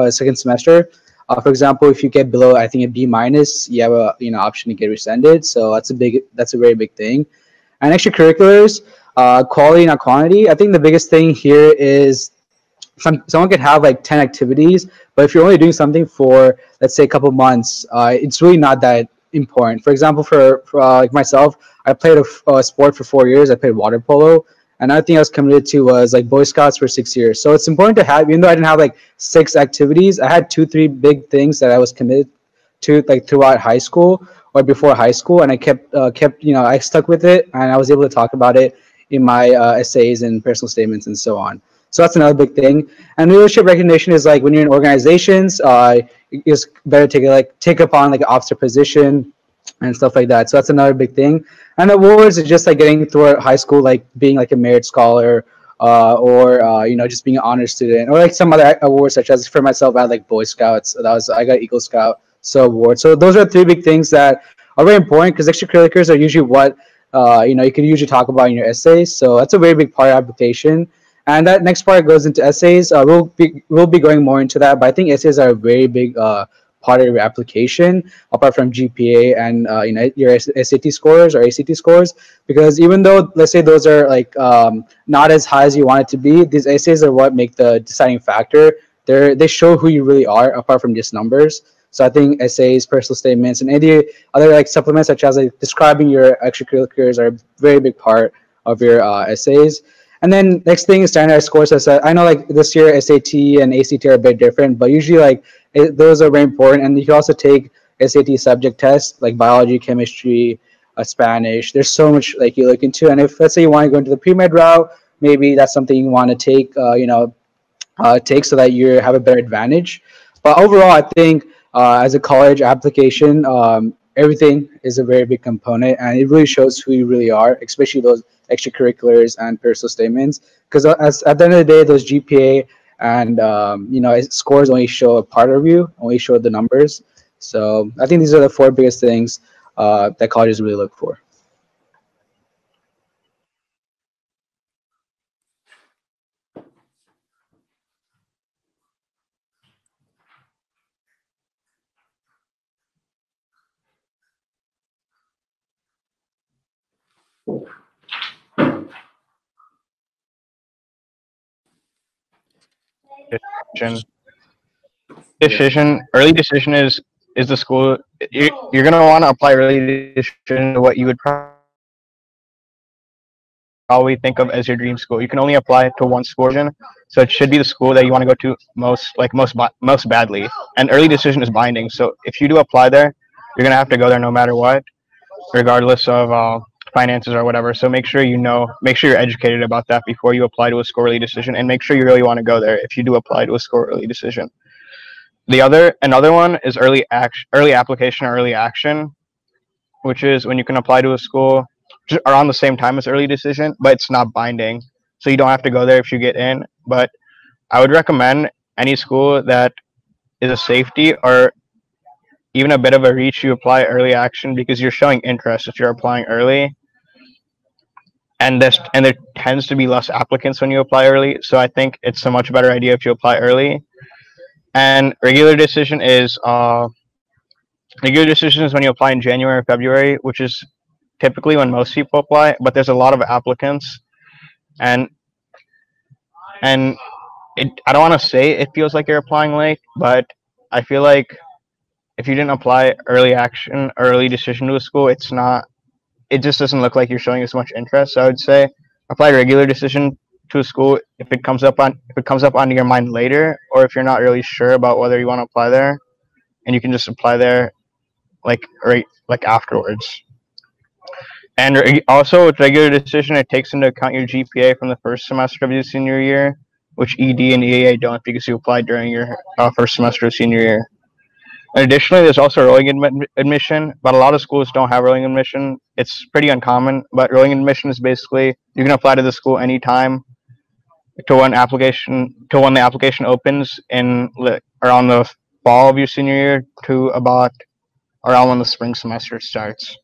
For example, if you get below, I think a B minus, you have a option to get rescinded. So that's a very big thing. And extracurriculars, quality not quantity. I think the biggest thing here is someone could have like 10 activities, but if you're only doing something for, let's say, a couple months, it's really not that important. For example, for like myself, I played a sport for 4 years. I played water polo, and another thing I was committed to was like Boy Scouts for 6 years. So it's important to have, even though I didn't have like 6 activities, I had 2-3 big things that I was committed to like throughout high school or before high school, and I kept I stuck with it, and I was able to talk about it in my essays and personal statements and so on. So that's another big thing. And leadership recognition is like when you're in organizations, it's better to take upon like an officer position and stuff like that. So that's another big thing. And awards is just like getting through high school, like being like a merit scholar, or just being an honor student, or like some other awards such as for myself I had like Boy Scouts. I got Eagle Scout award. So those are 3 big things that are very important because extracurriculars are usually what you can usually talk about in your essays. So that's a very big part of application. And that next part goes into essays. We'll be going more into that, but I think essays are a very big part of your application, apart from GPA and your SAT scores or ACT scores. Because even though, let's say, those are like not as high as you want it to be, these essays are what make the deciding factor. They show who you really are, apart from just numbers. So I think essays, personal statements, and any other like supplements such as like describing your extracurriculars are a very big part of your essays. And then next thing is standardized scores. So I know like this year SAT and ACT are a bit different, but usually like those are very important. And you can also take SAT subject tests like biology, chemistry, Spanish. There's so much like you look into. And if let's say you want to go into the pre-med route, maybe that's something you want to take, take so that you have a better advantage. But overall, I think as a college application, everything is a very big component, and it really shows who you really are, especially those extracurriculars and personal statements. Because at the end of the day, those GPA and scores only show a part of you, only show the numbers. So I think these are the 4 biggest things that colleges really look for.
Early decision is the school you're going to want to apply early decision to what you would probably think of as your dream school. You can only apply to one school, so it should be the school that you want to go to most badly. And early decision is binding, so if you do apply there, you're going to have to go there no matter what, regardless of finances or whatever. So make sure you're educated about that before you apply to a school early decision, and make sure you really want to go there if you do apply to a school early decision. Another one is early application or early action, which is when you can apply to a school around the same time as early decision, but it's not binding, so you don't have to go there if you get in. But I would recommend any school that is a safety or even a bit of a reach, you apply early action, because you're showing interest if you're applying early. And there tends to be less applicants when you apply early, so I think it's a much better idea if you apply early. And regular decision is when you apply in January or February, which is typically when most people apply, but there's a lot of applicants, and I don't want to say it feels like you're applying late, but I feel like if you didn't apply early action or early decision to a school, it just doesn't look like you're showing as much interest. So I would say apply regular decision to a school if it comes up onto your mind later, or if you're not really sure about whether you want to apply there, and you can just apply there like afterwards. And also with regular decision, it takes into account your GPA from the first semester of your senior year, which ED and EAA don't, because you applied during your first semester of senior year. And additionally, there's also rolling admission, but a lot of schools don't have rolling admission. It's pretty uncommon, but rolling admission is basically you can apply to the school anytime to when the application opens in around the fall of your senior year to about around when the spring semester starts.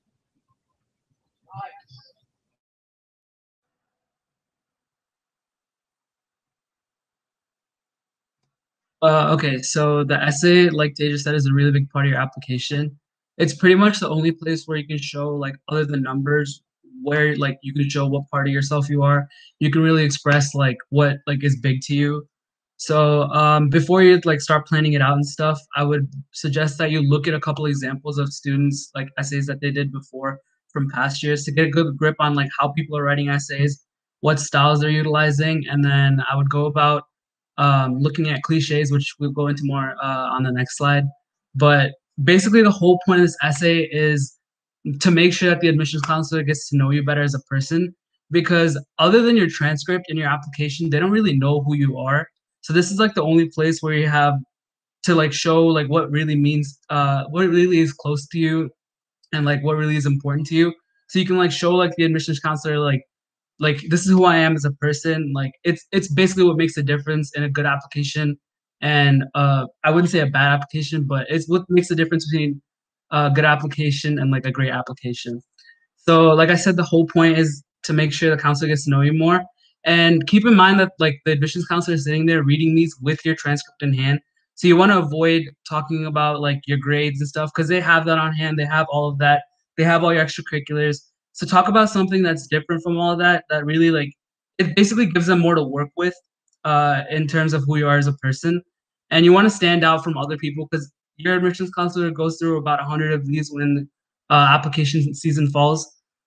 Okay, so the essay, like Teja said, is a really big part of your application. It's pretty much the only place where you can show, like, other than numbers, where like you can show what part of yourself you are. You can really express like what like is big to you. So before you like start planning it out and stuff, I would suggest that you look at a couple examples of students like essays that they did before from past years to get a good grip on like how people are writing essays, what styles they're utilizing, and then I would go about looking at cliches, which we'll go into more on the next slide. But basically, the whole point of this essay is to make sure that the admissions counselor gets to know you better as a person. Because other than your transcript and your application, they don't really know who you are. So this is like the only place where you have to like show like what really means, what really is close to you, and like what really is important to you. So you can like show like the admissions counselor like this is who I am as a person. Like it's basically what makes a difference in a good application, and I wouldn't say a bad application, but it's what makes the difference between a good application and like a great application. So like I said, the whole point is to make sure the counselor gets to know you more, and keep in mind that like the admissions counselor is sitting there reading these with your transcript in hand. So you want to avoid talking about like your grades and stuff because they have that on hand. They have all of that. They have all your extracurriculars. So talk about something that's different from all of that, that really like it basically gives them more to work with in terms of who you are as a person. And you want to stand out from other people because your admissions counselor goes through about 100 of these when application season falls.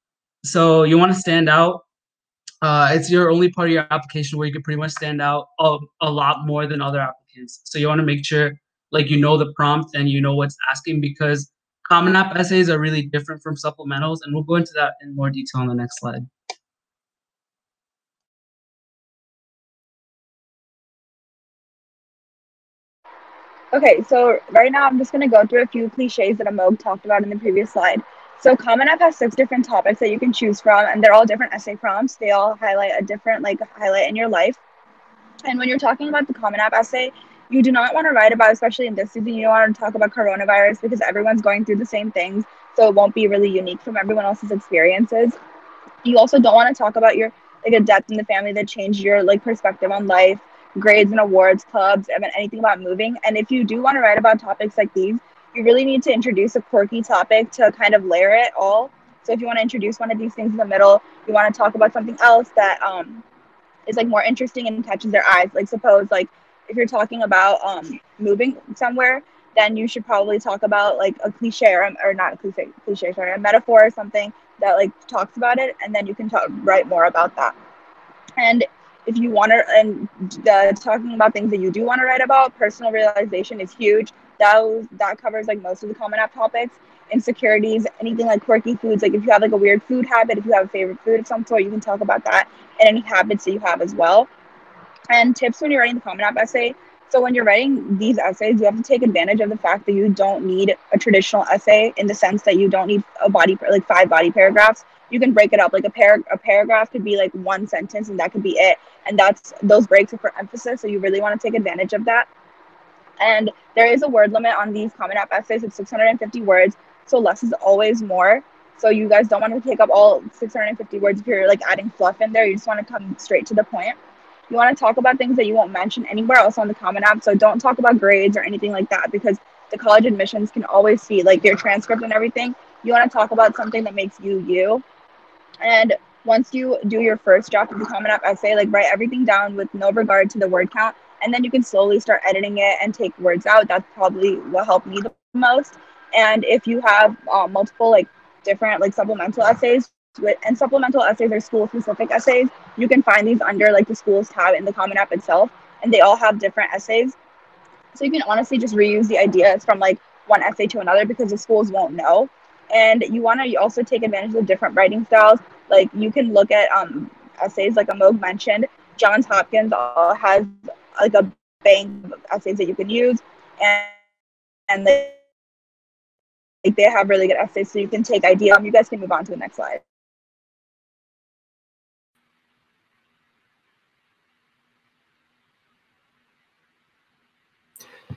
So you want to stand out. It's your only part of your application where you can pretty much stand out a lot more than other applicants. So you want to make sure like you know the prompt and you know what's asking, because Common App essays are really different from supplementals, and we'll go into that in more detail on the next slide.
Okay, so right now I'm just going to go through a few cliches that Amog talked about in the previous slide. So Common App has 6 different topics that you can choose from, and they're all different essay prompts. They all highlight a different like highlight in your life. And when you're talking about the Common App essay, you do not want to write about, especially in this season, you don't want to talk about coronavirus because everyone's going through the same things. So it won't be really unique from everyone else's experiences. You also don't want to talk about your like a death in the family that changed your like perspective on life, grades and awards, clubs, and anything about moving. And if you do want to write about topics like these, you really need to introduce a quirky topic to kind of layer it all. So if you want to introduce one of these things in the middle, you want to talk about something else that is like more interesting and catches their eyes. Like suppose like if you're talking about moving somewhere, then you should probably talk about like a cliche or not a cliche, sorry, a metaphor or something that like talks about it, and then you can write more about that. And if you want to, and talking about things that you do want to write about, personal realization is huge. That covers like most of the Common App topics. Insecurities, anything like quirky foods, like if you have like a weird food habit, if you have a favorite food of some sort, you can talk about that, and any habits that you have as well. And tips when you're writing the Common App essay. So when you're writing these essays, you have to take advantage of the fact that you don't need a traditional essay in the sense that you don't need like 5 body paragraphs. You can break it up. Like a paragraph could be like 1 sentence and that could be it. And those breaks are for emphasis. So you really want to take advantage of that. And there is a word limit on these Common App essays. It's 650 words. So less is always more. So you guys don't want to take up all 650 words if you're like adding fluff in there. You just want to come straight to the point. You want to talk about things that you won't mention anywhere else on the Common App. So don't talk about grades or anything like that, because the college admissions can always see like your transcript and everything. You want to talk about something that makes you you. And once you do your first draft of the Common App essay, like write everything down with no regard to the word count. And then you can slowly start editing it and take words out. That's probably what helped me the most. And if you have multiple like different like supplemental essays, and supplemental essays are school-specific essays, you can find these under like the schools tab in the Common App itself, and they all have different essays. So you can honestly just reuse the ideas from like one essay to another because the schools won't know. And you want to also take advantage of different writing styles. Like you can look at essays like Amog mentioned. Johns Hopkins has like a bank of essays that you can use, and like they have really good essays, so you can take ideas. You guys can move on to the next slide.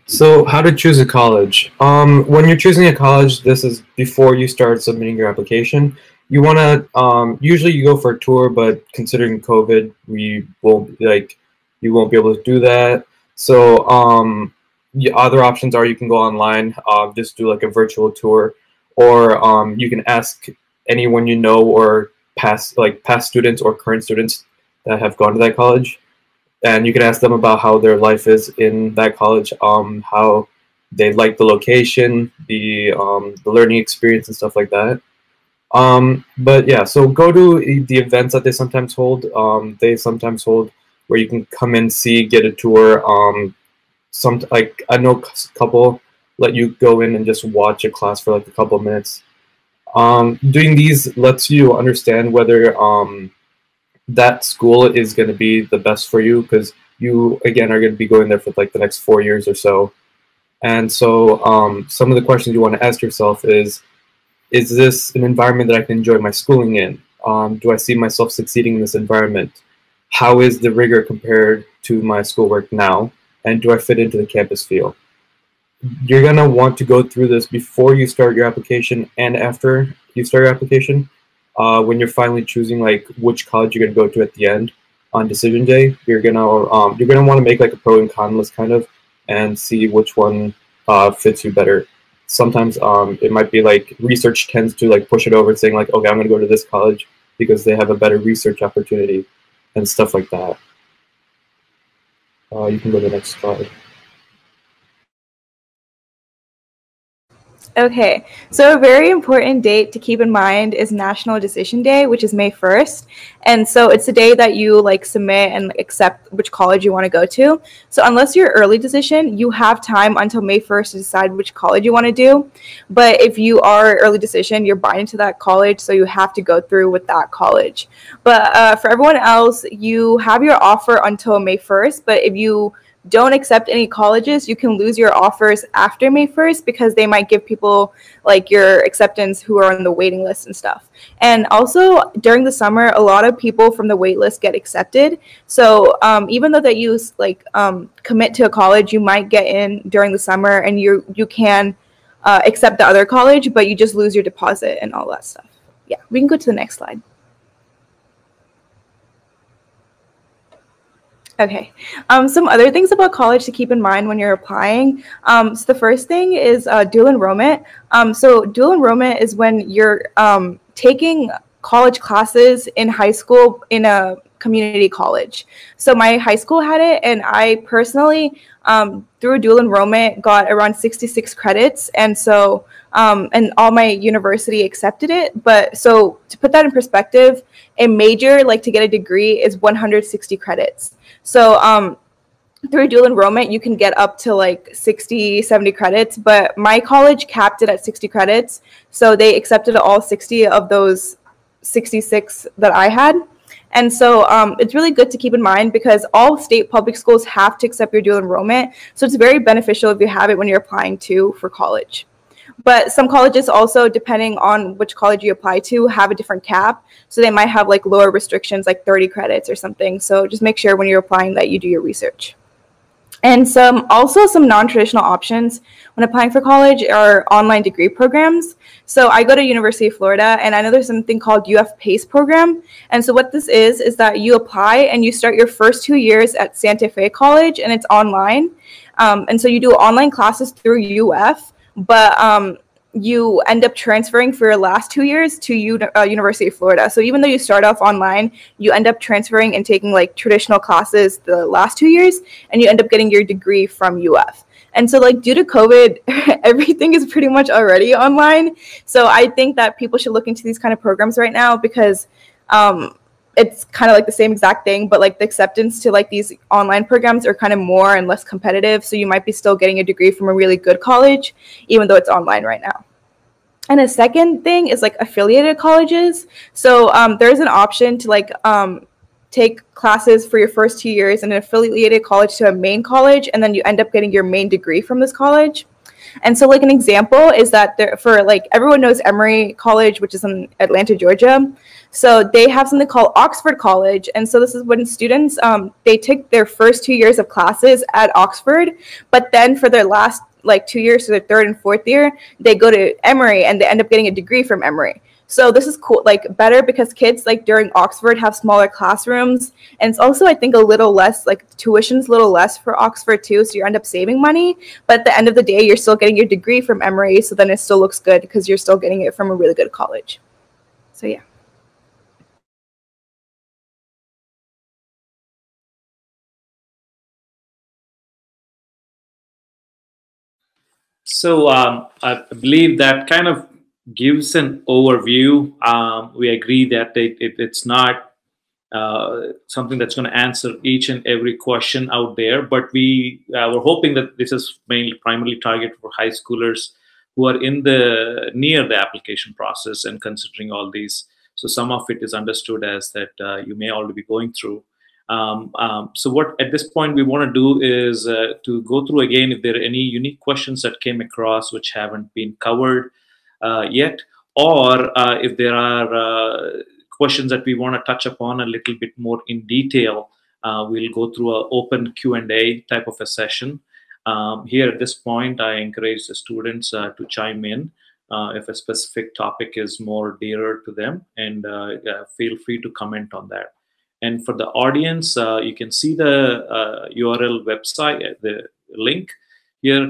So, how to choose a college? When you're choosing a college, this is before you start submitting your application. You want to usually you go for a tour, but considering COVID, you won't be able to do that. So, other options are you can go online, just do like a virtual tour, or you can ask anyone you know or past students or current students that have gone to that college. And you can ask them about how their life is in that college, how they like the location, the learning experience and stuff like that. But yeah, so go to the events that they sometimes hold. They sometimes hold where you can come in, see, get a tour. I know a couple let you go in and just watch a class for like a couple of minutes. Doing these lets you understand whether that school is going to be the best for you, because you again are going to be going there for like the next 4 years or so. And so some of the questions you want to ask yourself is this an environment that I can enjoy my schooling in? Do I see myself succeeding in this environment? How is the rigor compared to my schoolwork now? And do I fit into the campus feel? You're going to want to go through this before you start your application and after you start your application. When you're finally choosing like which college you're gonna go to at the end on decision day, you're gonna want to make like a pro and con list kind of, and see which one fits you better. Sometimes it might be like research tends to like push it over, saying like, okay, I'm gonna go to this college because they have a better research opportunity and stuff like that. You can go to the next slide.
Okay, so a very important date to keep in mind is National Decision Day, which is May 1st. And so it's the day that you like submit and accept which college you want to go to. So unless you're early decision, you have time until May 1st to decide which college you want to do. But if you are early decision, you're binding to that college, so you have to go through with that college. But for everyone else, you have your offer until May 1st, but if you don't accept any colleges, you can lose your offers after May 1st because they might give people like your acceptance who are on the waiting list and stuff. And also during the summer, a lot of people from the wait list get accepted. So even though that you like commit to a college, you might get in during the summer and you can accept the other college, but you just lose your deposit and all that stuff. Yeah, we can go to the next slide. Okay, some other things about college to keep in mind when you're applying. So the first thing is dual enrollment. So dual enrollment is when you're taking college classes in high school in a community college. So my high school had it, and I personally, through dual enrollment, got around 66 credits. And so, and all my university accepted it. But so to put that in perspective, a major, like to get a degree, is 160 credits. So through dual enrollment, you can get up to like 60, 70 credits, but my college capped it at 60 credits. So they accepted all 60 of those 66 that I had. And so it's really good to keep in mind because all state public schools have to accept your dual enrollment. So it's very beneficial if you have it when you're applying for college. But some colleges also, depending on which college you apply to, have a different cap. So they might have like lower restrictions, like 30 credits or something. So just make sure when you're applying that you do your research. And also some non-traditional options when applying for college are online degree programs. So I go to University of Florida, and I know there's something called UF PACE program. And so what this is that you apply and you start your first 2 years at Santa Fe College, and it's online. And so you do online classes through UF, but you end up transferring for your last 2 years to University of Florida. So even though you start off online, you end up transferring and taking like traditional classes the last 2 years, and you end up getting your degree from UF. And so like due to COVID, everything is pretty much already online. So I think that people should look into these kind of programs right now because it's kind of like the same exact thing, but like the acceptance to like these online programs are kind of more and less competitive. So you might be still getting a degree from a really good college, even though it's online right now. And a second thing is like affiliated colleges. So there's an option to like take classes for your first 2 years in an affiliated college to a main college, and then you end up getting your main degree from this college. And so like an example is that there, for like everyone knows Emory College, which is in Atlanta, Georgia. So they have something called Oxford College. And so this is when students, they take their first 2 years of classes at Oxford, but then for their last like 2 years, so their third and fourth year, they go to Emory and they end up getting a degree from Emory. So this is cool, like better because kids like during Oxford have smaller classrooms. And it's also, I think, a little less, like tuition's a little less for Oxford too. So you end up saving money, but at the end of the day, you're still getting your degree from Emory. So then it still looks good because you're still getting it from a really good college. So yeah.
So I believe that kind of gives an overview. We agree that it's not something that's going to answer each and every question out there, but we're hoping that this is primarily targeted for high schoolers who are in the near the application process and considering all these. So some of it is understood as that you may already be going through. So what at this point we want to do is to go through again if there are any unique questions that came across which haven't been covered yet, or if there are questions that we want to touch upon a little bit more in detail, we'll go through an open Q&A type of a session. Here at this point, I encourage the students to chime in if a specific topic is more dearer to them, and feel free to comment on that. And for the audience, you can see the URL website, the link here,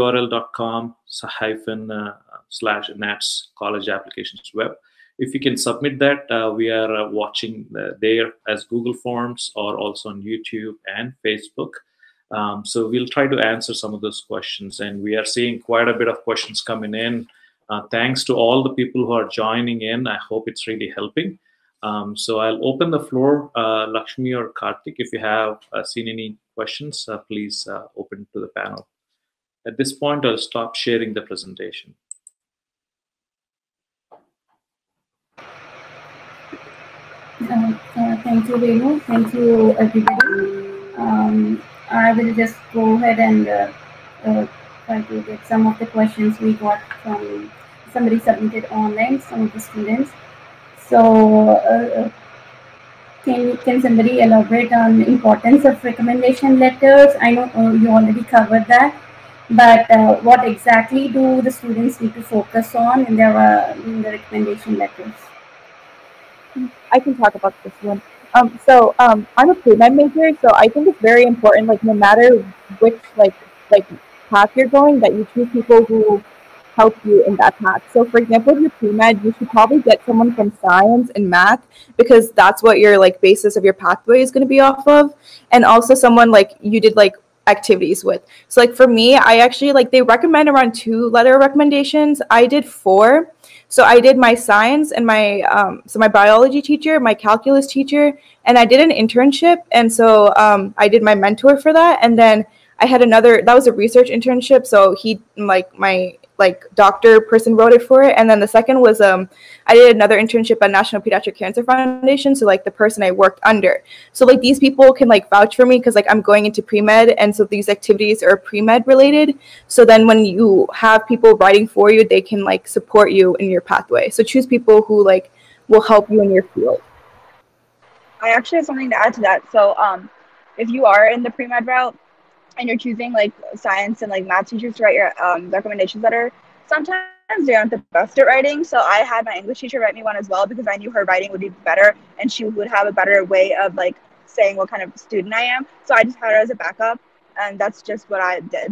tinyurl.com/NATS College Applications Web. If you can submit that, we are watching there as Google Forms or also on YouTube and Facebook. So we'll try to answer some of those questions. And we are seeing quite a bit of questions coming in. Thanks to all the people who are joining in. I hope it's really helping. So I'll open the floor, Lakshmi or Karthik, if you have seen any questions, please open to the panel. At this point, I'll stop sharing the presentation.
Thank you, Renu. Thank you, everybody. I will just go ahead and try to get some of the questions we got from somebody submitted online, some of the students. So, can somebody elaborate on the importance of recommendation letters? I know you already covered that, but what exactly do the students need to focus on in their in the recommendation letters?
I can talk about this one. So I'm a pre-med major, so I think it's very important, like no matter which like path you're going, that you choose people who help you in that path. So for example, if you're pre-med, you should probably get someone from science and math because that's what your like basis of your pathway is going to be off of, and also someone like you did like activities with. So like for me, I actually like they recommend around 2 letter recommendations. I did 4. So I did my science and my my biology teacher, my calculus teacher, and I did an internship. And so I did my mentor for that. And then I had another, that was a research internship. So he, like my doctor person wrote it for it. And then the second was I did another internship at National Pediatric Cancer Foundation. So like the person I worked under. So like these people can like vouch for me because like I'm going into pre-med, and so these activities are pre-med related. So then when you have people writing for you, they can like support you in your pathway. So choose people who like will help you in your field.
I actually have something to add to that. So if you are in the pre-med route, and you're choosing like science and like math teachers to write your recommendations letter, sometimes they aren't the best at writing. So I had my English teacher write me one as well because I knew her writing would be better and she would have a better way of like saying what kind of student I am. So I just had her as a backup, and that's just what I did.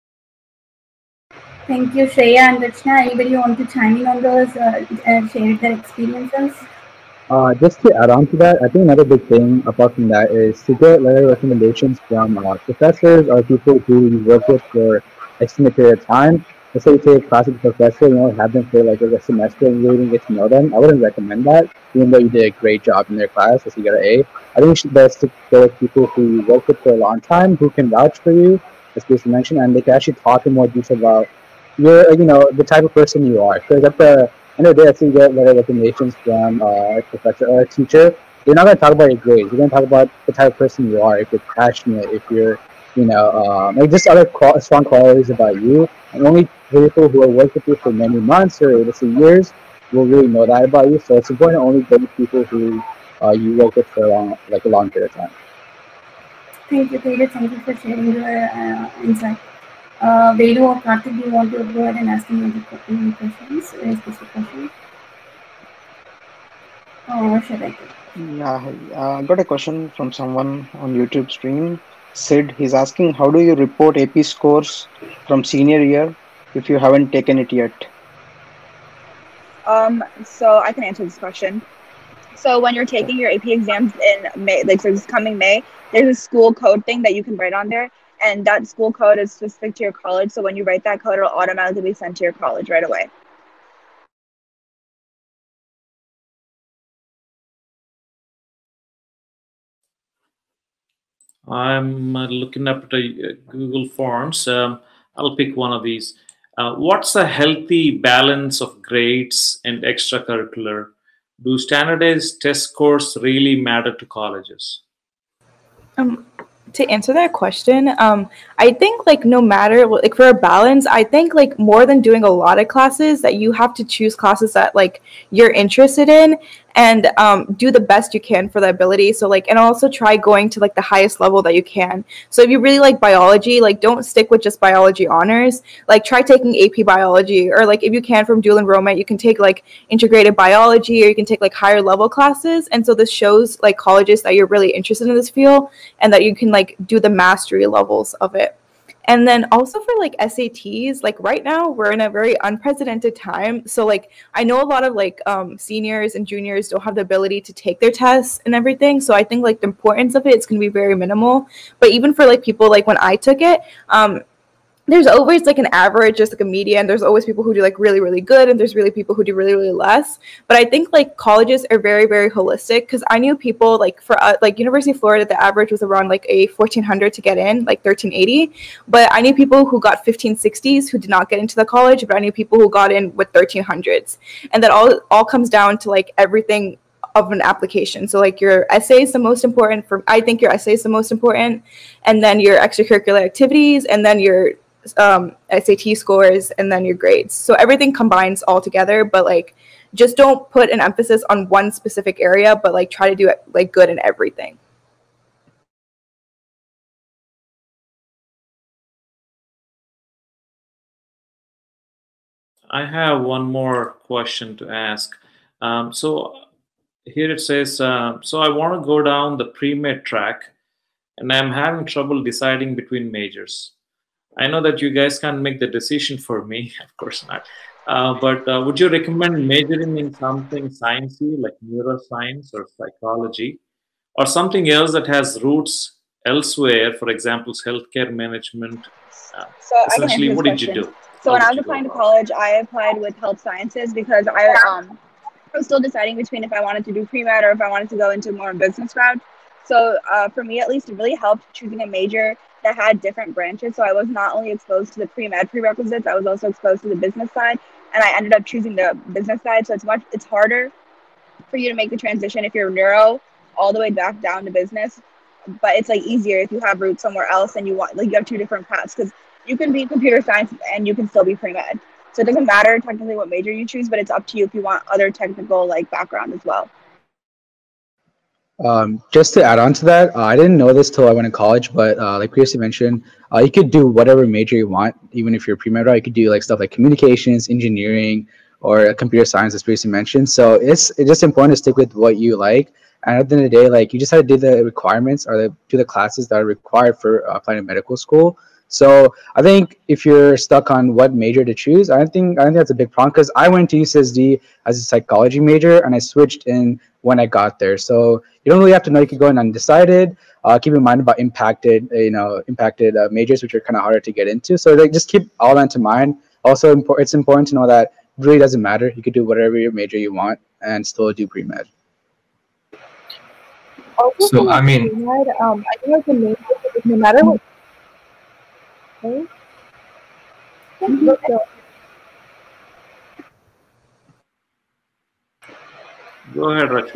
Thank you, Shreya and Rachna. Anybody want to chime in on those and share their experiences?
Just to add on to that, I think another big thing apart from that is to get letter recommendations from professors or people who you work with for extended period of time. Let's say you take a class with a professor, you know, have them for like a semester and you really get to know them. I wouldn't recommend that, even though you did a great job in their class, so you got an A. I think you should best to go with people who you work with for a long time, who can vouch for you, as Casey mentioned, and they can actually talk in more detail about your, you know, the type of person you are. Because at the end of the day, after you get letter recommendations from a professor or a teacher, you're not going to talk about your grades. You're going to talk about the type of person you are, if you're passionate, if you're, you know, like just other strong qualities about you. And only people who have worked with you for many months or let's say years will really know that about you. So it's important to only go with people who you work with for a long period of time.
Thank you, Tejas. Thank you for sharing your insight. Velu or Karthik, do you want to go ahead and ask me any questions? Any specific questions? Or should I go?
Yeah, I got a question from someone on YouTube stream. Sid, he's asking, how do you report AP scores from senior year if you haven't taken it yet?
So I can answer this question. So when you're taking your AP exams in May, like so this coming May, there's a school code thing that you can write on there, and that school code is specific to your college. So when you write that code, it'll automatically be sent to your college right away.
I'm looking up at Google Forms. I'll pick one of these. What's a healthy balance of grades and extracurricular? Do standardized test scores really matter to colleges?
To answer that question, I think like no matter like for a balance, I think like more than doing a lot of classes, that you have to choose classes that like you're interested in and do the best you can for the ability. So like, and also try going to like the highest level that you can. So if you really like biology, like don't stick with just biology honors, like try taking AP biology, or like if you can from dual enrollment, you can take like integrated biology, or you can take like higher level classes. And so this shows like colleges that you're really interested in this field and that you can like do the mastery levels of it. And then also for like SATs, like right now we're in a very unprecedented time. So like I know a lot of like seniors and juniors don't have the ability to take their tests and everything. So I think like the importance of it's going to be very minimal. But even for like people like when I took it, there's always like an average, just like a median. There's always people who do like really, really good, and there's really people who do really, really less. But I think like colleges are very, very holistic, because I knew people like for like University of Florida, the average was around like a 1400 to get in, like 1380. But I knew people who got 1560s who did not get into the college, but I knew people who got in with 1300s. And that all comes down to like everything of an application. So like your essay is the most important. I think your essay is the most important, and then your extracurricular activities, and then your SAT scores, and then your grades. So everything combines all together, but like just don't put an emphasis on one specific area, but like try to do it like good in everything.
I have one more question to ask. So here it says, so I want to go down the pre-med track and I'm having trouble deciding between majors. I know that you guys can't make the decision for me, of course not. But would you recommend majoring in something sciencey like neuroscience or psychology, or something else that has roots elsewhere, for example, healthcare management?
So I can
Essentially,
answer
what
this
did you
question.
do?
So when I was applying to college, I applied with health sciences because I was still deciding between if I wanted to do pre-med or if I wanted to go into more business route. So for me, at least, it really helped choosing a major that had different branches. So I was not only exposed to the pre-med prerequisites, I was also exposed to the business side, and I ended up choosing the business side. So it's harder for you to make the transition if you're neuro all the way back down to business, but it's like easier if you have roots somewhere else and you want like you have two different paths, because you can be computer science and you can still be pre-med. So it doesn't matter technically what major you choose, but it's up to you if you want other technical like background as well.
Just to add on to that, I didn't know this till I went to college, but like previously mentioned, you could do whatever major you want, even if you're pre-med. You could do like stuff like communications, engineering, or computer science, as previously mentioned. So it's just important to stick with what you like. And at the end of the day, like you just have to do the requirements or do the classes that are required for applying to medical school. So I think if you're stuck on what major to choose, I think that's a big problem, because I went to UCSD as a psychology major and I switched in when I got there. So you don't really have to know. You could go in undecided. Keep in mind about impacted majors, which are kind of harder to get into. So like just keep all that in mind. Also, it's important to know that it really doesn't matter. You could do whatever your major you want and still do pre-med.
Also,
So, I mean,
pre-med, I think like the main thing is no matter what. Okay.
Go ahead, Rachna.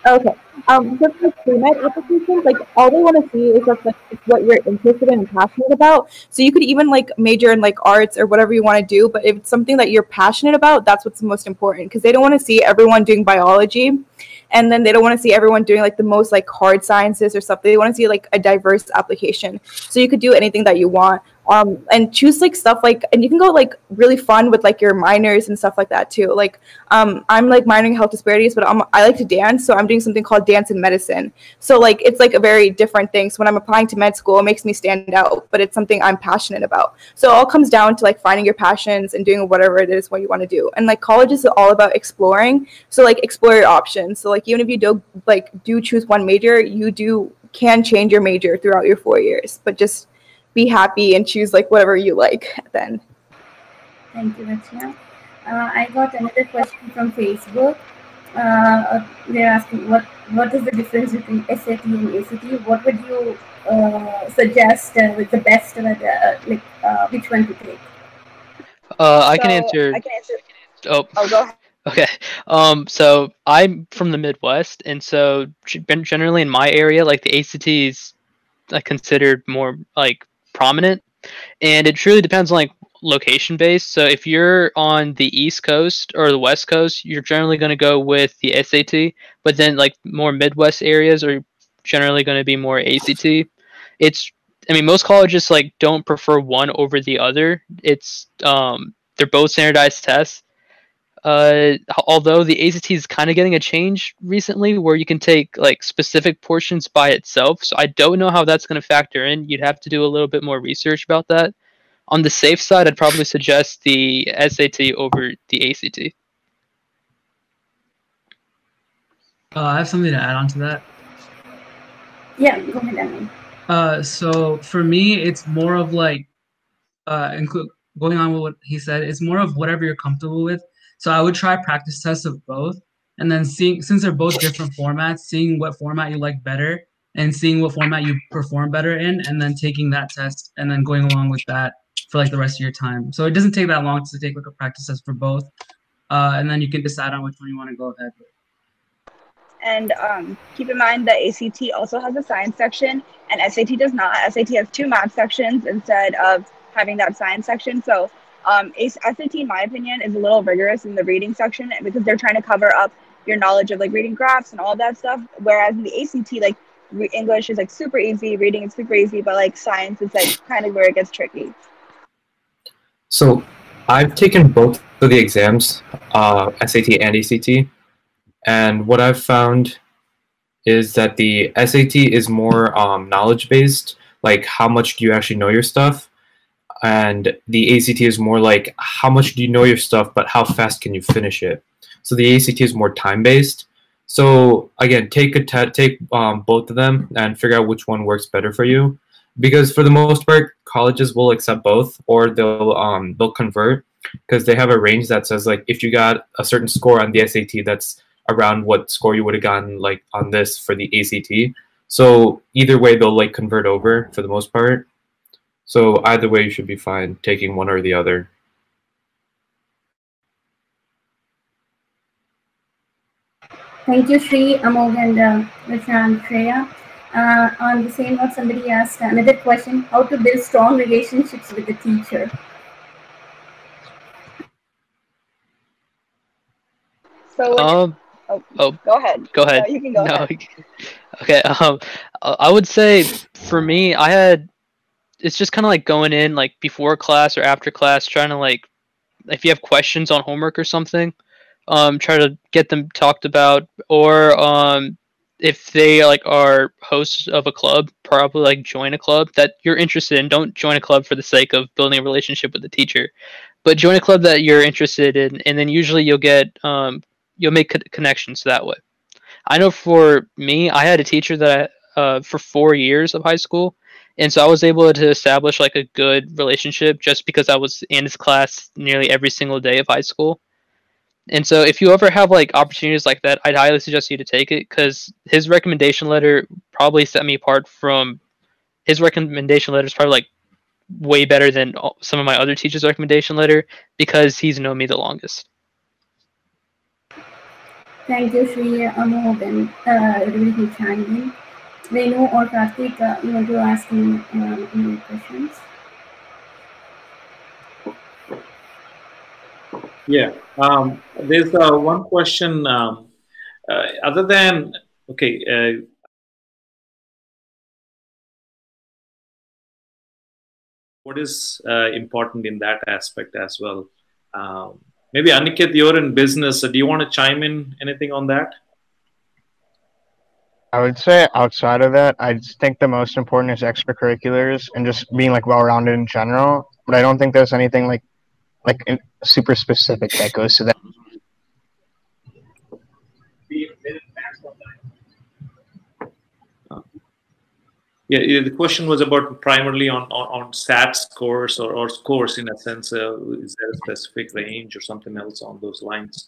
Okay. So for pre-med applications, like all they want to see is just like it's what you're interested in and passionate about. So you could even like major in like arts or whatever you want to do, but if it's something that you're passionate about, that's what's most important because they don't want to see everyone doing biology, and then they don't want to see everyone doing like the most like hard sciences or something. They want to see like a diverse application. So you could do anything that you want. And choose like stuff like, and you can go like really fun with like your minors and stuff like that too. Like, I'm like minoring in health disparities, but I like to dance, so I'm doing something called dance in medicine. So like, it's like a very different thing. So when I'm applying to med school, it makes me stand out, but it's something I'm passionate about. So it all comes down to like finding your passions and doing whatever it is what you want to do. And like college is all about exploring. So like explore your options. So like even if you do choose one major, you can change your major throughout your 4 years, but just be happy and choose like whatever you like then.
Thank you, Rachna. I got another question from Facebook. They're asking what is the difference between SAT and ACT? What would you suggest with the best, which one to take?
I can answer. Oh,
go ahead.
Okay. So I'm from the Midwest, and so generally in my area, like the ACT is like considered more like prominent, and it truly depends on like location based. So if you're on the East Coast or the West Coast, you're generally going to go with the SAT, but then like more Midwest areas are generally going to be more ACT. I mean, most colleges like don't prefer one over the other. It's they're both standardized tests. Although the ACT is kind of getting a change recently where you can take like specific portions by itself. So I don't know how that's going to factor in. You'd have to do a little bit more research about that. On the safe side, I'd probably suggest the SAT over the ACT.
I have something to add on to that.
Yeah, go ahead, Emily.
So for me, it's more of like, going on with what he said, it's more of whatever you're comfortable with. So I would try practice tests of both, and then since they're both different formats, seeing what format you like better and seeing what format you perform better in, and then taking that test and then going along with that for like the rest of your time. So it doesn't take that long to take like a practice test for both, and then you can decide on which one you want to go ahead with.
And keep in mind the ACT also has a science section, and SAT does not. SAT has 2 math sections instead of having that science section. So SAT, in my opinion, is a little rigorous in the reading section because they're trying to cover up your knowledge of like reading graphs and all that stuff. Whereas in the ACT, like English is like super easy, reading is super easy, but like science is like kind of where it gets tricky.
So I've taken both of the exams, SAT and ACT, and what I've found is that the SAT is more knowledge-based, like how much do you actually know your stuff, and the ACT is more like how much do you know your stuff, but how fast can you finish it. So the ACT is more time-based. So again, take both of them and figure out which one works better for you, because for the most part, colleges will accept both, or they'll convert, because they have a range that says like if you got a certain score on the SAT, that's around what score you would have gotten like on this for the ACT. So either way, they'll like convert over for the most part. So either way, you should be fine taking one or the other.
Thank you, Shri, Amog, and Rachna and Shreya. On the same note, somebody asked another question: how to build strong relationships with the teacher?
So go ahead.
Go ahead.
You can go ahead.
Okay. I would say for me, it's just kind of like going in like before class or after class, trying to like, if you have questions on homework or something, try to get them talked about, or if they like are hosts of a club, probably like join a club that you're interested in. Don't join a club for the sake of building a relationship with the teacher, but join a club that you're interested in, and then usually you'll get you'll make connections that way. I know for me, I had a teacher that for 4 years of high school, and so I was able to establish like a good relationship just because I was in his class nearly every single day of high school. And so if you ever have like opportunities like that, I'd highly suggest you to take it, because his recommendation letter probably set me apart from his recommendation letter is probably like way better than some of my other teachers' recommendation letter, because he's known me the longest.
Thank you, Shri, Amod, and everybody who chimed in. Renu or Karthik, you want to ask any questions?
Yeah. There's one question. Other than what is important in that aspect as well? Maybe Aniket, you're in business. Do you want to chime in anything on that?
I would say outside of that, I just think the most important is extracurriculars and just being like well-rounded in general. But I don't think there's anything like super specific that goes to that.
Yeah, the question was about primarily on SAT scores or scores in a sense. Is there a specific range or something else on those lines?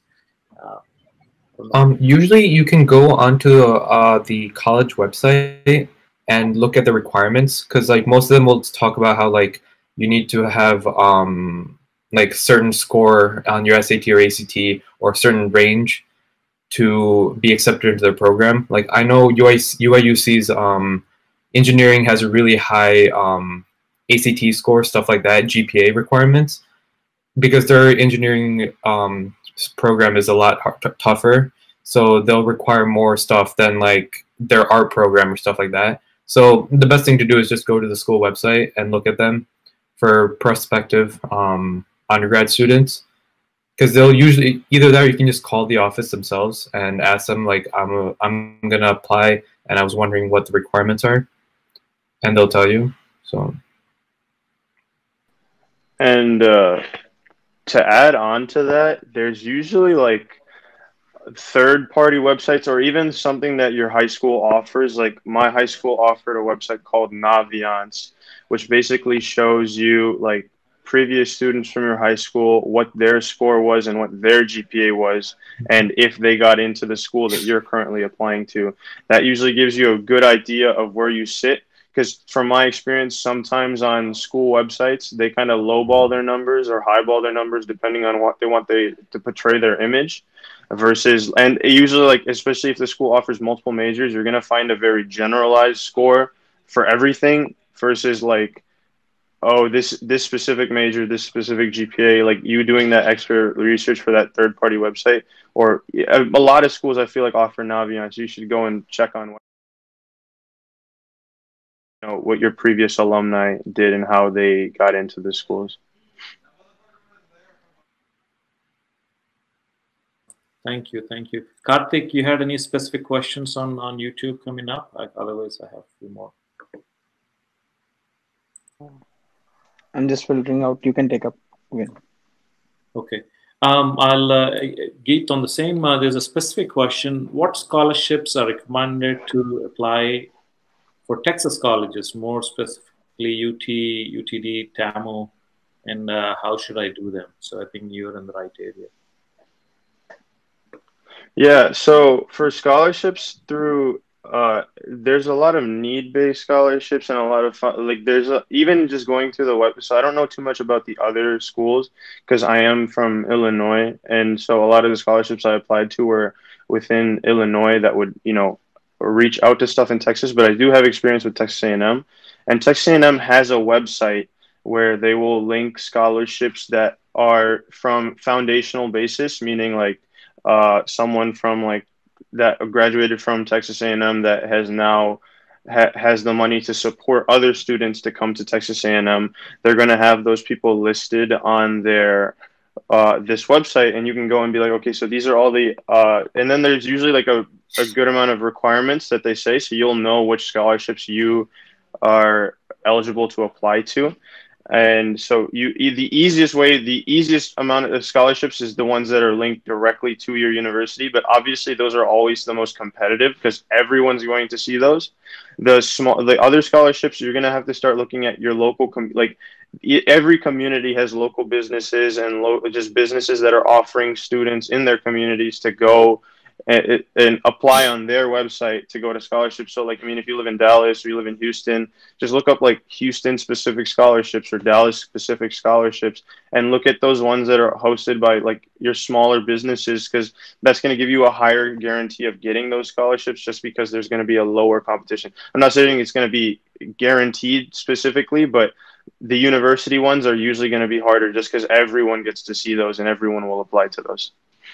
Usually you can go onto the college website and look at the requirements, because like most of them will talk about how like you need to have like certain score on your SAT or ACT or a certain range to be accepted into their program. Like I know UIUC's engineering has a really high ACT score, stuff like that, GPA requirements, because their engineering program is a lot tougher, so they'll require more stuff than like their art program or stuff like that. So the best thing to do is just go to the school website and look at them for prospective undergrad students, because they'll usually either that or you can just call the office themselves and ask them like I'm gonna apply and I was wondering what the requirements are, and they'll tell you. So
and to add on to that, there's usually like third-party websites or even something that your high school offers. Like my high school offered a website called Naviance, which basically shows you like previous students from your high school, what their score was and what their GPA was, and if they got into the school that you're currently applying to. That usually gives you a good idea of where you sit. Because from my experience, sometimes on school websites, they kind of lowball their numbers or highball their numbers depending on what they want to portray their image versus, and usually like, especially if the school offers multiple majors, you're going to find a very generalized score for everything versus like, oh, this specific major, this specific GPA, like you doing that extra research for that third-party website. Or a lot of schools I feel like offer Naviance. You should go and check on what your previous alumni did and how they got into the schools.
Thank you. Karthik, you had any specific questions on YouTube coming up? Otherwise, I have a few more.
I'm just filtering out. You can take up again.
Okay. I'll Geet on the same. There's a specific question. What scholarships are recommended to apply for Texas colleges, more specifically UT, UTD, TAMU, and how should I do them? So I think you're in the right area.
Yeah, so for scholarships through, there's a lot of need-based scholarships and a lot of fun, like there's even just going through the web. So I don't know too much about the other schools because I am from Illinois, and so a lot of the scholarships I applied to were within Illinois that would, reach out to stuff in Texas. But I do have experience with Texas A&M, and Texas A&M has a website where they will link scholarships that are from foundational basis, meaning like someone from like that graduated from Texas A&M that has now has the money to support other students to come to Texas A&M. They're going to have those people listed on their this website, and you can go and be like, okay, so these are all the and then there's usually like a good amount of requirements that they say, so you'll know which scholarships you are eligible to apply to. And so the easiest amount of scholarships is the ones that are linked directly to your university. But obviously those are always the most competitive because everyone's going to see those. The other scholarships, you're going to have to start looking at your local, every community has local businesses and just businesses that are offering students in their communities to go and apply on their website to go to scholarships. So like, I mean, if you live in Dallas or you live in Houston, just look up like Houston specific scholarships or Dallas specific scholarships and look at those ones that are hosted by like your smaller businesses, because that's going to give you a higher guarantee of getting those scholarships, just because there's going to be a lower competition. I'm not saying it's going to be guaranteed specifically, but the university ones are usually going to be harder just because everyone gets to see those and everyone will apply to those.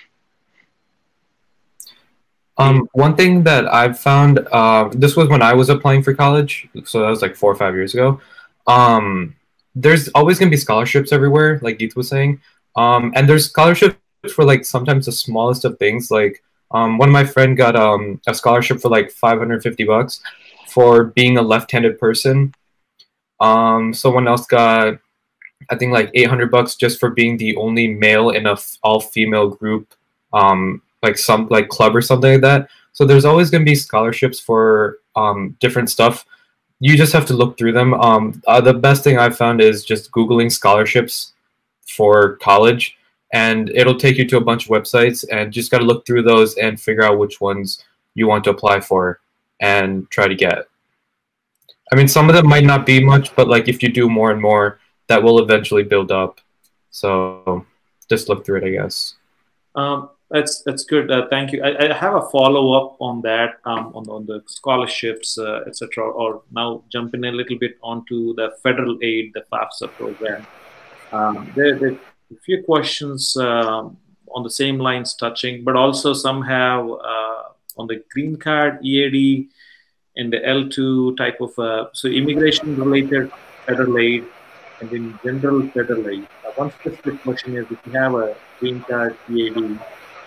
One thing that I've found, this was when I was applying for college, so that was like 4 or 5 years ago. There's always going to be scholarships everywhere, like Geet was saying. And there's scholarships for like sometimes the smallest of things. Like one of my friend got a scholarship for like $550 for being a left-handed person. Someone else got, I think, like $800 just for being the only male in a all-female group. Like some like club or something like that. So there's always going to be scholarships for different stuff. You just have to look through them. The best thing I've found is just Googling scholarships for college, and it'll take you to a bunch of websites, and just got to look through those and figure out which ones you want to apply for and try to get. I mean, some of them might not be much, but like if you do more and more, that will eventually build up. So just look through it, I guess.
That's good. Thank you. I have a follow up on that, on the scholarships, etc. Or now jumping a little bit onto the federal aid, the FAFSA program. There are a few questions on the same lines touching, but also some have on the green card, EAD, and the L2 type of so immigration related federal aid, and then general federal aid. One specific question is, if you have a green card, EAD,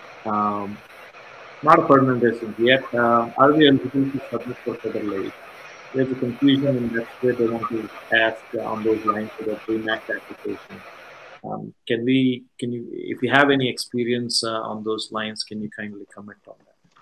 not a permanent resident yet, are we eligible to submit for federal aid? There's a confusion, and that's where they want to ask on those lines for the Dream Act application. Can you, if you have any experience on those lines, can you kindly comment on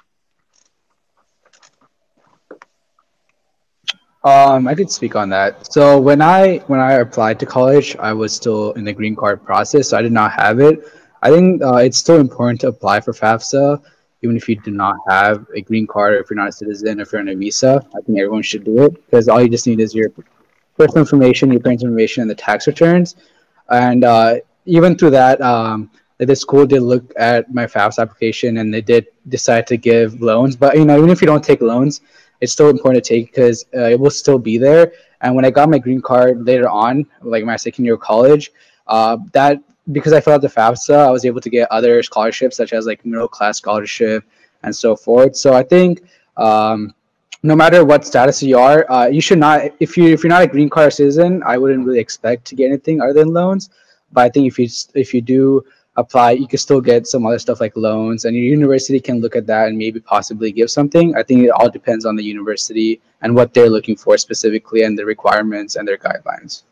that?
I could speak on that. So when I applied to college, I was still in the green card process, so I did not have it. I think it's still important to apply for FAFSA, even if you do not have a green card, or if you're not a citizen, or if you're on a visa. I think everyone should do it, because all you just need is your personal information, your parents' information, and the tax returns. And even through that, the school did look at my FAFSA application, and they did decide to give loans. But even if you don't take loans, it's still important to take, because it will still be there. And when I got my green card later on, like my second year of college, because I filled out the FAFSA, I was able to get other scholarships, such as like middle class scholarship and so forth. So I think no matter what status you are, you should not, if you're not a green card citizen, I wouldn't really expect to get anything other than loans. But I think if you do apply, you can still get some other stuff like loans, and your university can look at that and maybe possibly give something. I think it all depends on the university and what they're looking for specifically, and the requirements and their guidelines.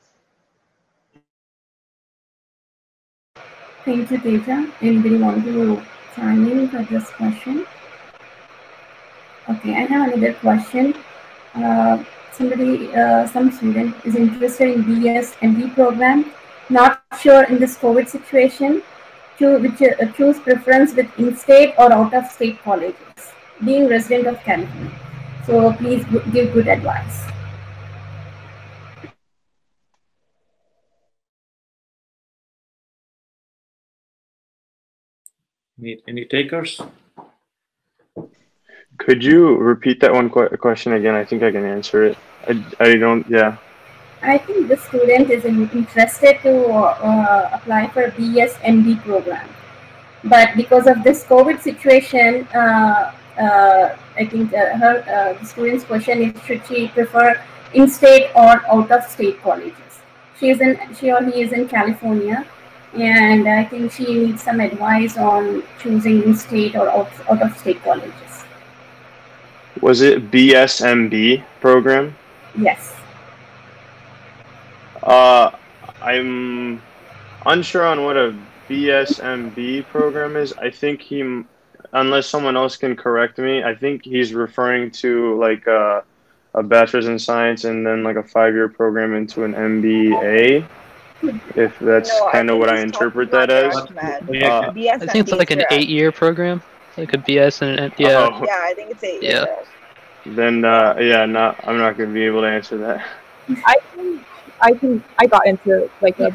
Thank you, Teja. Anybody want to chime in for this question? Okay, I have another question. Some student is interested in BS MD program, not sure in this COVID situation, choose preference with in-state or out-of-state colleges, being resident of California. So please give good advice.
Any takers?
Could you repeat that one question again? I think I can answer it. I don't, yeah.
I think the student is interested to apply for a BS MD program. But because of this COVID situation, I think the student's question is, should she prefer in-state or out-of-state colleges? She or he is in California, and I think she needs some advice on choosing in-state or out-of-state colleges.
Was it BSMB program?
Yes.
I'm unsure on what a BSMB program is. I think unless someone else can correct me, I think he's referring to like a bachelor's in science and then like a 5-year program into an MBA. If that's kind of what I interpret that as.
I think it's like an 8-year program. like a BS and yeah.
Yeah, I think it's 8 years.
Yeah.
Then yeah, I'm not going to be able to answer that.
I got into like the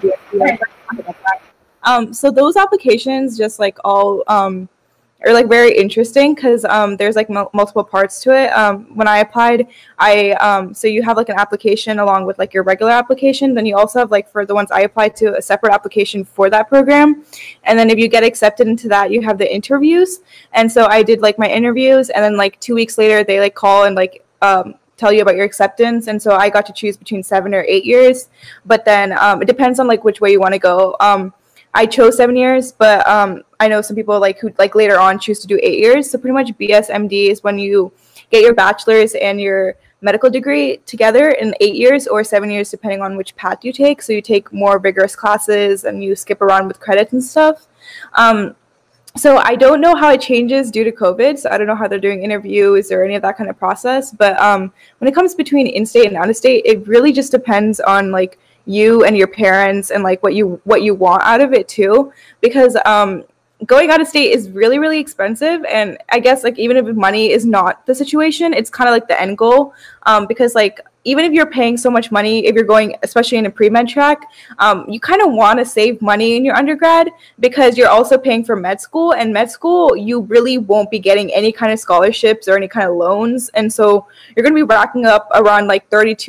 BSc. So those applications just like all are like very interesting because there's like multiple parts to it. When I applied, so you have like an application along with like your regular application. Then you also have like for the ones I applied to a separate application for that program. And then if you get accepted into that, you have the interviews. And so I did like my interviews, and then like 2 weeks later they like call and like tell you about your acceptance. And so I got to choose between 7 or 8 years. But then it depends on like which way you want to go. I chose 7 years, but I know some people like who like later on choose to do 8 years. So pretty much BSMD is when you get your bachelor's and your medical degree together in 8 years or 7 years, depending on which path you take. So you take more rigorous classes and you skip around with credits and stuff. So I don't know how it changes due to COVID. So I don't know how they're doing interviews or any of that kind of process. But when it comes between in-state and out-of-state, it really just depends on like you and your parents and like what you want out of it too, because going out of state is really, really expensive. And I guess like even if money is not the situation, it's kind of like the end goal, because like even if you're paying so much money, if you're going especially in a pre-med track, you kind of want to save money in your undergrad because you're also paying for med school, and med school you really won't be getting any kind of scholarships or any kind of loans, and so you're going to be racking up around like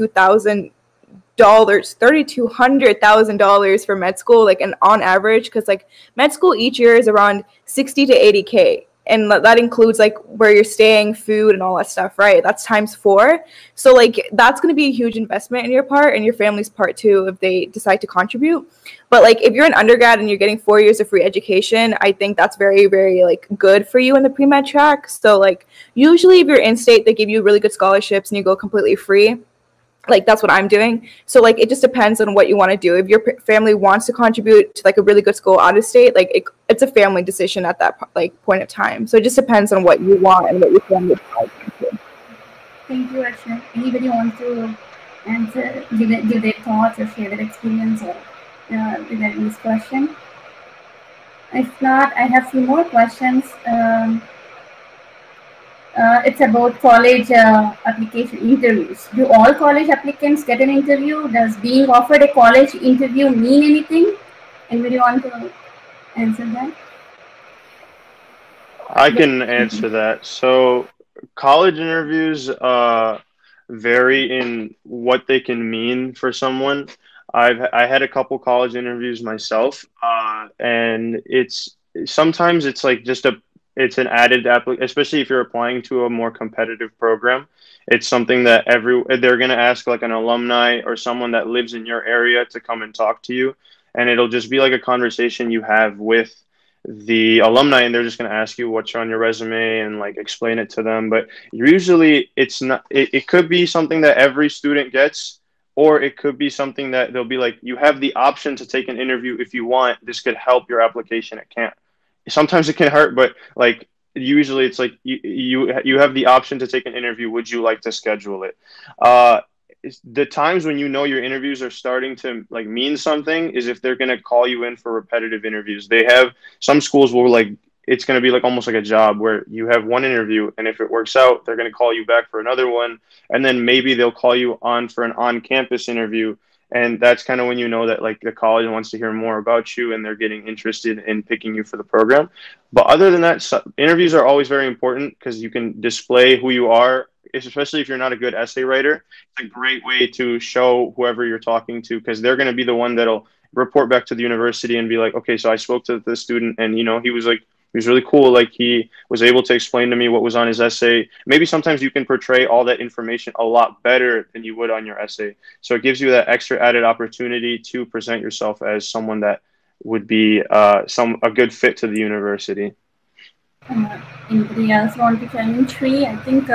$3,200,000 for med school, like, and on average, because like med school each year is around 60 to 80K, and that includes like where you're staying, food, and all that stuff, right? That's times 4. So like that's going to be a huge investment in your part and your family's part too if they decide to contribute. But like if you're an undergrad and you're getting 4 years of free education, I think that's very, very like good for you in the pre-med track. So like usually if you're in state, they give you really good scholarships and you go completely free. Like that's what I'm doing. So like it just depends on what you want to do. If your family wants to contribute to like a really good school out of state, like it's a family decision at that like point of time. So it just depends on what you want and what your family decides to.
Thank you, Arshna. Anybody want to answer, give their thoughts or share their experience or regarding this question? If not, I have a few more questions. It's about college application interviews. Do all college applicants get an interview? Does being offered a college interview mean anything? Anybody want to answer that?
I can answer that. So college interviews vary in what they can mean for someone. I had a couple college interviews myself, and sometimes it's like just it's an added especially if you're applying to a more competitive program. It's something that they're going to ask like an alumni or someone that lives in your area to come and talk to you. And it'll just be like a conversation you have with the alumni, and they're just going to ask you what's on your resume and like explain it to them. But usually it's not, it could be something that every student gets, or it could be something that they'll be like, you have the option to take an interview if you want. This could help your application. It can't. Sometimes it can hurt, but like usually it's like you have the option to take an interview. Would you like to schedule it? The times when you know your interviews are starting to like mean something is if they're going to call you in for repetitive interviews. They have some schools will like it's going to be like almost like a job where you have one interview, and if it works out, they're going to call you back for another one, and then maybe they'll call you on for an on-campus interview. And that's kind of when you know that like the college wants to hear more about you and they're getting interested in picking you for the program. But other than that, interviews are always very important because you can display who you are, especially if you're not a good essay writer. It's a great way to show whoever you're talking to, because they're going to be the one that'll report back to the university and be like, okay, so I spoke to the student and, you know, he was really cool. Like he was able to explain to me what was on his essay. Maybe sometimes you can portray all that information a lot better than you would on your essay. So it gives you that extra added opportunity to present yourself as someone that would be a good fit to the university.
Anybody else want to chime in? Sri, I think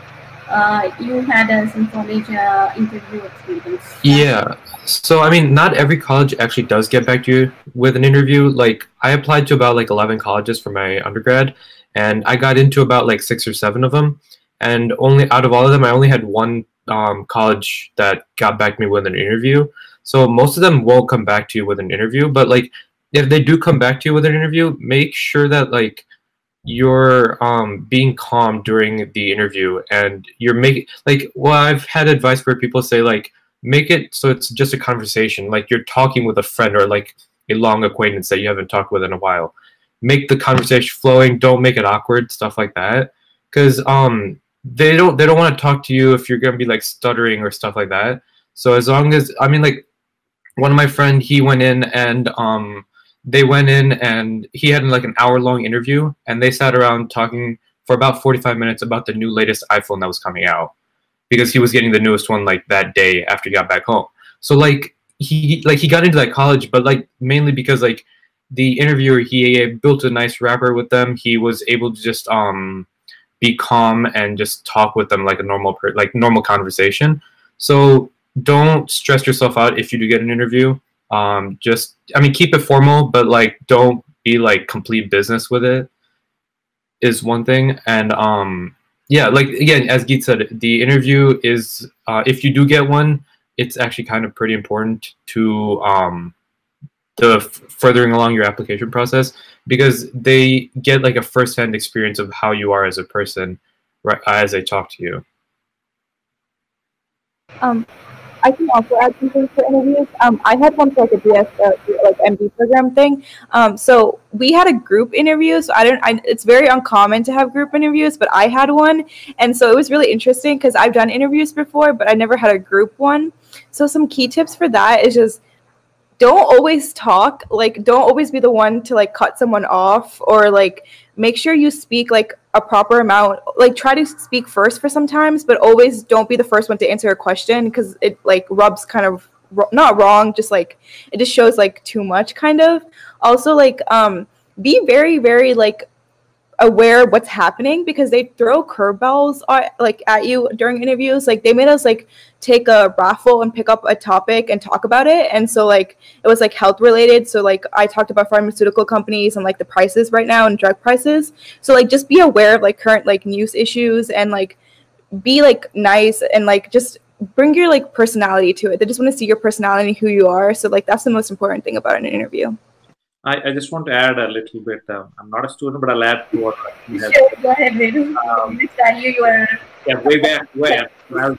you had some college interview experience.
Yeah. So, I mean, not every college actually does get back to you with an interview. Like, I applied to about like 11 colleges for my undergrad, and I got into about like 6 or 7 of them. And only out of all of them, I only had one college that got back to me with an interview. So most of them won't come back to you with an interview. But like, if they do come back to you with an interview, make sure that like you're being calm during the interview, and you're making I've had advice where people say like make it so it's just a conversation, like you're talking with a friend or like a long acquaintance that you haven't talked with in a while. Make the conversation flowing, don't make it awkward, stuff like that, because they don't want to talk to you if you're gonna be like stuttering or stuff like that. So as long as, I mean, like one of my friend, he went in and they went in and he had like an hour-long interview, and they sat around talking for about 45 minutes about the new latest iPhone that was coming out, because he was getting the newest one like that day after he got back home. So like he got into that college, but like mainly because like the interviewer, he built a nice rapport with them. He was able to just be calm and just talk with them like a normal conversation. So don't stress yourself out if you do get an interview. Just, I mean, keep it formal, but like don't be like complete business with it is one thing. And yeah, like again, as Geet said, the interview is if you do get one, it's actually kind of pretty important to furthering along your application process, because they get like a first-hand experience of how you are as a person, right, as they talk to you.
I can also add some things for interviews. I had one for like a DS, like MD program thing. So we had a group interview. So it's very uncommon to have group interviews, but I had one, and so it was really interesting because I've done interviews before, but I never had a group one. So some key tips for that is just don't always talk. Like, don't always be the one to like cut someone off, or like make sure you speak like a proper amount. Like, try to speak first for sometimes, but always don't be the first one to answer a question, because it like rubs kind of not wrong, just like it just shows like too much kind of. Also, like be very, very like aware of what's happening, because they throw curveballs at you during interviews. Like, they made us like take a raffle and pick up a topic and talk about it, and so like it was like health related. So like I talked about pharmaceutical companies and like the prices right now and drug prices. So like just be aware of like current like news issues, and like be like nice, and like just bring your like personality to it. They just want to see your personality, who you are. So like that's the most important thing about an interview.
I just want to add a little bit. I'm not a student, but I'll add to what you have.
Sure, go ahead, Venu.
Yeah, way back when. But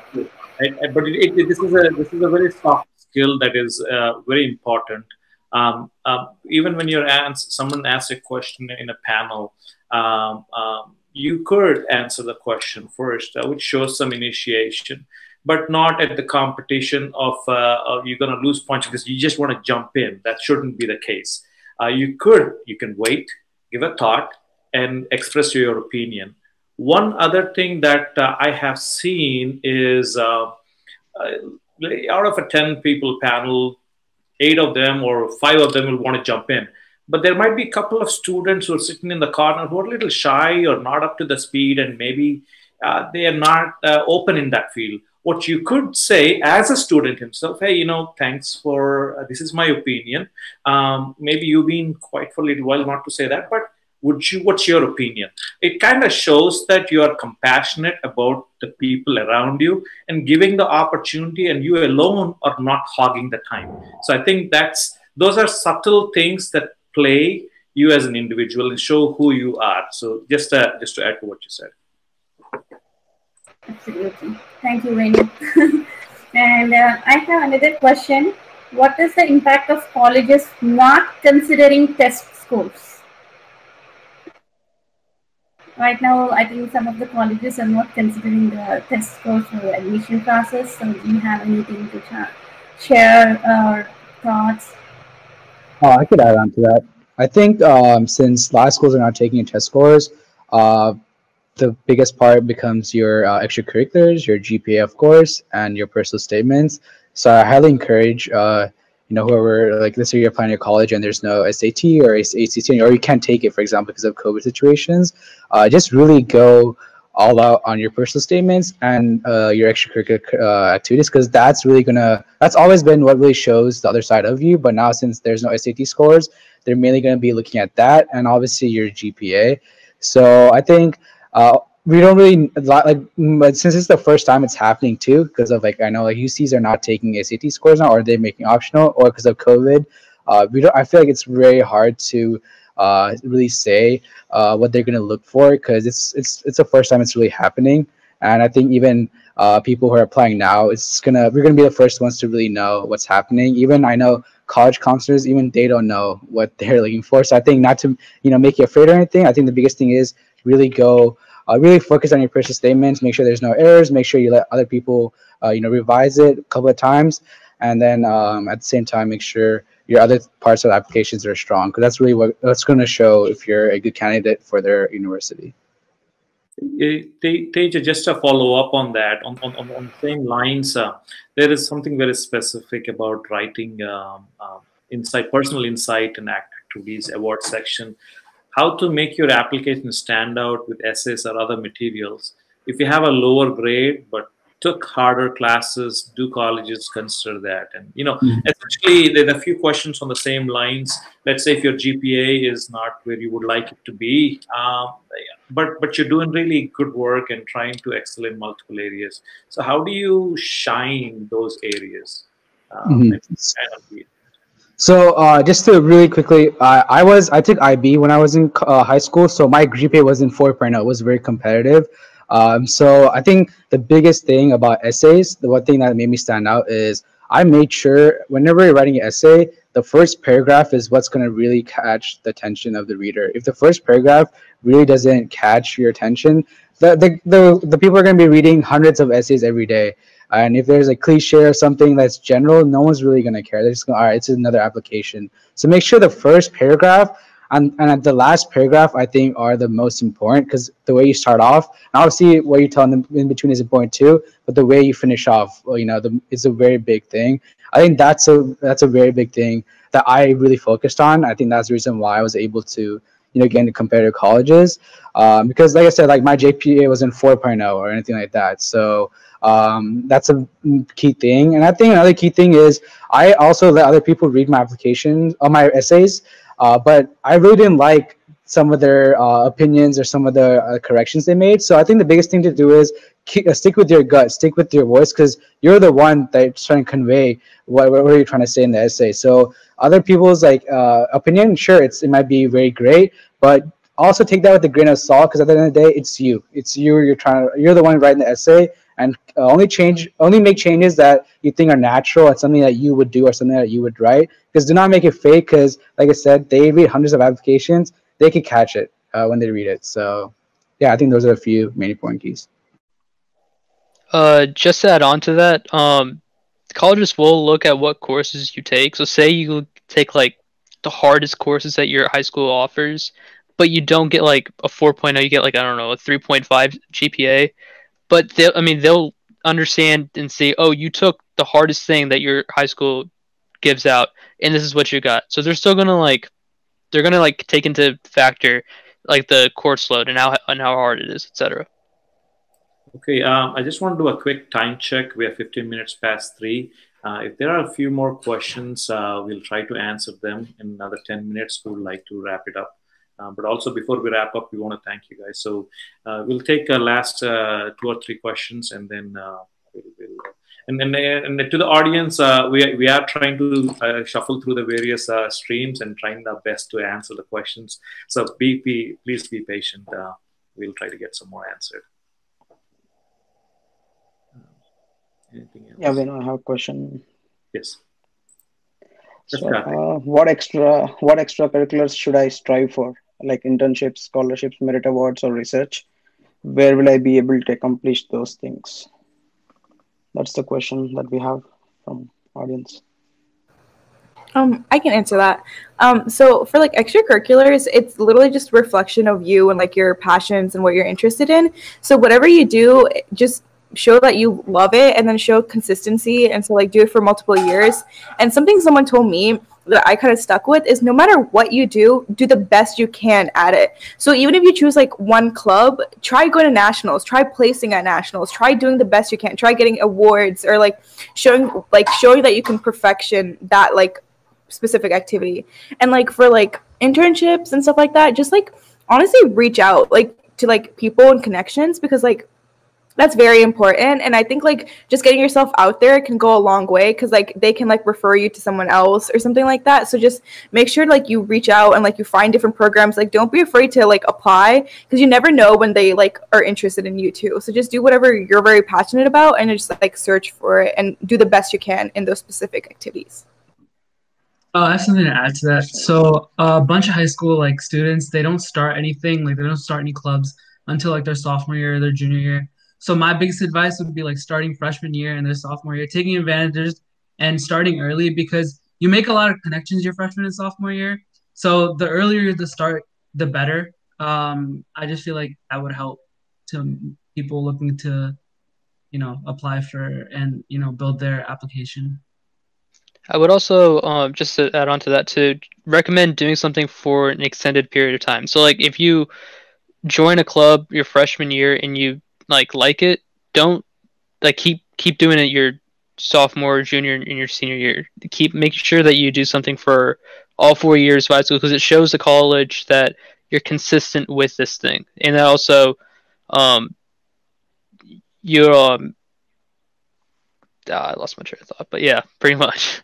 this is a very soft skill that is very important. Even when someone asks a question in a panel, you could answer the question first, which shows some initiation, but not at the competition of you're going to lose points because you just want to jump in. That shouldn't be the case. You can wait, give a thought, and express your opinion. One other thing that I have seen is out of a 10 people panel, 8 of them or 5 of them will want to jump in. But there might be a couple of students who are sitting in the corner who are a little shy or not up to the speed, and maybe they are not open in that field. What you could say as a student himself, hey, thanks for, this is my opinion. Maybe you've been quiet for a little while, not to say that, but what's your opinion? It kind of shows that you are compassionate about the people around you and giving the opportunity, and you alone are not hogging the time. So I think those are subtle things that play you as an individual and show who you are. So just to add to what you said.
Absolutely. Thank you, Venu. And I have another question. What is the impact of colleges not considering test scores? Right now, I think some of the colleges are not considering the test scores for the admission process. So do you have anything to share or thoughts?
Oh, I could add on to that. I think since a lot of schools are not taking test scores, the biggest part becomes your extracurriculars, your GPA, of course, and your personal statements. So I highly encourage, whoever, like, let's say you're applying to college and there's no SAT or ACT, or you can't take it, for example, because of COVID situations, just really go all out on your personal statements and your extracurricular activities, because that's always been what really shows the other side of you. But now, since there's no SAT scores, they're mainly going to be looking at that and obviously your GPA. So I think we don't really but since it's the first time it's happening too, because of I know UCs are not taking SAT scores now, or they're making optional, or because of COVID, I feel like it's very hard to really say what they're gonna look for, because it's the first time it's really happening. And I think even people who are applying now, we're gonna be the first ones to really know what's happening. Even I know college counselors, even they don't know what they're looking for. So I think not to make you afraid or anything. I think the biggest thing is really really focus on your personal statements. Make sure there's no errors. Make sure you let other people revise it a couple of times, and then at the same time make sure your other parts of the applications are strong, because that's really what's going to show if you're a good candidate for their university.
Teja, just a follow up on that, on the same lines, there is something very specific about writing personal insight and activities award section. How to make your application stand out with essays or other materials. If you have a lower grade but took harder classes, do colleges consider that? And essentially, there are a few questions on the same lines. Let's say if your GPA is not where you would like it to be, but you're doing really good work and trying to excel in multiple areas. So how do you shine those areas?
So just to really quickly, I took IB when I was in high school, so my GPA wasn't 4.0. It was very competitive. So I think the biggest thing about essays, the one thing that made me stand out is I made sure whenever you're writing an essay, the first paragraph is what's going to really catch the attention of the reader. If the first paragraph really doesn't catch your attention, the people are going to be reading hundreds of essays every day. And if there's a cliche or something that's general, no one's really going to care. They're just going, all right, it's another application. So make sure the first paragraph and at the last paragraph, I think, are the most important, because the way you start off, and obviously what you tell them in between is important too, but the way you finish off, is a very big thing. I think that's a very big thing that I really focused on. I think that's the reason why I was able to, get into competitive colleges, because like I said, like my GPA wasn't 4.0 or anything like that. So that's a key thing. And I think another key thing is I also let other people read my applications or my essays. But I really didn't like some of their opinions or some of the corrections they made. So I think the biggest thing to do is stick with your gut, stick with your voice, because you're the one that's trying to convey what you're trying to say in the essay. So other people's opinion, sure, it might be very great, but also take that with a grain of salt, because at the end of the day, it's you. It's you. You're the one writing the essay, and only make changes that you think are natural and something that you would do or something that you would write. Because do not make it fake, because like I said, they read hundreds of applications. They could catch it when they read it. So yeah, I think those are a few main important keys.
Just to add on to that, colleges will look at what courses you take. So say you take like the hardest courses that your high school offers, but you don't get like a 4.0, you get like, I don't know, a 3.5 GPA. But they'll understand and say, oh, you took the hardest thing that your high school gives out, and this is what you got. So they're still gonna take into factor like the course load and how hard it is, etc.
Okay, I just want to do a quick time check. We are 15 minutes past 3. If there are a few more questions, we'll try to answer them in another 10 minutes. We would like to wrap it up. But also before we wrap up, we want to thank you guys. So we'll take a last 2 or 3 questions, and then and to the audience, we are trying to shuffle through the various streams and trying our best to answer the questions. So please be patient. We'll try to get some more answered. Anything else?
Yeah, I have a question.
Yes.
So, what extracurriculars should I strive for, like internships, scholarships, merit awards, or research? Where will I be able to accomplish those things? That's the question that we have from audience.
I can answer that. So for like extracurriculars, it's literally just a reflection of you and like your passions and what you're interested in. So whatever you do, just show that you love it, and then show consistency, and so like do it for multiple years. And something someone told me that I kind of stuck with is no matter what you do the best you can at it. So even if you choose like one club, try going to nationals, try placing at nationals, try doing the best you can, try getting awards, or like showing that you can perfection that like specific activity. And like for like internships and stuff like that, just like honestly reach out like to like people and connections, because like That's very important. And I think like just getting yourself out there can go a long way, because like they can like refer you to someone else or something like that. So just make sure like you reach out and like you find different programs. Like don't be afraid to like apply, because you never know when they like are interested in you too. So just do whatever you're very passionate about and just like search for it and do the best you can in those specific activities.
I have something to add to that. So a bunch of high school like students, they don't start anything, like they don't start any clubs until like their sophomore year or their junior year. So my biggest advice would be like starting freshman year and their sophomore year, taking advantages and starting early, because you make a lot of connections your freshman and sophomore year. So the earlier the start, the better. I just feel like that would help to people looking to, apply for and, build their application.
I would also, just to add on to that, to recommend doing something for an extended period of time. So like if you join a club your freshman year and you like it, don't like keep doing it your sophomore, junior, and your senior year. Keep making sure that you do something for all 4 years of high school, because it shows the college that you're consistent with this thing. And that also you're I lost my train of thought, but yeah, pretty much.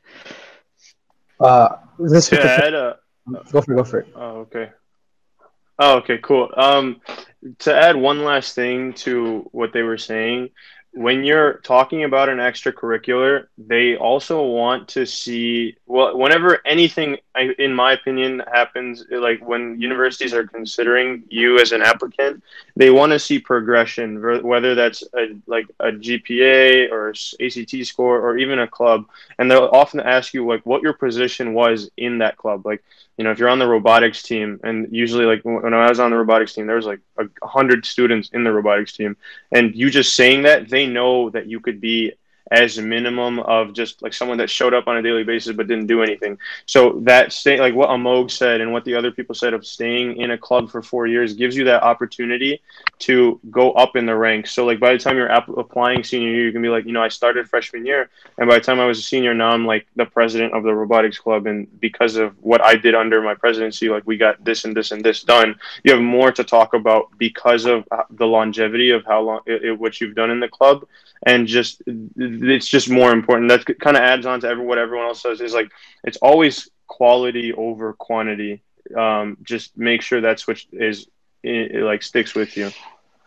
To add,
Go for it.
Oh, okay. Oh, okay, cool. To add one last thing to what they were saying, when you're talking about an extracurricular, they also want to see, well, whenever anything, in my opinion, happens, like when universities are considering you as an applicant, they want to see progression, whether that's a GPA or ACT score or even a club. And they'll often ask you like what your position was in that club. Like, if you're on the robotics team, and usually like when I was on the robotics team, there was like 100 students in the robotics team, and you just saying that, they know that you could be as a minimum of just like someone that showed up on a daily basis but didn't do anything. So that like what Amog said and what the other people said of staying in a club for 4 years gives you that opportunity to go up in the ranks. So like by the time you're applying senior year, you can be like, I started freshman year, and by the time I was a senior, now I'm like the president of the robotics club, and because of what I did under my presidency, like we got this and this and this done. You have more to talk about because of the longevity of how long what you've done in the club. And just it's just more important. That kind of adds on to what everyone else says, is like it's always quality over quantity. Just make sure that's what like sticks with you.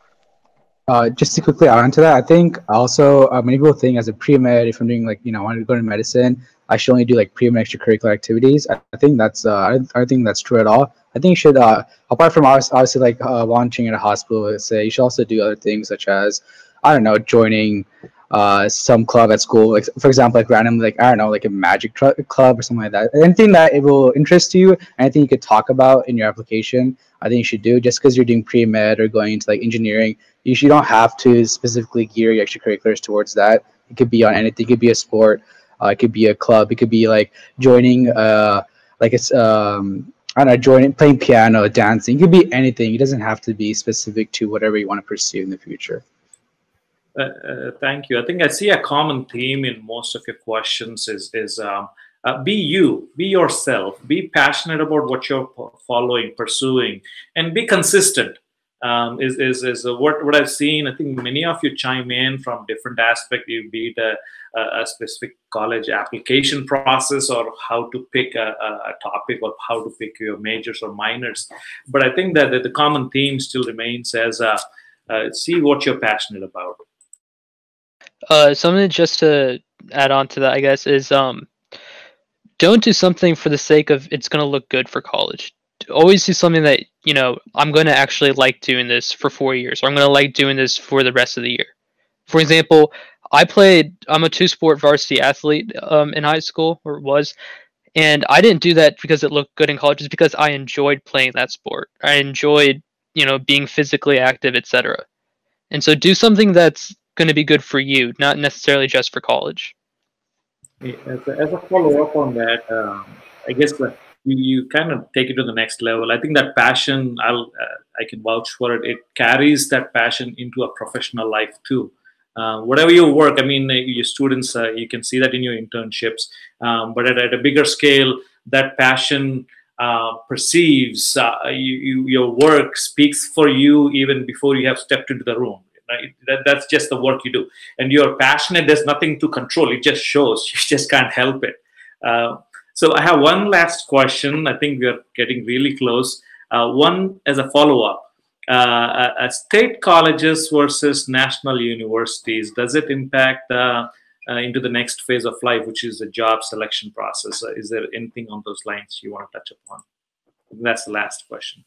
Just to quickly add on to that, I think also many people think as a pre-med, if I'm doing like I wanted to go into medicine, I should only do like pre-med extracurricular activities. I think that's I don't think that's true at all. I think you should apart from obviously like volunteering at a hospital, let's say, you should also do other things such as, I don't know, joining some club at school, like for example, like randomly, like I don't know, like a magic club or something like that. Anything that it will interest you, anything you could talk about in your application, I think you should do. Just because you're doing pre-med or going into like engineering, you don't have to specifically gear your extracurriculars towards that. It could be on anything. It could be a sport. It could be a club. It could be like joining like it's I don't know, joining, playing piano, dancing. It could be anything. It doesn't have to be specific to whatever you want to pursue in the future.
Thank you. I think I see a common theme in most of your questions is be you, be yourself, be passionate about what you're following, pursuing, and be consistent. Is what I've seen. I think many of you chime in from different aspects, be it a specific college application process or how to pick a topic or how to pick your majors or minors. But I think that the common theme still remains as see what you're passionate about.
Something just to add on to that, I guess, is don't do something for the sake of it's going to look good for college. Always do something that, I'm going to actually like doing this for 4 years, or I'm going to like doing this for the rest of the year. For example, I'm a 2-sport varsity athlete in high school, or was, and I didn't do that because it looked good in college. It's because I enjoyed playing that sport. I enjoyed, being physically active, etc. And so do something that's going to be good for you, not necessarily just for college.
As a follow-up on that, I guess you kind of take it to the next level. I think that passion, I can vouch for it. It carries that passion into a professional life too. Whatever your work, I mean, your students, you can see that in your internships. But at a bigger scale, that passion perceives your work speaks for you even before you have stepped into the room. right? That's just the work you do. And you're passionate, there's nothing to control. It just shows. You just can't help it. So I have one last question. I think we're getting really close. One as a follow-up. State colleges versus national universities, does it impact into the next phase of life, which is the job selection process? Is there anything on those lines you want to touch upon? That's the last question.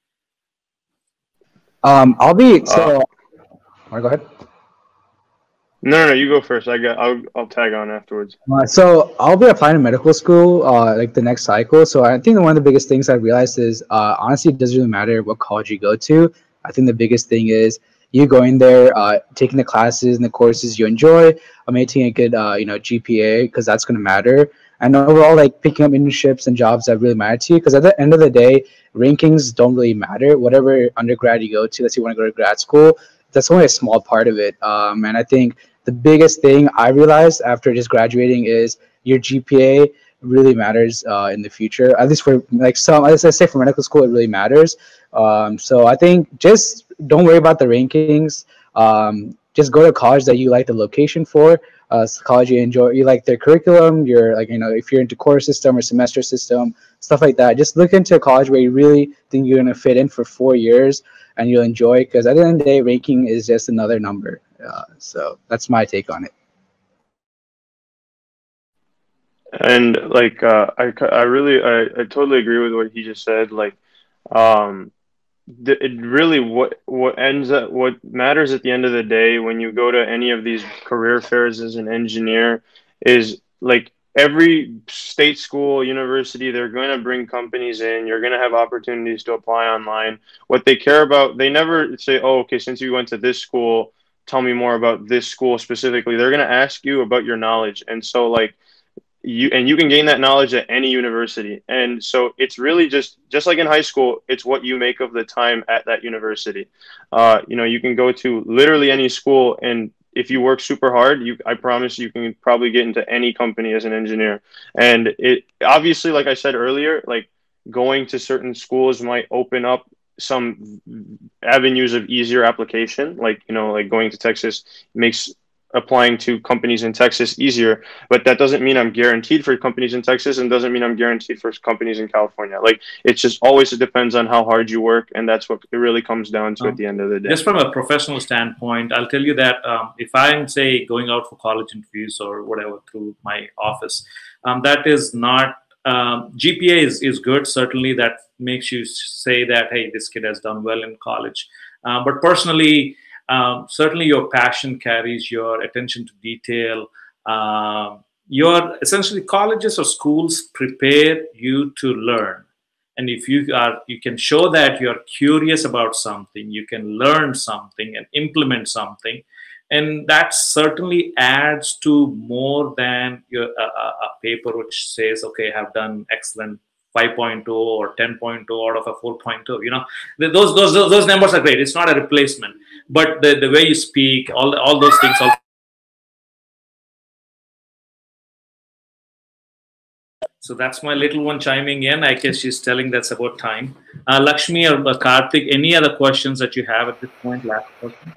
I'll be so. Wanna go ahead?
No, you go first. I'll tag on afterwards.
So I'll be applying to medical school like the next cycle. So I think one of the biggest things I realized is honestly, it doesn't really matter what college you go to. I think the biggest thing is you going there, taking the classes and the courses you enjoy, maintaining a good GPA, because that's going to matter. And overall, like picking up internships and jobs that really matter to you, because at the end of the day, rankings don't really matter. Whatever undergrad you go to, let's say you want to go to grad school, that's only a small part of it. And I think the biggest thing I realized after just graduating is your GPA really matters in the future. At least for like some, as I say, for medical school, it really matters. So I think just don't worry about the rankings. Just go to college that you like the location for. College you enjoy, you like their curriculum. You're like, if you're into core system or semester system, stuff like that. Just look into a college where you really think you're gonna fit in for 4 years and you'll enjoy. Because at the end of the day, ranking is just another number. So that's my take on it.
And like I totally agree with what he just said. Like it really what matters at the end of the day when you go to any of these career fairs as an engineer is like every state school, university, they're going to bring companies in. You're going to have opportunities to apply online. What they care about, they never say, oh, okay, since you went to this school, tell me more about this school specifically. They're going to ask you about your knowledge. And so like you can gain that knowledge at any university. And so it's really just like in high school, it's what you make of the time at that university. You can go to literally any school, and if you work super hard, I promise you can probably get into any company as an engineer. And it obviously, like I said earlier, like going to certain schools might open up some avenues of easier application. Like going to Texas makes applying to companies in Texas easier, but that doesn't mean I'm guaranteed for companies in Texas, and doesn't mean I'm guaranteed for companies in California. Like it's just always, it depends on how hard you work, and that's what it really comes down to at the end of the day.
Just from a professional standpoint, I'll tell you that if I'm, say, going out for college interviews or whatever through my office, that is not, GPA is good. Certainly that makes you say that, hey, this kid has done well in college. But personally, certainly your passion carries your attention to detail. Essentially colleges or schools prepare you to learn. And if you can show that you're curious about something, you can learn something and implement something. And that certainly adds to more than a paper which says, okay, I have done excellent 5.0 or 10.0 out of a 4.0. Those numbers are great. It's not a replacement, but the way you speak, all those things. So that's my little one chiming in. I guess she's telling that's about time. Lakshmi or Karthik, any other questions that you have at this point? Last question.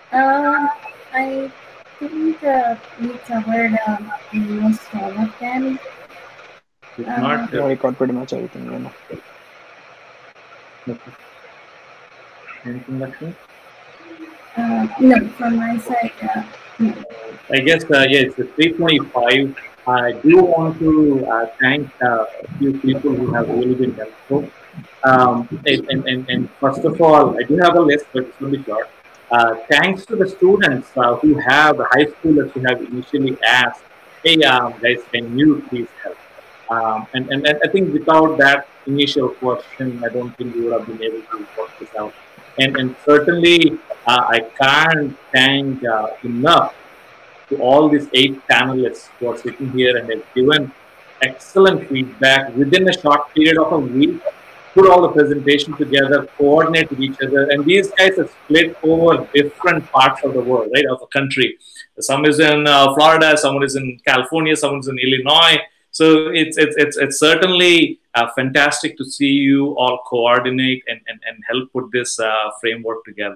I think we covered almost all of them.
Yeah, I got pretty much everything.
Anything, Lakshmi?
No, from my side, no.
I guess, it's 3:25. I do want to thank a few people who have really been helpful. And first of all, I do have a list, but it's going to be short. Thanks to the students who have, the high schoolers who have initially asked, hey, guys, can you please help? And I think without that initial question, I don't think we would have been able to work this out. And certainly, I can't thank enough to all these 8 panelists who are sitting here and have given excellent feedback within a short period of a week, put all the presentation together, coordinate with each other. And these guys are split over different parts of the world, right, of the country. Some is in Florida, someone is in California, someone is in Illinois. So it's certainly fantastic to see you all coordinate and help put this framework together.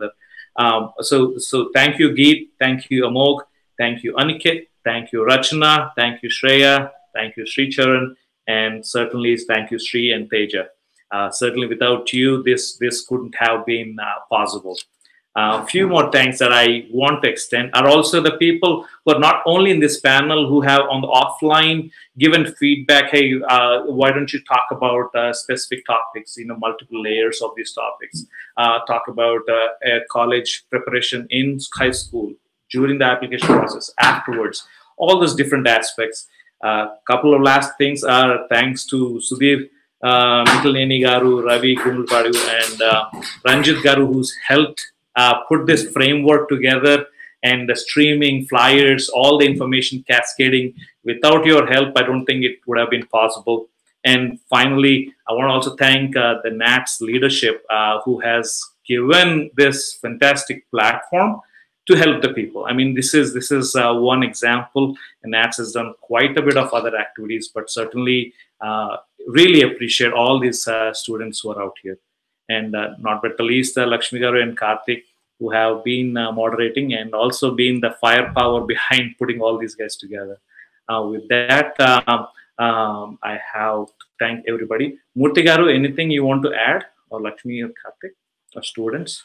So thank you, Geet. Thank you, Amog. Thank you, Aniket. Thank you, Rachana. Thank you, Shreya. Thank you, Sri Charan. And certainly thank you, Sri and Teja. Certainly without you, this couldn't have been possible. A few more thanks that I want to extend are also the people who are not only in this panel, who have on the offline given feedback. Hey, why don't you talk about specific topics, multiple layers of these topics. Talk about college preparation in high school, during the application process, afterwards, all those different aspects. Couple of last things are thanks to Sudhir Mittalneni Garu, Ravi Gumulpadu, and Ranjit Garu, who's helped put this framework together, and the streaming, flyers, all the information cascading. Without your help, I don't think it would have been possible. And finally, I want to also thank the NATS leadership who has given this fantastic platform to help the people. I mean, this is one example, and NATS has done quite a bit of other activities, but certainly really appreciate all these students who are out here. And not but the least, Lakshmi Garu and Karthik, who have been moderating and also been the firepower behind putting all these guys together. With that, I have to thank everybody. Murthy Garu, anything you want to add, or Lakshmi or Karthik, or students?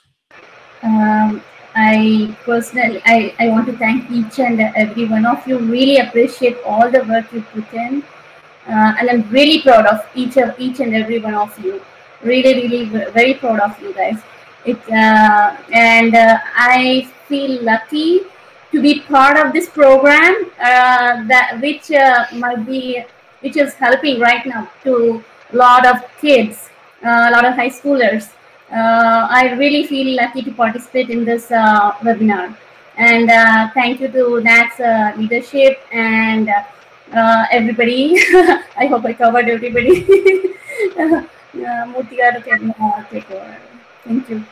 I personally, I want to thank each and every one of you. Really appreciate all the work you put in, and I'm really proud of each and every one of you. Really very proud of you guys. I feel lucky to be part of this program, which is helping right now to a lot of kids, a lot of high schoolers. I really feel lucky to participate in this webinar, and thank you to NATS leadership and everybody. I hope I covered everybody. Murthy Garu can take over. Thank you.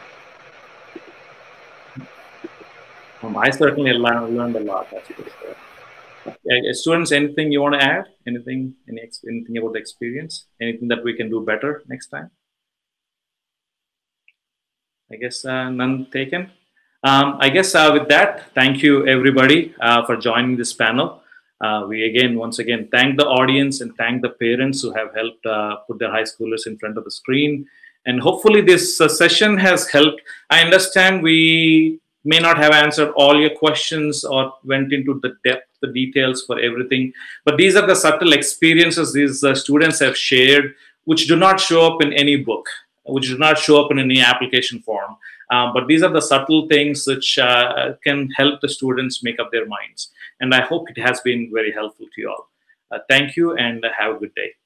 I certainly learned a lot. Students, anything you want to add? Anything about the experience? Anything that we can do better next time? I guess none taken. I guess with that, thank you everybody for joining this panel. We once again thank the audience and thank the parents who have helped put their high schoolers in front of the screen. And hopefully this session has helped. I understand we may not have answered all your questions or went into the depth, the details for everything, but these are the subtle experiences these students have shared, which do not show up in any book, which do not show up in any application form. But these are the subtle things which can help the students make up their minds. And I hope it has been very helpful to you all. Thank you and have a good day.